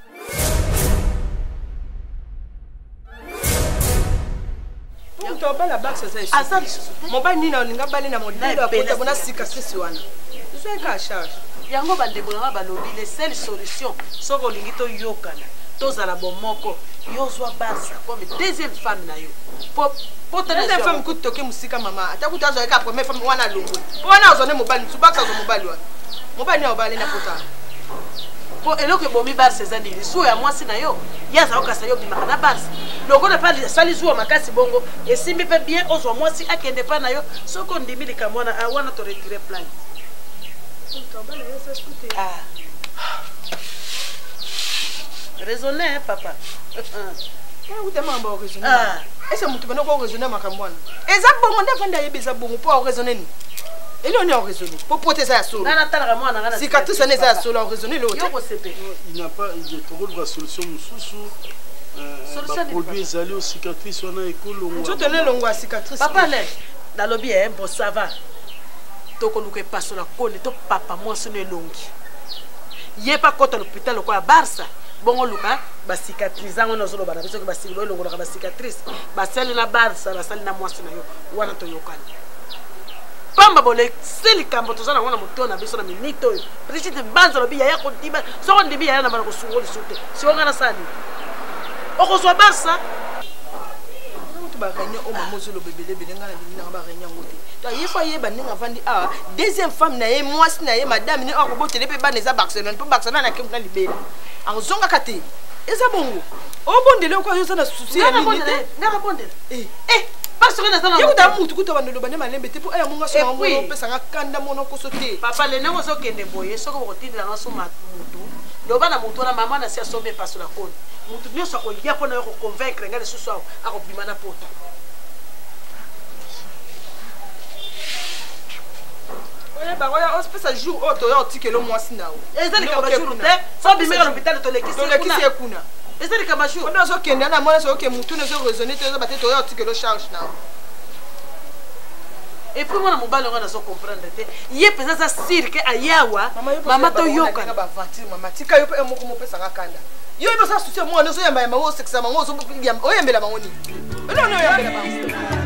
Pour bala baxa ça. Mobile ni na linga bali na modelo akota bona cicatrice wana. C'est ka charge. Yango bandebona balobi les seules solutions soko lingito yokana. Tozala bomoko yozwa basa comme deuxième femme na yo deuxième femme kutoke musika mama atakuta zo ka première femme wana longo wana ozone mobali subaka zo mobali wana mobali na obali na pota po eloko bomi bar sezani so ya mwasi na yo yaza okasa yo bimaka na basa loko na pali sali zuwa makasi bongo esimbi pe bien ozwa mwasi akende pa na yo soko ndimi likamwana wana to retirer plainte raisonner, hein, papa. Où t'es maman raisonner? Et c'est mon tout bon raisonner ma camouane. Et ça bon on défend d'ailleurs ça bon pour raisonner. Et là on est en raisonner pour protéger ça solo. Na tala moi na. Si quand tout ça n'est ça solo en raisonner l'autre. Il n'a pas il trouve la solution sous produit les allés aux cicatrices on a écolo. Tu tenais longue cicatrice. Papa là dans lobby hein bon ça va. Toko luke pas sur la colle to papa moi sonne longue. Yé pas côté l'hôpital quoi Barça. Bongo luka ba cicatrice ngo nozolo bana biso ke ba sigilo longo ka ba cicatrice ba sali na Barça ba sali na mwasi na yo wana to yokana. Pamba bole seli kambo to zana wana mutona biso na minito yo. Brigitte Mbanza lobi ya ko diba so ko ndibi ya na bana ko sungoli sote. Si wanga na sali. Oko so Barça. Tu ba gagner o mama zolo bebele belenga na bina ba gagner ngote. To yefa ye baninga vandi a deuxième femme na ye mwasi na ye madame ni oko botele pe baneza Barcelone pe Barcelone na kemna libela. Angozonga kate. Eza bongo. O bondele ko yo sana souci ya nini te. Ngaka bondele. Parce que na yo da mutu kuta bando bane malembe te po aya munga so ngo pesa nga kanda mono ko sote. Papa le nengo zo kende boye soko ko tindela nga so mutu. Loba na mutu na mama na sia sobe paso la kone. Mutu nyoso ko ya pona yo ko convaincre nga le susu ako bima na poto. Oya ospesa jour auto ya otikelo mwasi nawo. Ezali ka jour te, so bimeka l'hôpital to lekisi kuna. Ezali ka jour. On zo kenda na mwana so ke mutu ne zo raisonner te zo batte to ya otikelo charge nawo. Et puis moi mobile on a so comprendre te. Ye pesa sa cirque ayawa. Mama to yoka. Ba vatir mama tika yo pe moko mo pesa ngakanda. Yo ibo sa souci moi no so yamba yamba wo sexa mango so o yembela mangoni. Non non yembela mango.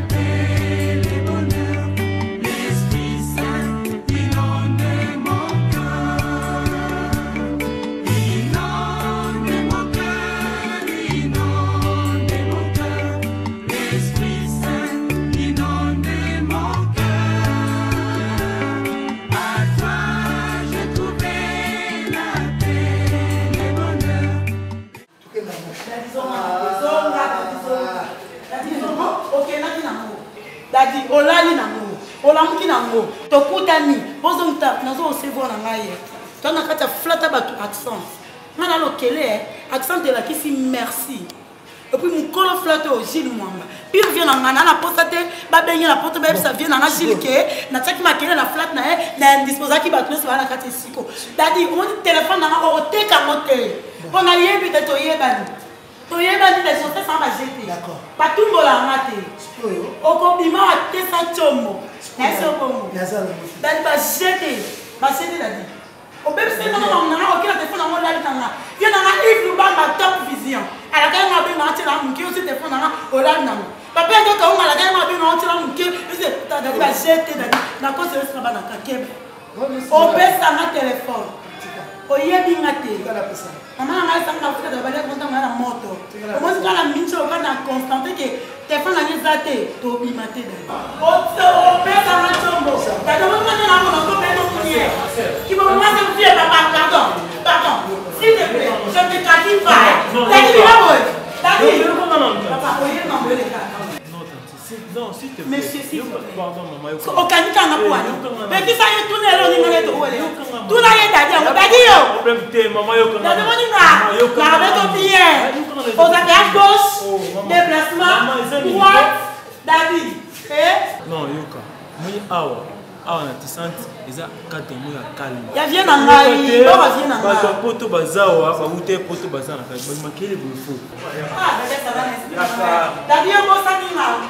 botami bozongta nazo recevoir na ngai to na kata flata ba accent ngana lokele accent de la kisi merci et puis mon colo flato Gilles Mwamba puis vient na ngana na posate ba benye na poto ba ça vient na Gilles ke na tsaki makele na flat na disposa ki ba tous ba na kata siko dadi on téléphone na o teka mote on a yebi de to yebani des choses sans ma jeter d'accord pas tout mola maté au compliment à tes sanchomo est-ce bon dadi ba jeter dadi au même c'est non on a téléphone na mola litanga vient na Yves Lubamba top vision ala ka ma be ma tela munki aussi téléphone na olanda papa ndo ka on ala ka ma be ma tela munki c'est dadi ba jeter dadi na ko se sera na kakebe au pesa na téléphone oyebi ngate maman a ça na futa da bale konta na moto o mo ska na mincho ka na constante ke téléphone na nizate to bi mate da o pesa na chombo da do mo na mo ko be no kunie ki mo ma se fie papa pardon s'il te plaît je te cache pas dadi bi mo dadi papa oyebi na mo le ka non, s'il te plaît. Monsieur, s'il te plaît. Pardon, maman. Okanika na puani. Mais qui ça y tourne là ni ngale to wele. Tout là y dadi on dadi yo. Problème té maman yo kana. Dadi moni na. Na avec ton bien. Aux à gauche. Déplacement. Droite. Dadi. Non, yoka. Moi awa. Awa na tisante eza kate mo ya calme. Ya vient na ngai. Ba vient na ngai. Ba poto bazawa, ba ute poto bazana ka. Ba makele bu fo. Ah, dadi ça va m'expliquer. Dadi yo mo sa ni na.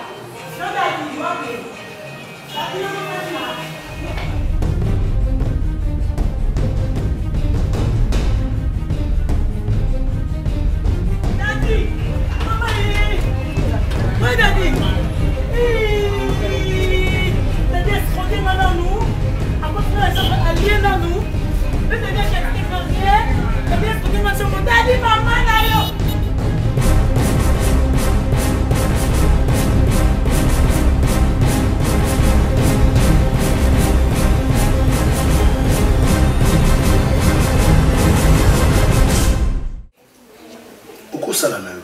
okosala na yo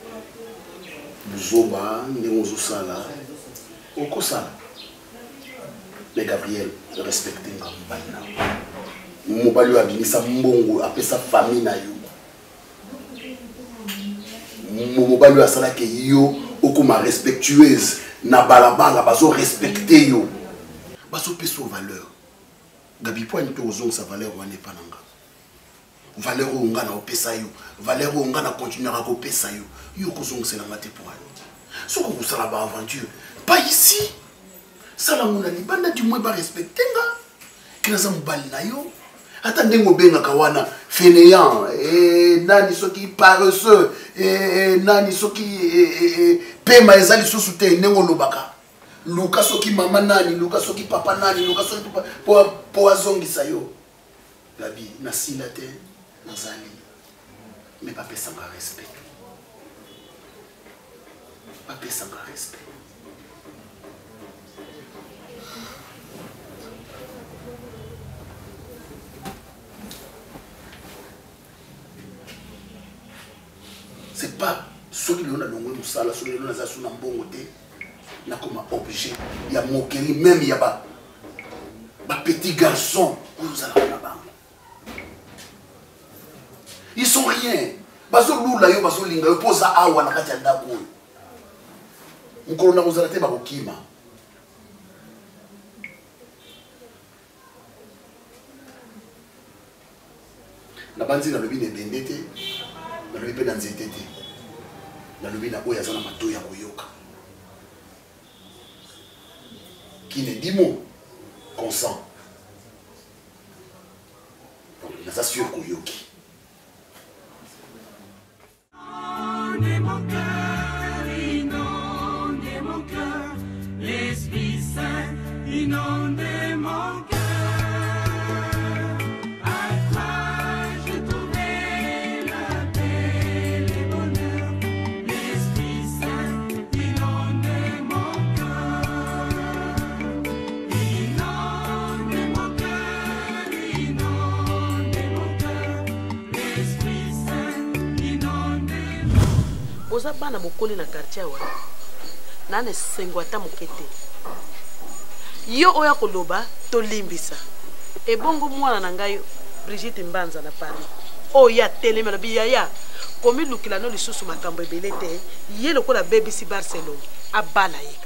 buzoba ndenge ozosala okosala mais Gabriel respecte nga mobali na mobali oyo abimisa mbongo apesa famille na yo mobali oyo asalaki yo okoma respectueuse na balabala bazorespecte yo bazopesa valeur Gabi po ani to ozongisa valeur wana epa na nga valeur oyo nga na opesa yo valeur oyo nga na continuer à kopesa yo yo kozongisela nga te po ani soki okosala baaventure pas ici sala ngo na libanda du moins barespecte nga ke naza mobali na yo ata ndenge obengaka wana fainéant nani soki paresseux nani soki pema eza lisusu te ndenge olobaka luka soki mama nani luka soki papa nani luka soki po azongisa yo Gabi nasila te nazali mais bapesanga respect bapesanga respect c'est pas soki lelo na longwe mosala soki lelo naza so na mbongo te nakoma objet ya moquerie même ya ba petit garçon ozalaka na bango ils sont rien bazolula yo bazolinga yo poza awa na kati ya ndako oyo mokolo na kozala te bakokima na banzi nalobi na ebende te nalobi mpe na nzete te nalobi na oyo aza na matoi ya koyoka qui ne dit mot consent donc naza sûr koyoki l'Esprit Saint inonde mon cœur. À toi je trouvais la paix, le bonheur. L'Esprit Saint inonde mon cœur. Inonde mon cœur, inonde mon cœur. L'Esprit Saint inonde mon cœur. Oza bana bokoli na quartier wa. Nane sengwa ta mokete. yo oya koloba tolimbisa ebongo mwana na ngai Brigitte Mbanza na Paris oya telemela biyaya komi lukila no lisusu makambo ebele te ye lokola BBC Barcelone abala yeka.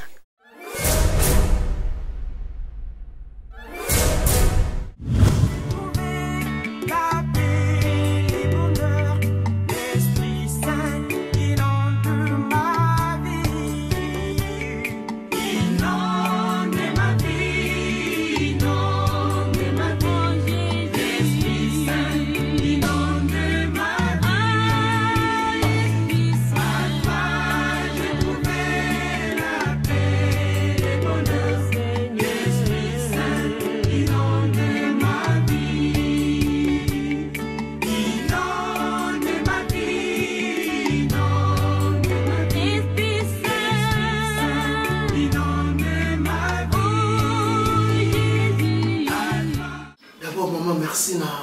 Merci na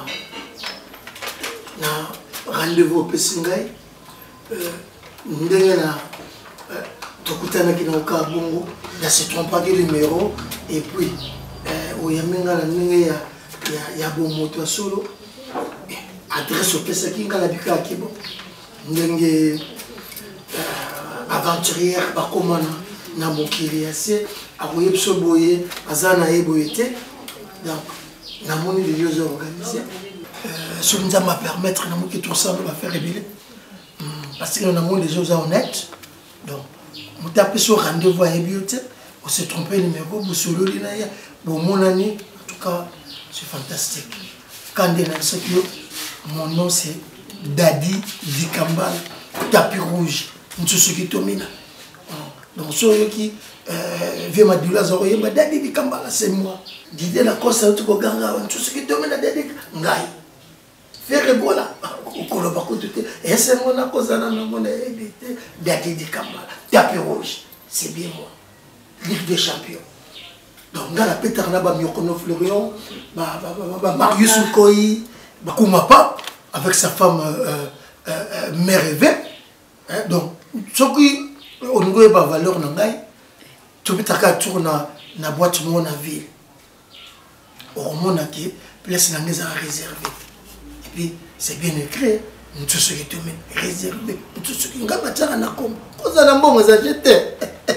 rendez-vous au Pessingai. Ndenge na tokutana ki na Okabongo, na se trompe pas de numéro et puis oyamenga na ndenge ya bomoto solo. Adresse au Pessingai ngala bika kibo. Ndenge aventurière bakomana na mokili assez akoyebso boye azana eboyete. Donc na moni les lieux organisés ce qui nous m'a permettre que tout ça va faire révéler parce que nous avons des choses honnêtes donc on tape sur rendez-vous à Ebiote on s'est trompé numéro vous solo linaya bon mon ami en tout cas c'est fantastique quand mon nom c'est Daddy Dikambala tapis rouge Ntsusuki Tomina donc ceux qui vient Madula Zoroye Daddy Dikambala c'est moi Didé la cause c'est tout ganga tout ce qui domine Daddy ngai faire bola okolo bakoute et c'est mon cause na mon évité Daddy Dikambala tapis rouge c'est bien moi Ligue des champions donc ngala petar na ba Miokono Florian ba Marius Koi ba Kumapa avec sa femme mère évêque donc ce qui on goye ba valeur na ngai tout bitaka tourna na boîte mon na ville au monde qui place na ngeza réservé et puis c'est bien écrit tout ce qui te met réservé tout ce qui ngaba tara na comme koza na mbongo za jeté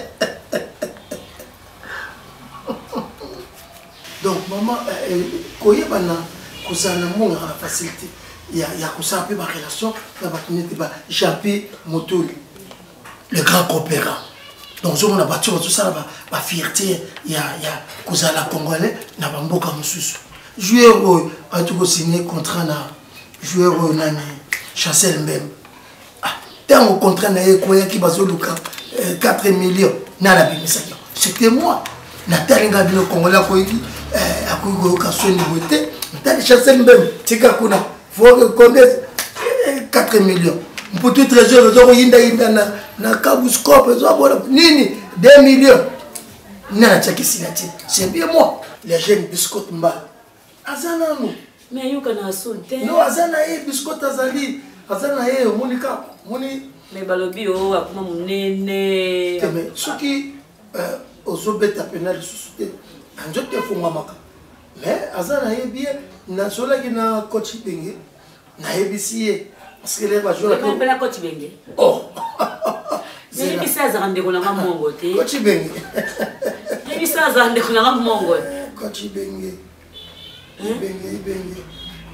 donc maman koyeba na kozana mbongo na facilité ya kozana pe ba relation na ba kinete ba Jean-Pierre Motoli le grand coopérant donc on a battu tout ça la fierté il y a kozala congolais na bamboka mususu joueur a tout signé contrat na joueur nani Chancel Mbembe tant au contrat na ekoya ki bazoluka 4 millions na la bimisaki c'était moi na talinga bino congolais koyiki akoyiko ka soni boté na Chancel Mbembe tika kuna faut connaître 4 millions Mputu trésor zo yinda na kabuscope zo bona nini 2 millions na tchakisinatie c'est bien moi les jeunes biscotte mba azana no mais yuka na soute no azana biscotte azali azana monika moni mais balobi o akuma munene mais soki ozobeta penal susute anjote funga maka mais azana bien na sola ki na coach Bengue na ebisiye parce que les joueurs on peut la coach Bengue oh c'est bizarre ça rendre qu'on a mongo té coach Bengue c'est bizarre ça rendre qu'on a mongo coach Bengue Bengue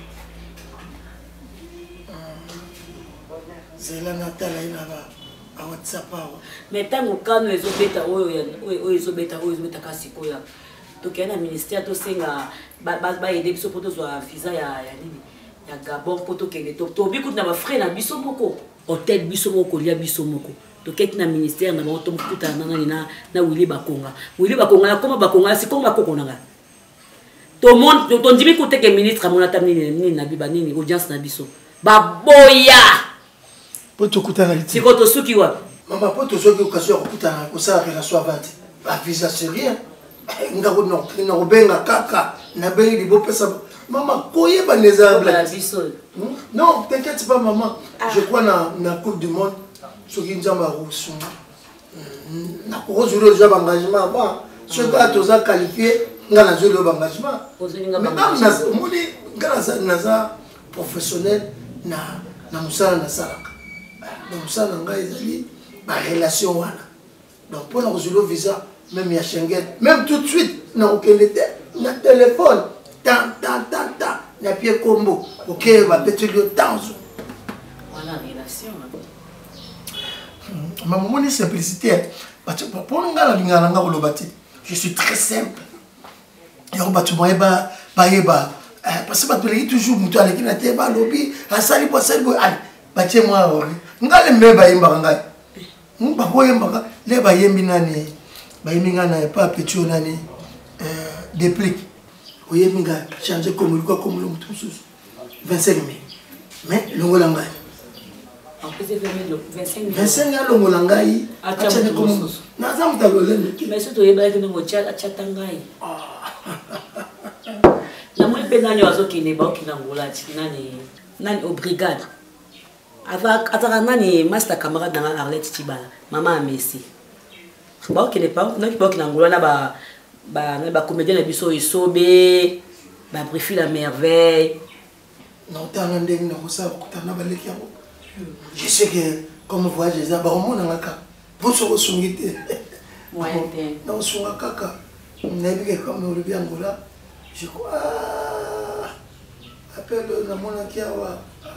c'est la natala ina ba WhatsApp mais tango kano ezobeta oyo ezobeta kasikoya tokena ministère to senga ba aider biso poto zo visa ya nini ya Gabon poto kende to bikut na ba frère na biso moko hôtel biso moko lia biso moko to ket na ministère na ba to mkuta na Willy Bakonga na koma Bakonga si koma koko nanga to monde to ndimi kote ke ministre amona tamini na biba nini audience na biso ba boya poto kutana liti sikoto suki wa mama poto zoki okasio kutana ko sa relation avante ba visa c'est rien ngako no benga kaka na bengi libo pesa maman koyeba nezable non t'inquiète pas maman je crois na coupe du monde soki nzamba rosu na ko jouer déjà engagement ba Ce gars toza qualifié nga na zolo engagement. Mais moni grâce à professionnel na musala na salaka. Donc ça nga ezali ba relation wana. Donc pour la zolo visa même ya Schengen, même tout de suite na okende na téléphone ta na pied combo. OK, va peut-être le temps. Voilà relation. Ma maman simplicité. Pour nga la bingala nga kolobati. Je suis très simple. Et on va tout moyen ba parce que ba toleki toujours mutu aleki na te ba lobi asali po sali bo ai ba tie moi ori. Nga le me ba yimba nga. Ba ko yimba le ba yembi nani. Ba yembi nga na pas petit nani déplique. O yembi nga changer comme le quoi comme le mutu sous 25 000. Mais le ngolanga. En plus, c'est 25 000 longolangai. Achane comme na za mutalolende. Mais surtout yeba que nous chatangai. La moi penani wazo kine ba kina ngola nani au brigade. Ataka nani master camarade dans Arlette Tibala. Maman Messi. Ba kine pa na ki kina ngola na ba comédien na biso isobe ba préfile la merveille. Non tanande na kosa kutana baleki yabo. Je sais que comme voyage les abamons dans la carte. Vous serez songité. Ouais. Non, sur la caca. On a vu que comme le bien Angola, je crois. Appelle la Monakiawa.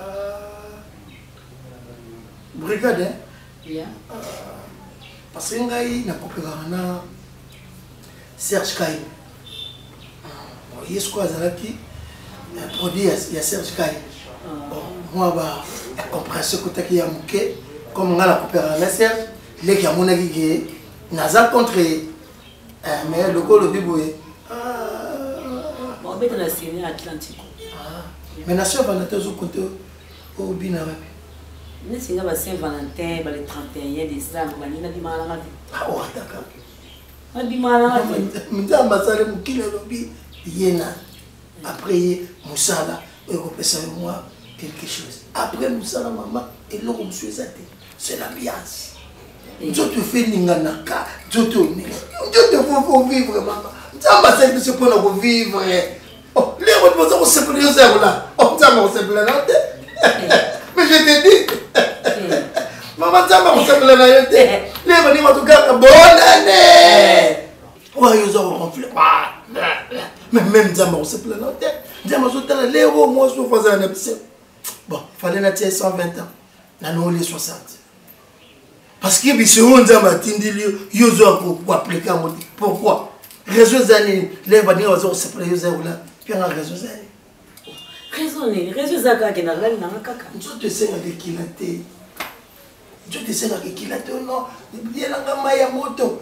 Brigade, hein? Yeah. Parce que Ngaï n'a pas pu gagner Serge Kaï. Il y a ce qu'on a dit. Produit, il y a Serge Kaï. Moi, la compréhension que tu as mouqué, comme on a la coopération, les qui ont mon avis, n'a contre mais le col au biboué. Bon, mais tu as signé Atlantique. Mais la soeur va nous compter au Binawe. Nous sommes à Saint-Valentin, le 31 décembre, on a dit mal à la vie. Ah, ouais, d'accord. On a dit mal à la vie. Je vais vous dire que après Moussala, je vais moi quelque chose. Après Moussala, maman, et l'eau comme je suis c'est l'ambiance. Je te fais Ninganaka, je te fais vivre, maman. Je te fais vivre. Oh, les autres personnes se plaignent là. Oh, ça m'a se plaint. Mais je te dis, maman, ça m'a se plaint. Les gens vont te dire bonne année. Ouais, ils ont ronflé. Mais même ça m'a se plaint. Diamant sur le léo, moi je faisais un épisode. Bon, il fallait naître 120 ans. Là, nous, les 60. Parce que si on a matiné, il y a pour appliquer un mot. Pourquoi? Raison d'année, les bannières ont se plaisir là. Puis on a raison d'année. Raison d'année, qui n'a rien dans le caca. Je te sais qu'il a été. Je te sais qu'il a été. Non, il y a la maya moto.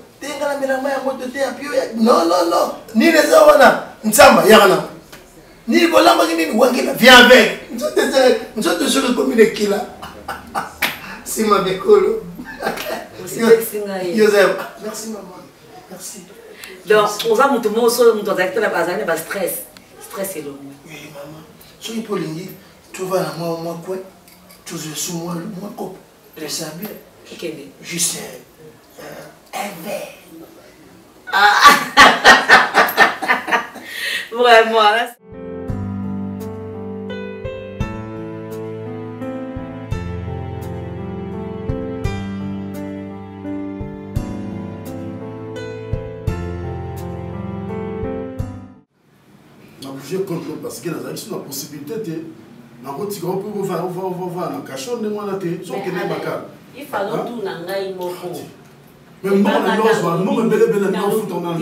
Non, non, non. Ni les awana. Nsamba, yana. Ni bolamba ni wangila. Viens avec. Nous sommes toujours comme une kila. C'est ma bécolo. Joseph. Merci maman. Merci. Donc, on va monter mon sol, mon directeur la base, il va stress. Stress est long. Oui, maman. Si tu peux l'ingé, tu vas à moi quoi? Tu es sous moi, moi cop. Je sais bien. Ok. Juste un verre. Vraiment, là. Je contrôle parce que nous avons la possibilité de voir dans le cachot de moi. Il faut tout dans le monde. Mais moi, je vais me faire un foot en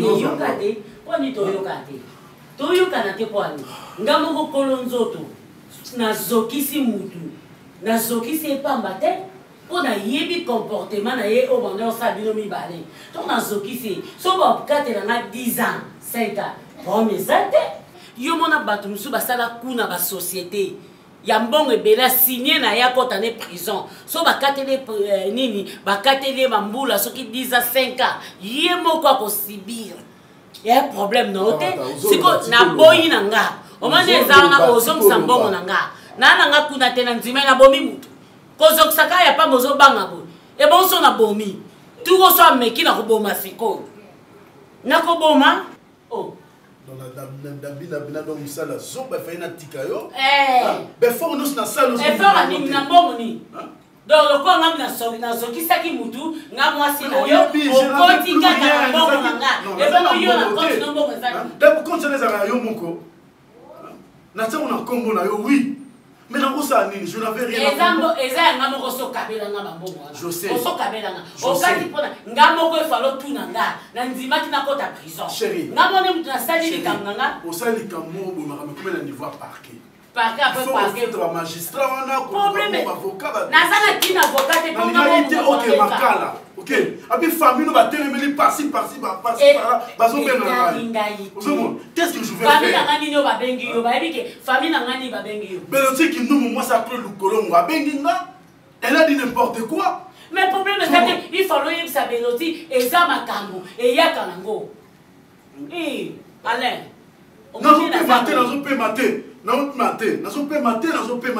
yo mona bato musu basala kuna ba société ya mbongo ebela signé na ya kota ne prison so bakatele nini bakatele mambula soki 10 à 5 ans ye moko akosibir ya problème no te siko na boyi na nga o mane ezana ozongisa mbongo na nga nga kuna te na nzima na bomi mutu kozokisaka ya pa mozobanga bo e bonso na bomi tuko so ameki na koboma siko nakoboma oh na donc sala zo ba fa ina tika yo be fort nous na sala zo fort ni na mbongo ni donc le ko ngam na soki saki mutu ngam mwasi na yo okoti kaka na mbongo nga bongo yo na konti na mbongo zaki d'abord quand ça les a yo moko na tsa on a combo na yo oui mais na kosa nini je n'avais rien eza ngam ko so kabela nga mbongo je sais so kabela nga okati pona ngam ko falo tuna nga na nzima tina kota prison chérie ngam on mutu na sali likanga nga osali kambo bo na comme na niveau parquet parquet après parquet to magistrat wana ko avocat na sala tina avocat te konga mo OK makala OK abi famille no ba telemeli par-ci par-là bazo benga ngai qu'est-ce que je vais faire famille na ngani yo ba bengi yo ba ebike famille na ngani ba bengi yo beloti ki nous moi ça prend le colon ba bengi nga elle a dit n'importe quoi mais le problème c'est que il faut loyer sa beloti et ça makambo et yaka nango Alain on peut mater on peut mater non mater nazo pe mater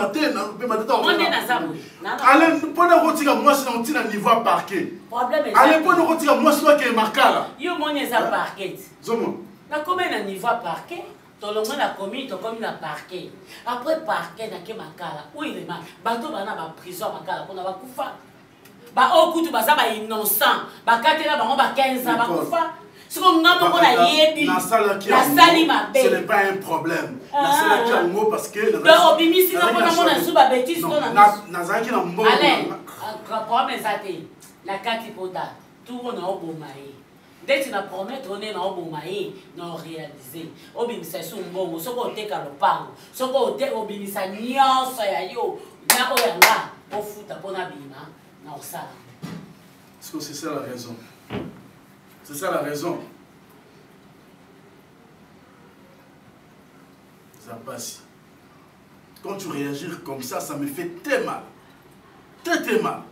Alain pona rotika moi c'est on tire niveau parquet problème Alain pona rotika moi c'est que markala yo moni za parquet zomo na combien na niveau parquet tolongo na commune to comme na parquet après parquet na ke makala oui les man bato bana ba prison makala pona ba kufa ba okutu ba za ba innocent ba katela bango ba 15 ans ba kufa. Ce qu'on a ce n'est pas un problème. Parce que la katipota, tout on a obomaé. Dès que tu promet, on est en obomaé, non réalisé. Obim c'est son bon, ce qu'on te calopang, ce qu'on te obim sa niance ya yo, na oyanga, au foot à bonabima, non ça. C'est ça la raison. C'est ça la raison. Ça passe. Quand tu réagis comme ça me fait très mal. Très très mal.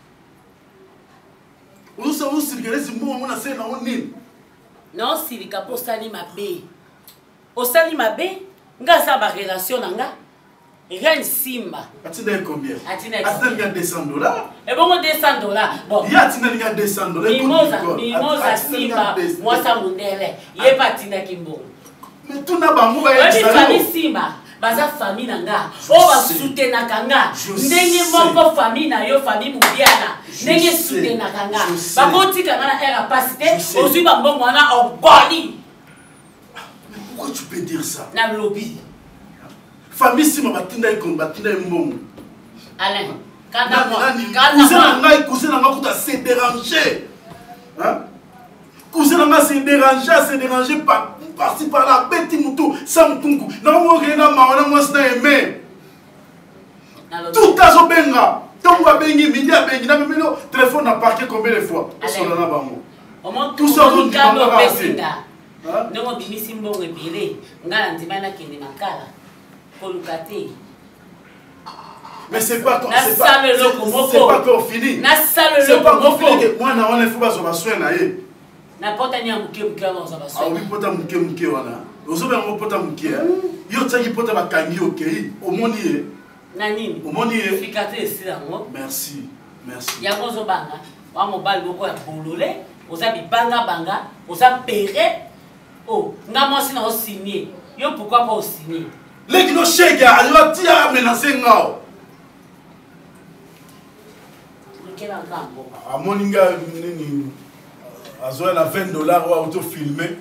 On sait où c'est que c'est moi on a c'est non nil. Non, si les capos sali ma bé. Au sali ma bé, nga sa ba relation nga. Rien simba. Atina combien? Atina $200. Et bon $200. Bon. Il y a tina $200. Mimosa simba, moi ça mundele. Yé pas tina kimbo. Mais tout n'a pas mouva ya famille simba. Baza famille nanga. O ba soutenir kanga. Ndenge moko famille na yo famille mubiana. Ndenge soutenir kanga. Ba koti kanga na capacité, ozui ba mbongo wana oboli. Mais pourquoi tu peux dire ça? Na lobby. Famille si ma batinda mbongo. Alain, cousin n'a pas se déranger. Hein? Cousin n'a pas se déranger par-ci par-là, petit moutou, sans moutou. Non, on rien à ma moi c'est aimé. Tout à son benga. Donc on bengi midi à bengi. Na même le téléphone n'a parqué combien de fois? Tout ça on dit non on bimi simbo rebele. Ngala ndima na kende makala. Mais c'est pas encore fini. C'est pas encore fini. Moi, je ne sais pas si je vais soigner. N'importe qui a un mouké. Ah oui, peut-être un mouké. Vous avez un mouké. Yo tsangi pota ba kangi okay. Omoni Nani. Omoni efficacité ici là moi. Merci. Ya kozo banga. Wa mobile boko ya bololé. Oza banga. Oza péré. Oh, nga moi si na signer. Yo pourquoi pas signer? Les gens qui ont été menacés. À Moninga, à $20 ou auto-filmé.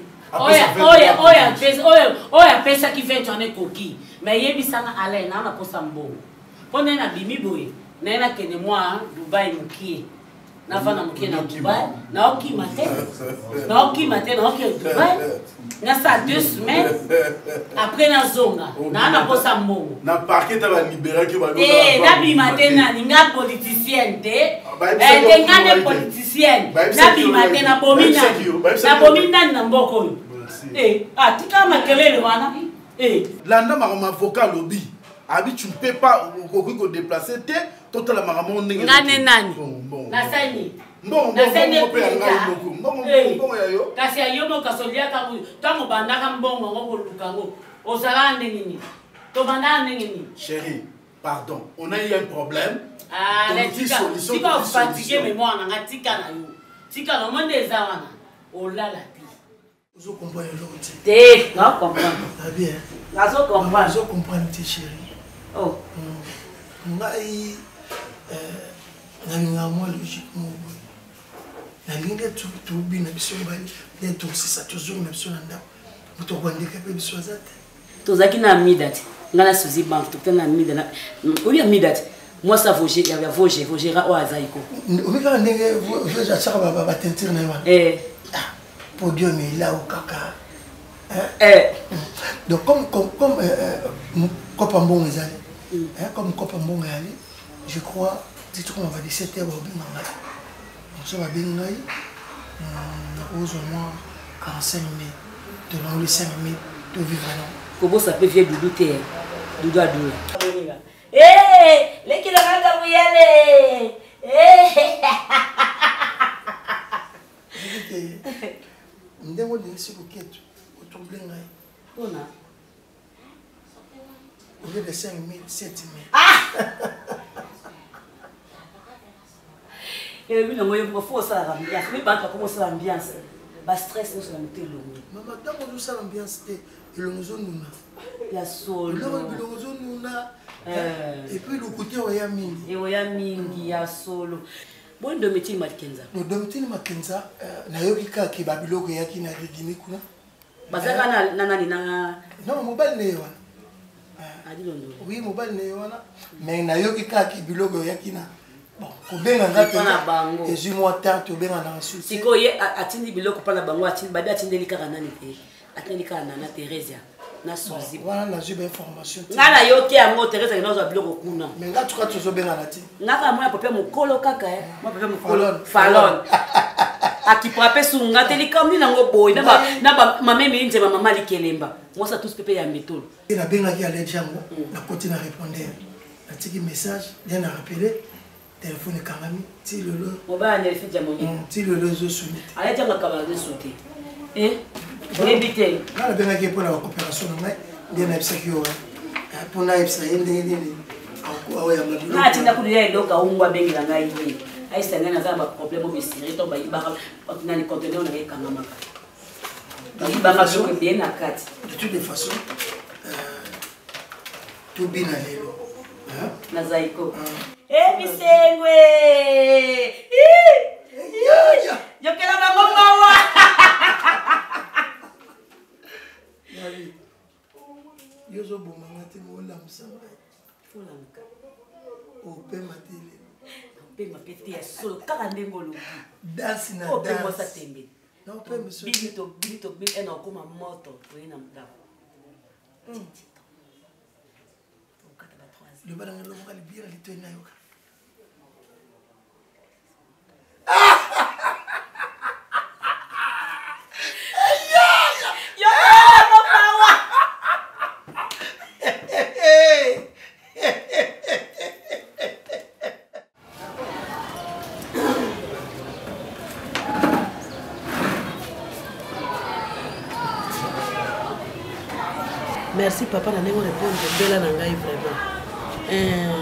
Oya pesa qui fait tourner coquille. Mais il y a des gens qui ont sambo. Quand on a bimi boy, on a que moi Dubaï mukie. Na fana mukie na Dubaï, na oki matin. Na oki Dubaï. Na ça 2 semaines. Après na zonga. Na ko sambo. Na parquet ta va libérer que va. Na bi matin na ninga politicienne te. Ngane politicienne. Na bi matin na bomina. Na bomina na mboko. Tika makelele wana. Landa ma avocat lobby. Abi tu ne peux pas te déplacer total maman ndenge. Nani. Na sani. Bon kasi ayomo kasolia ka tango bandaka mbongo ngoko lukango. Osala ndenge to banda ndenge Chérie, pardon, on a eu un problème. Si vous fatiguez mais moi on a tika na yo. Tika no monde eza wana. Olala. Vous comprenez l'autre. Non, comprendre. Ah bien. Vous comprendre, tes chéris. Oh. Moi, moi logiquement. La ligne de tout bien, tout ça, toujours une option là. Vous te rendez capable de choisir. Tous ceux qui n'ont mis date, ngana suzi banque, tout le monde mis date. Oui, a mis date. Moi ça voger, il y avait voger au azaïko. On va aller voger à ça va tentir na wa. Podium est là au caca. Donc comme Copambon est allé, comme Copambon est allé, je crois, c'est qu'on va 17h au Bengala. On va Bengala, on pose au moins 45 minutes, de les 5 minutes de vivre là. Comment ça peut faire Doudou terre, Doudou à Doudou. Les qui l'ont vous y aller. Je vais vous dire que vous avez au lieu de 5 000, 7 000. Et oui, il faut ça l'ambiance. Mais pas comment ça l'ambiance. Le stress, nous sommes montés long. Maman, tant que ça l'ambiance, il y a une zone. Il y a solo. Et puis le côté où il y a mingi. Il y a solo. Bon, de métier Makenza. Le domitine Makenza, Nayoka qui babilo qui a qui n'a Guinée kuna. Bazaka na. Non, mobile ne wana. Oui, mobile ne wana. Mais Nayoka qui bilogo ya qui na. Bon, ko benga ngata bango. Et moi temps to benga na suite. Siko ye atindi biloko pa na bango atindi babi atindi lika nani te. Atindi ka na Teresa. Na sozi. Voilà la jube information. Ngana yoki yango Teresa ino zo biloko kuna. Mais nga tuka to zo benga na ti. Ngaka moi papa mokolo kaka moi papa mokolo Fallon. Akiprape sunga telikamni nango boy na ba mameme nje mama likelemba. Moi ça tous pepe ya métolo. Et na benga ki ale jango na continue à répondre. Na tiki message, bien à rappeler. Téléphone Karami, ti lolo. Oba ne fait jamoни. Ti lolo zo sunite. Allez janga kaba de sauter. Débité. Là la benga qui pour la coopération ngai, bien na psa kiyo. Pour na psa yende ako ya mabi. Na tinda kudia ndoka ungwa bengi la ngai hivi. Ai sanga na zamba problème obisiri to ba ibaka na ni conteneur na kanga maka. Ibaka so bien na kati. De toutes les façons tout bien aller. Na zaiko. Bisengwe! Yo que la mamá yo zo boma ngati ngola msamba. Fulanka. Ope matele. Ope mapete ya solo kaka ndengolo. Dance na dance. Ope mosa tembe. Na ope monsieur. Bilito ena koma moto toina mdabo. Le balanga lo ngali bira litwena yoka. Merci papa na ndenge répondre bela na ngai vraiment.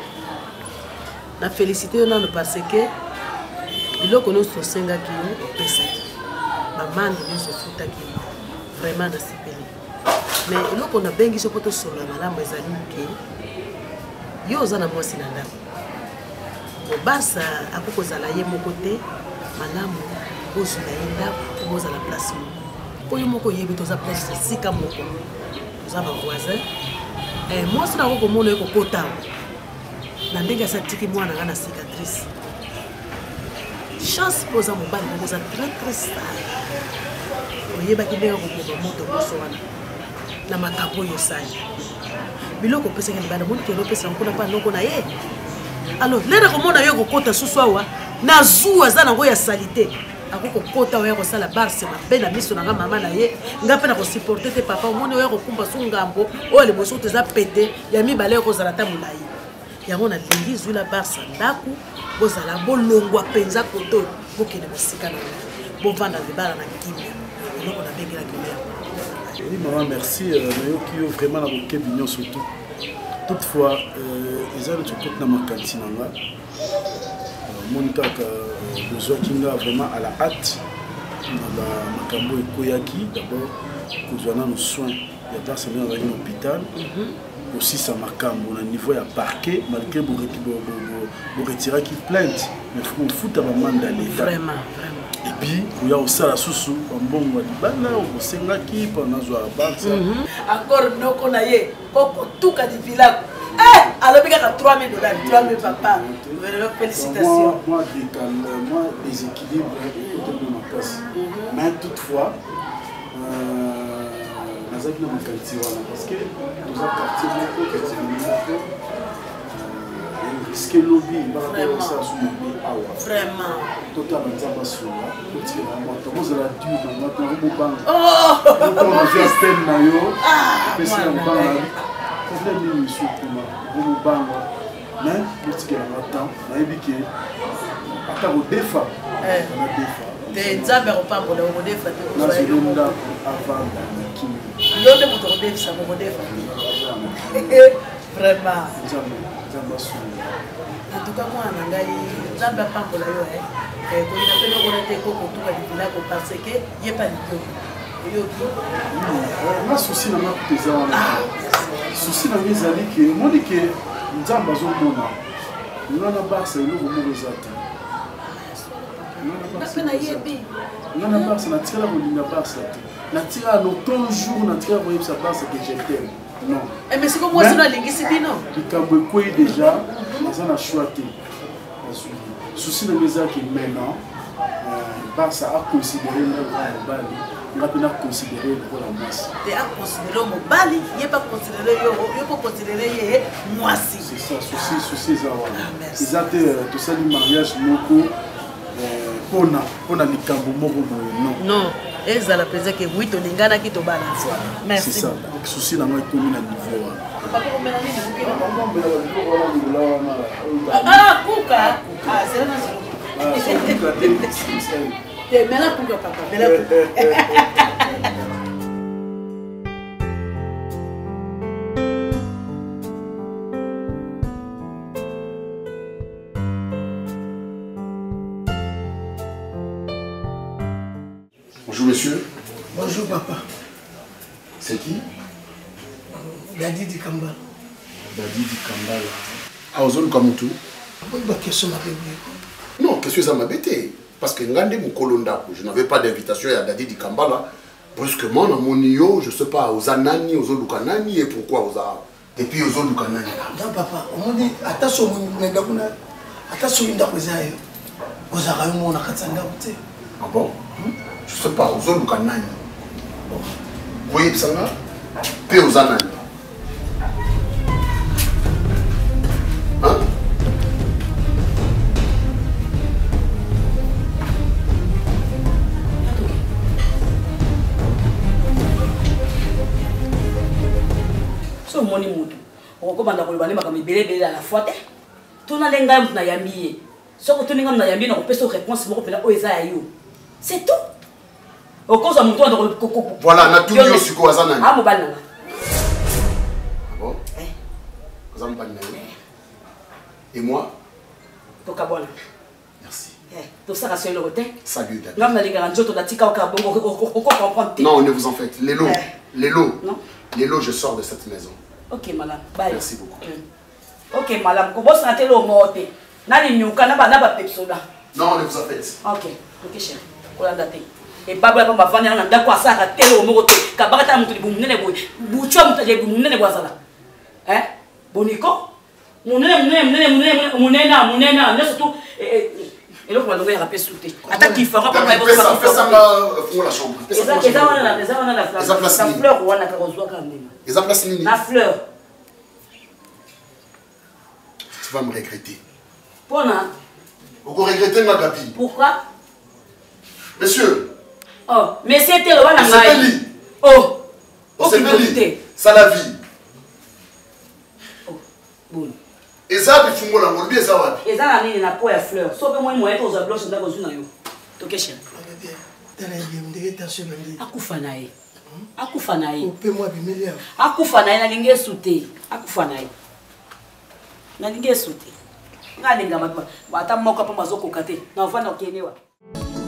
Na félicité on parce que biloko nyonso osengaki yo opesaki bamande nyonso ofutaki vraiment nasepeli mais eloko nabengi so po tosolola malamu ezali ke yo oza na mwasi na ndako mobasa akoki kozala ye moko te malamu ozwila ye ndako po ozala place moko oyo moko oyebi toza place esika moko toza bavoisin mwasi na akoki komona ye kokota na ndenge asatiki mwana nga na cicatrice chance poza mobali moko oza très sale oyebaki ndenge kokoba moto nyonso wana na makambo oyo osali biloko opesaki libanda moni kelo opesaka mpona mpa ndoko na ye alors lere komona yo kokota susu awa na zu aza nango ya salite akoki kokota oya kosala barse mabe na miso na nga mama na ye nga mpe na kosupporte te papa omoni oya kokumba su ngambo oyo liboso kutu eza pete ya mibale oyo kozala ta molai yango nalingi zwila barse ndako bozala bolongwa mpenza koto bokende mosika na nga bovanda libala na kimia eloko nabengelaki yango. Oui, maman, merci. Nayoki vraiment na bokebi nyonso surtout. Toutefois, eza na tukot na makanisi na nga. Moni kaka besoin kinga vraiment à la hâte makambo ekoyaki d'abord kozwa nano soin ya Barcelone azalaki na hôpital aussi sa makambo na niveau ya parquet malgré boretiraki plainte mais fofuta bamanda ya l'état et puis oya osala susu bambongo ya libanda okosengaki mpo nazwa bansa encore noko na ye okotuka divilako alobi kaka 3000 dollars 3000 papa félicitations moi déséquilibre totalement ma place mais toutefois nazaki na makaliti wana parce que toza quartier moko risque lobby barakosa sumabe awa vraiment totala nzamba sola kotikela moto kozala dur na moto mobanga nazwi appel na yo pesi na mobanga problème nini monsieur kuma mobanga mais kotikela temps nayebi ke ata kodefa na defa te nzambe akopambola okodefa te nazolonda avant nakimi yo nde moto okodefisa mokodefa vraiment en tout cas mwana na ngai nzambe apambola yo kolinga mpe nokona te kokotuka libilako parce que ye pa litoko oyoki na susi na nga eza wana susi na nga ezali ke omoni ke nzambe azomona nga na barsa eloko moko eza te nga na barsa natikala kolinga barsa te natikala noton jour natikala koyebisa barsa ke je t'aime non. Mais c'est comme moi, c'est lingisi bino. Likambo ekoyi déjà, eza na choix te. Souci na meza ki maintenant, Barça a considéré le mobali, il a bien considéré pour la masse. Tu as considéré mobali, il pas considéré yo, il pas considéré yé moisi. C'est ça, souci ça wa. Ils a tout ça du mariage moko pona likambo moko non. Non. Et la plaisir que oui, ton lingana qui te balance. Merci. C'est ça. Souci dans moi comme na niveau. Ah, kuka. Ah, c'est là. C'est là kuka papa, mais là. Bonjour monsieur. Bonjour papa. C'est qui? Dadi di Kambala. Dadi di Kambala. Ah, aux autres comme tout? Non, qu'est-ce que ça m'a bêté? Parce que je n'avais pas d'invitation à Dadi di Kambala. Brusquement, dans mon nio, je sais pas, aux Anani, aux Olukanani, et pourquoi aux Arabes? Et puis aux Olukanani. Non papa, on m'a dit, attention, aux Arabes, on a ah bon? Je sais pas, aux autres Kanani. Vous voyez ça là? Puis aux Anani. Hein? So moni mutu. Oko banda ko bana makami belebele à la fois te. Tuna lenga mtu na yambiye. So ko tuninga na yambiye na ko pesa réponse moko pela o eza yo. C'est tout. Voilà, na tout yo siko azana. Ah mobile nanga. Bon. Et moi? Toka bona. Merci. Tout ça rassure le rotin. Salut David. Là on a les garanties to datika au carbone comprendre. Non, ne vous en faites. Les lots, je sors de cette maison. OK madame. Bye. Merci beaucoup. OK madame, ko boss na telo mote. Na li nyuka na ba pepsoda. Non, ne vous en faites. OK chérie. Kolanda te. Et baba ba vanya na ndako asaka telo moko te. Kabaka ta mutu libumunene boy. Buchwa mutu libumunene bwazala. Boniko. Munena, ne surtout et là on va donner rappeler souté. Attaque qui fera pas fais ça pour la chambre. Ça la fleur ou on a carozwa quand même. Les place nini. La fleur. Tu vas me regretter. Pona. Vous regrettez ma gabi. Pourquoi? Monsieur. Oh, mais c'était le wana ngai. Oh. C'est belle. Ça la vie. Oh. Bon. Et ça puis fungo la ngolbi ça wa. Et ça na nini na po ya fleur. So pe moi moyen to za bloche ndako zuna yo. Tokesha. Akufa naye. Akufa naye. Ope-moi bimelia. Akufa naye na linge sute. Akufa naye. Na linge sute. Nga linga matwa. Bata moko pa mazoko kate. Na vana okielewa.